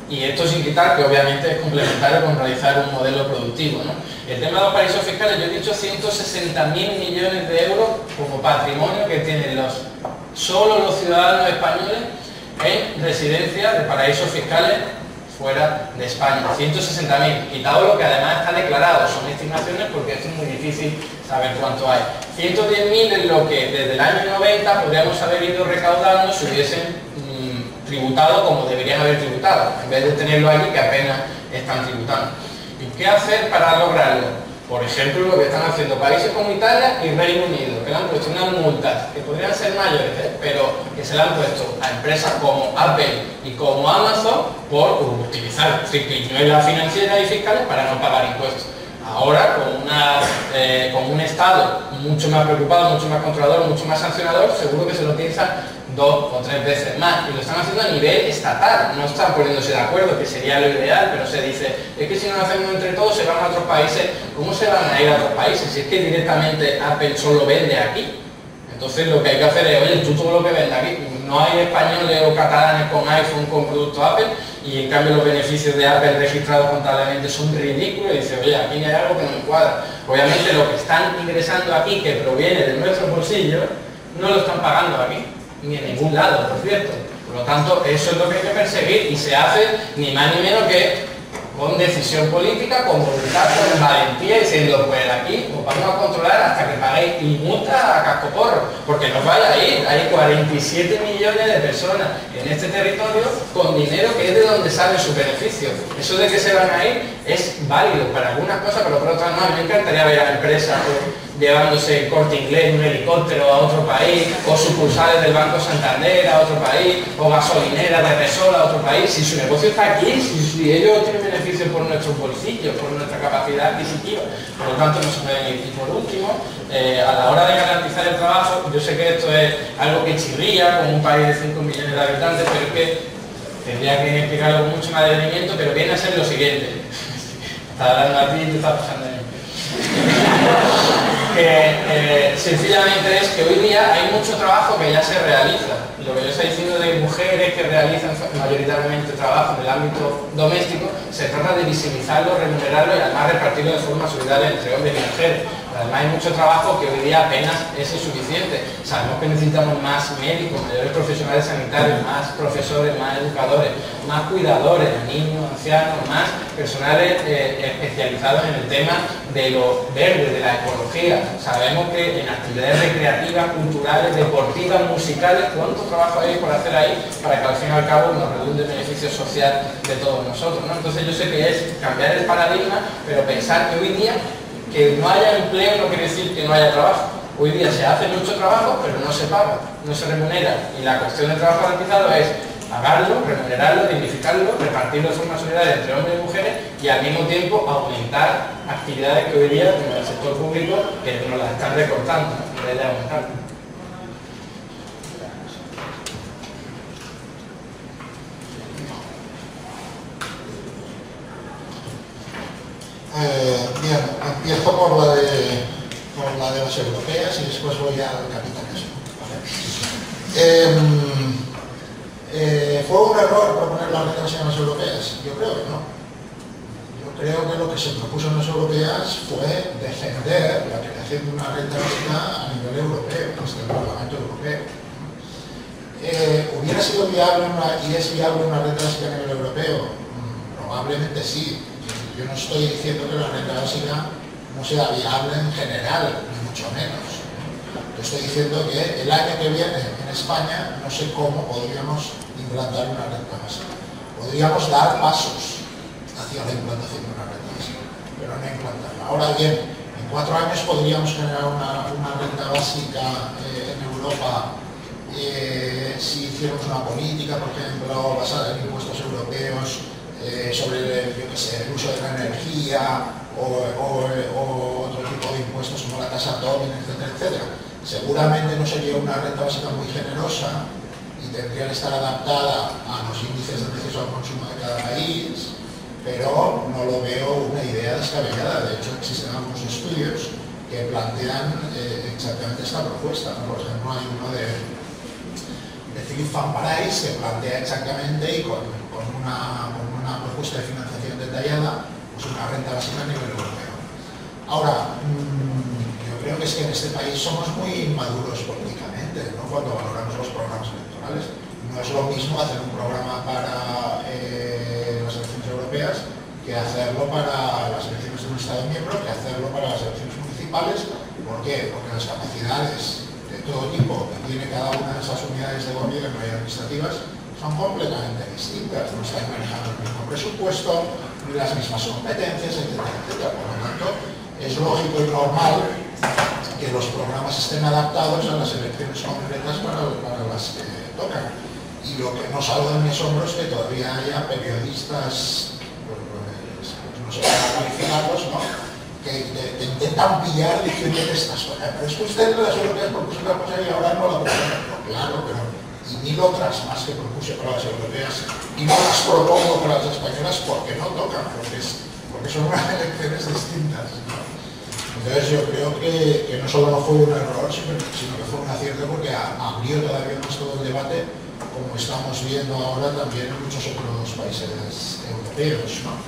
Y esto sin quitar que obviamente es complementario con realizar un modelo productivo, ¿no? El tema de los paraísos fiscales, yo he dicho 160.000 millones de euros como patrimonio que tienen solo los ciudadanos españoles en residencia de paraísos fiscales fuera de España. 160.000, quitado lo que además está declarado, son estimaciones porque esto es muy difícil saber cuánto hay. 110.000 es lo que desde el año 90 podríamos haber ido recaudando si hubiesen tributado como deberían haber tributado, en vez de tenerlo aquí que apenas están tributando. ¿Y qué hacer para lograrlo? Por ejemplo, lo que están haciendo países como Italia y Reino Unido, que le han puesto unas multas que podrían ser mayores, pero que se le han puesto a empresas como Apple y como Amazon por utilizar triquiñuelas financieras y fiscales para no pagar impuestos. Ahora, con un Estado mucho más preocupado, mucho más controlador, mucho más sancionador, seguro que se lo piensan 2 o 3 veces más, y lo están haciendo a nivel estatal, no están poniéndose de acuerdo, que sería lo ideal, pero se dice, es que si no lo hacemos entre todos se van a otros países. ¿Cómo se van a ir a otros países? Si es que directamente Apple solo vende aquí. Entonces lo que hay que hacer es, oye, tú todo lo que vendes aquí, no hay españoles o catalanes con iPhone con producto Apple, y en cambio los beneficios de Apple registrados contablemente son ridículos, y dice, oye, aquí hay algo que no me cuadra. Obviamente lo que están ingresando aquí, que proviene de nuestro bolsillo, no lo están pagando aquí, ni en ningún lado, por cierto. Por lo tanto, eso es lo que hay que perseguir, y se hace ni más ni menos que con decisión política, con voluntad, con valentía, diciendo, pues aquí os vamos a controlar hasta que paguéis y multa a cascoporro, porque no vaya a ir. Hay 47 millones de personas en este territorio con dinero que es de donde salen sus beneficios. Eso de que se van a ir es válido para algunas cosas, pero por otras no. Me encantaría ver a empresas llevándose Corte Inglés en un helicóptero a otro país, o sucursales del Banco Santander a otro país, o gasolineras de Repsol a otro país. Si su negocio está aquí, si ellos tienen beneficios por nuestros bolsillos, por nuestra capacidad adquisitiva, por lo tanto no se pueden ir. Y por último, a la hora de garantizar el trabajo, yo sé que esto es algo que chirría con un país de 5 millones de habitantes, pero es que tendría que explicarlo con mucho más detenimiento, pero viene a ser lo siguiente. Está hablando a ti y te está pasando a mí. Que sencillamente es que hoy día hay mucho trabajo que ya se realiza. Lo que yo estoy diciendo de mujeres que realizan mayoritariamente trabajo en el ámbito doméstico, se trata de visibilizarlo, remunerarlo y además repartirlo de forma solidaria entre hombres y mujeres. Además hay mucho trabajo que hoy día apenas es insuficiente. Sabemos que necesitamos más médicos, mayores profesionales sanitarios, más profesores, más educadores, más cuidadores, niños, ancianos, más personales especializados en el tema de lo verde, de la ecología. Sabemos que en actividades recreativas, culturales, deportivas, musicales, ¿cuánto trabajo hay por hacer ahí para que al fin y al cabo nos redunde el beneficio social de todos nosotros, ¿no? Entonces yo sé que es cambiar el paradigma, pero pensar que hoy día que no haya empleo no quiere decir que no haya trabajo. Hoy día se hace mucho trabajo, pero no se paga, no se remunera. Y la cuestión del trabajo garantizado es pagarlo, remunerarlo, dignificarlo, repartirlo de forma solidaria entre hombres y mujeres, y al mismo tiempo aumentar actividades que hoy día en el sector público que nos las están recortando, en vez de aumentar. Bien, empiezo por la de las europeas y después voy al capitalismo. ¿Fue un error proponer las rentas en las europeas? Yo creo que no. Yo creo que lo que se propuso en las europeas fue defender la creación de una renta básica a nivel europeo, desde el Parlamento Europeo. ¿Hubiera sido viable y es viable una renta básica a nivel europeo? Probablemente sí. Yo no estoy diciendo que la renta básica no sea viable en general, ni mucho menos. Yo estoy diciendo que el año que viene en España no sé cómo podríamos implantar una renta básica. Podríamos dar pasos hacia la implantación de una renta básica, pero no implantarla. Ahora bien, en 4 años podríamos generar una renta básica en Europa si hiciéramos una política, por ejemplo, basada en impuestos europeos, sobre el uso de la energía o otro tipo de impuestos como la tasa Tobin, etcétera, etcétera. Seguramente no sería una renta básica muy generosa y tendría que estar adaptada a los índices de precios al consumo de cada país, pero no lo veo una idea descabellada. De hecho, existen algunos estudios que plantean exactamente esta propuesta, ¿no? Por ejemplo, hay uno de Philip Van Parijs que plantea exactamente y con una propuesta de financiación detallada, pues una renta básica a nivel europeo. Ahora, yo creo que es que en este país somos muy maduros políticamente, ¿no? Cuando valoramos los programas electorales. No es lo mismo hacer un programa para las elecciones europeas que hacerlo para las elecciones de un Estado miembro, que hacerlo para las elecciones municipales. ¿Por qué? Porque las capacidades de todo tipo que tiene cada una de esas unidades de gobierno y administrativas son completamente distintas. No están manejando el mismo presupuesto, ni las mismas competencias, etcétera, etcétera. Por lo tanto, es lógico y normal que los programas estén adaptados a las elecciones concretas para las que tocan. Y lo que no salgo de mi asombro es que todavía haya periodistas, no sé cómo calificarlos, ¿no? que intentan pillar diciendo que estas cosas. Pero es que ustedes las europeas propuso una cosa y ahora no la proponen. No, claro, pero y mil otras más que propuse para las europeas y no las propongo para las españolas porque no tocan, porque son unas elecciones distintas, ¿no? Entonces yo creo que no solo no fue un error, sino que fue un acierto porque abrió todavía más todo el debate, como estamos viendo ahora también en muchos otros países europeos, ¿no?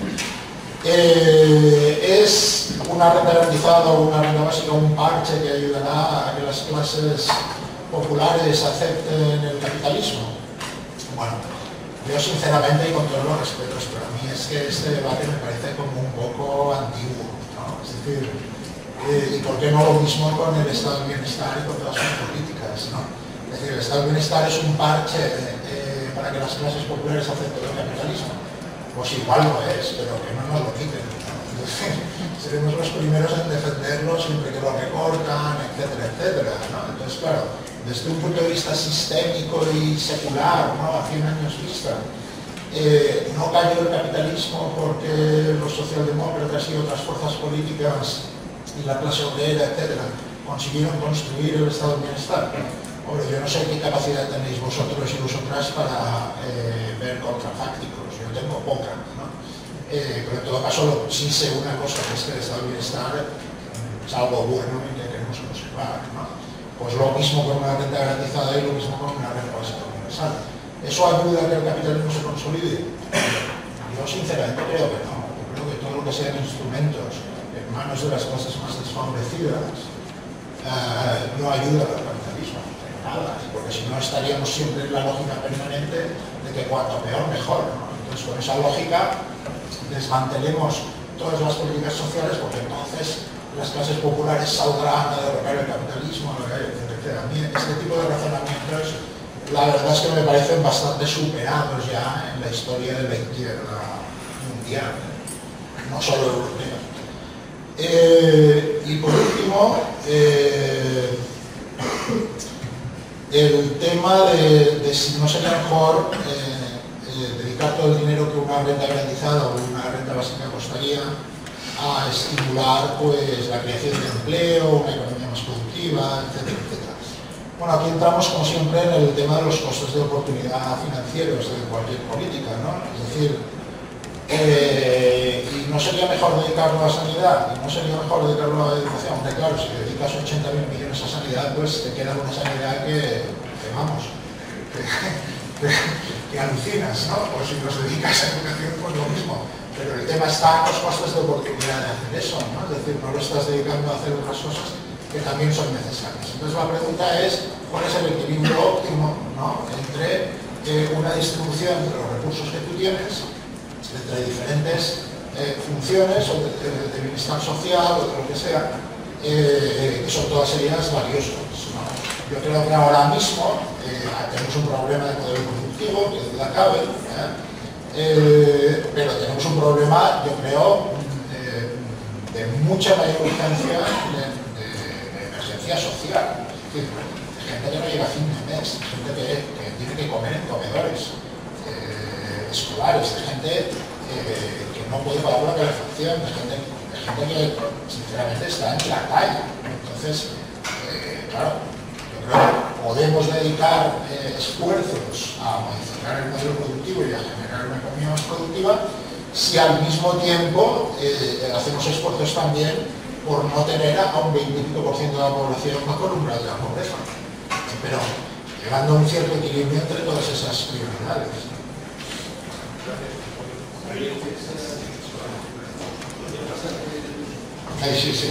Es una renta garantizada o una renta básica, un parche que ayudará a que las clases populares acepten el capitalismo. Bueno, yo sinceramente y con todos los respetos, pero a mí es que este debate me parece como un poco antiguo, ¿no? Es decir, ¿y por qué no lo mismo con el estado del bienestar y con todas sus políticas, ¿no? Es decir, el estado del bienestar es un parche para que las clases populares acepten el capitalismo. Pues igual lo es, pero que no nos lo quiten, ¿no? Entonces, seremos los primeros en defenderlo siempre que lo recortan, etcétera, etcétera, ¿no? Entonces, claro, desde un punto de vista sistémico y secular, ¿no? A 100 años vista, no cayó el capitalismo porque los socialdemócratas y otras fuerzas políticas y la clase obrera, etcétera, consiguieron construir el estado de bienestar. Ahora, yo no sé qué capacidad tenéis vosotros y vosotras para ver contrafácticos. Yo tengo poca, ¿no? Pero en todo caso sí sé una cosa, que es que el estado de bienestar es algo bueno y que queremos conservar, ¿no? Pues lo mismo con una renta garantizada y lo mismo con una renta básica universal. ¿Eso ayuda a que el capitalismo se consolide? Yo sinceramente creo que no. Yo creo que todo lo que sean instrumentos en manos de las clases más desfavorecidas no ayuda al capitalismo, nada, porque si no estaríamos siempre en la lógica permanente de que cuanto peor mejor, ¿no? Entonces con esa lógica desmantelemos todas las políticas sociales, porque entonces las clases populares saldrán a derrocar el capitalismo, etc. A mí este tipo de razonamientos la verdad es que me parecen bastante superados ya en la historia de la izquierda mundial, no solo europea. Y por último, el tema de si no sería mejor dedicar todo el dinero que una renta garantizada o una renta básica costaría a estimular pues la creación de empleo, una economía más productiva, etcétera, etcétera. Bueno, aquí entramos como siempre en el tema de los costes de oportunidad financieros de cualquier política, ¿no? Es decir, y no sería mejor dedicarlo a sanidad, y no sería mejor dedicarlo a educación. Hombre, claro, si dedicas 80.000 millones a sanidad, pues te queda una sanidad que vamos, que alucinas, ¿no? Pues si los dedicas a educación, pues lo mismo. Pero el tema está en los costes de oportunidad de hacer eso, ¿no? Es decir, no lo estás dedicando a hacer otras cosas que también son necesarias. Entonces la pregunta es, ¿cuál es el equilibrio óptimo, ¿no? Entre una distribución de los recursos que tú tienes, entre diferentes funciones o de bienestar social o de lo que sea, que son todas ellas valiosas, ¿no? Yo creo que ahora mismo tenemos un problema de modelo productivo, que duda cabe, pero tenemos un problema, yo creo, de mucha mayor urgencia, de emergencia social. Es decir, gente que no llega a fin de mes, gente que tiene que comer en comedores escolares, gente que no puede pagar la calefacción, gente que sinceramente está en la calle. Entonces, claro, yo creo que podemos dedicar esfuerzos a modificar el modelo productivo y a generar una economía más productiva si al mismo tiempo hacemos esfuerzos también por no tener a un 20% de la población bajo el umbral de la pobreza, pero llegando a un cierto equilibrio entre todas esas prioridades. Sí.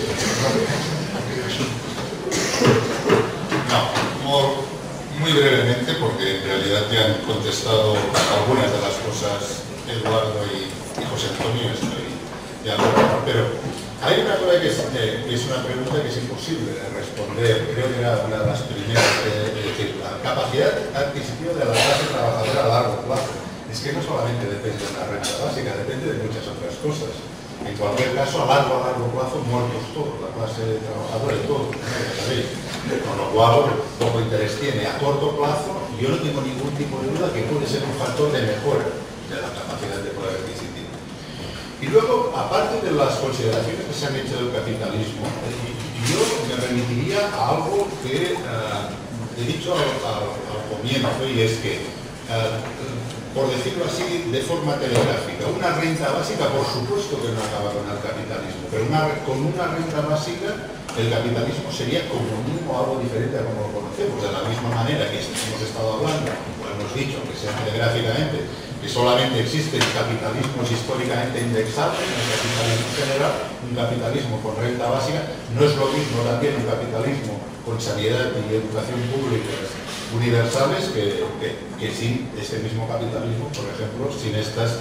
No, muy brevemente, porque en realidad ya han contestado algunas de las cosas Eduardo y José Antonio, pero hay una cosa que es una pregunta que es imposible de responder. Creo que era una de las primeras, es decir, la capacidad adquisitiva de la clase trabajadora a largo plazo. Es que no solamente depende de una renta básica, depende de muchas otras cosas. En cualquier caso, a largo plazo, muertos todos, la clase trabajadora y todo, ya sabéis. Con lo cual, poco interés tiene. A corto plazo, yo no tengo ningún tipo de duda que puede ser un factor de mejora de la capacidad de poder adquisitivo. Y luego, aparte de las consideraciones que se han hecho del capitalismo, yo me remitiría a algo que he dicho al comienzo, y es que por decirlo así, de forma telegráfica, una renta básica, por supuesto que no acaba con el capitalismo, pero con una renta básica el capitalismo sería como mínimo algo diferente a como lo conocemos, de la misma manera que hemos estado hablando, o hemos dicho, aunque sea telegráficamente, que solamente existen capitalismos históricamente indexables, en el capitalismo general, un capitalismo con renta básica, no es lo mismo también un capitalismo con sanidad y educación públicas universales que sin este mismo capitalismo, por ejemplo, sin estas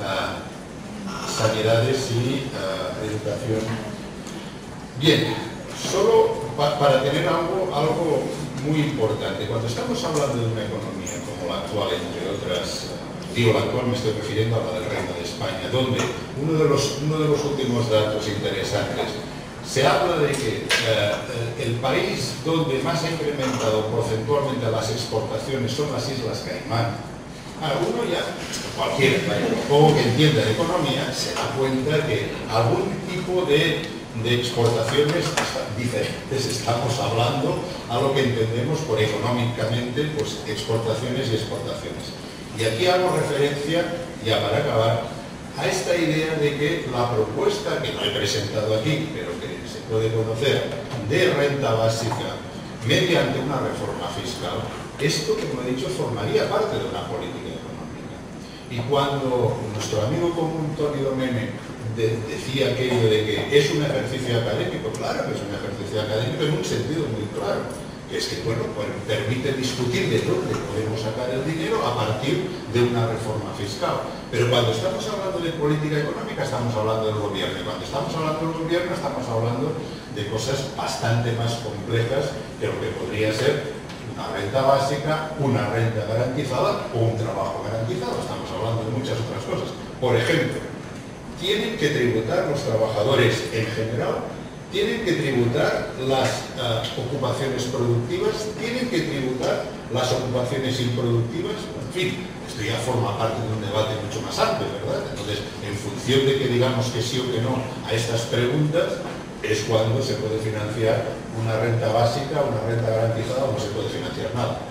sanidades y educación. Bien, solo para tener algo muy importante, cuando estamos hablando de una economía como la actual, entre otras, digo la actual, me estoy refiriendo a la del Reino de España, donde uno de los últimos datos interesantes, se habla de que el país donde más ha incrementado porcentualmente las exportaciones son las Islas Caimán. Uno ya, cualquiera, poco que entienda de economía, se da cuenta que algún tipo de exportaciones diferentes estamos hablando a lo que entendemos por económicamente, pues exportaciones y exportaciones. Y aquí hago referencia, ya para acabar, a esta idea de que la propuesta, que no he presentado aquí, pero que se puede conocer, de renta básica mediante una reforma fiscal, esto, como he dicho, formaría parte de una política económica. Y cuando nuestro amigo común Toni Domene decía aquello de que es un ejercicio académico, claro que es un ejercicio académico en un sentido muy claro, que es que, bueno, pues permite discutir de dónde podemos sacar el dinero a partir de una reforma fiscal. Pero cuando estamos hablando de política económica estamos hablando del gobierno, y cuando estamos hablando del gobierno estamos hablando de cosas bastante más complejas que lo que podría ser una renta básica, una renta garantizada o un trabajo garantizado. Estamos hablando de muchas otras cosas. Por ejemplo, tienen que tributar los trabajadores en general, tienen que tributar las ocupaciones productivas, tienen que tributar las ocupaciones improductivas, en fin, esto ya forma parte de un debate mucho más amplio, ¿verdad? Entonces, en función de que digamos que sí o que no a estas preguntas, es cuando se puede financiar una renta básica, una renta garantizada, o no se puede financiar nada.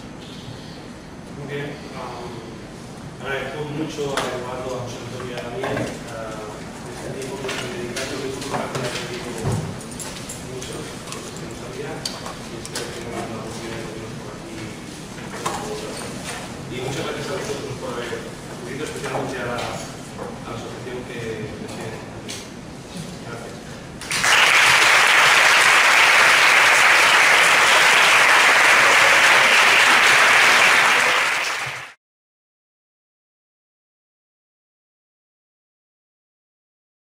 Muy bien. Agradezco mucho a Eduardo, a José Antonio y a Daniel este tiempo que se dedicaron a su práctica de tiempo mucho, que no sabía, y espero que no nos la oportunidad de vernos por aquí. Y muchas gracias a vosotros por haber acudido, especialmente a la asociación que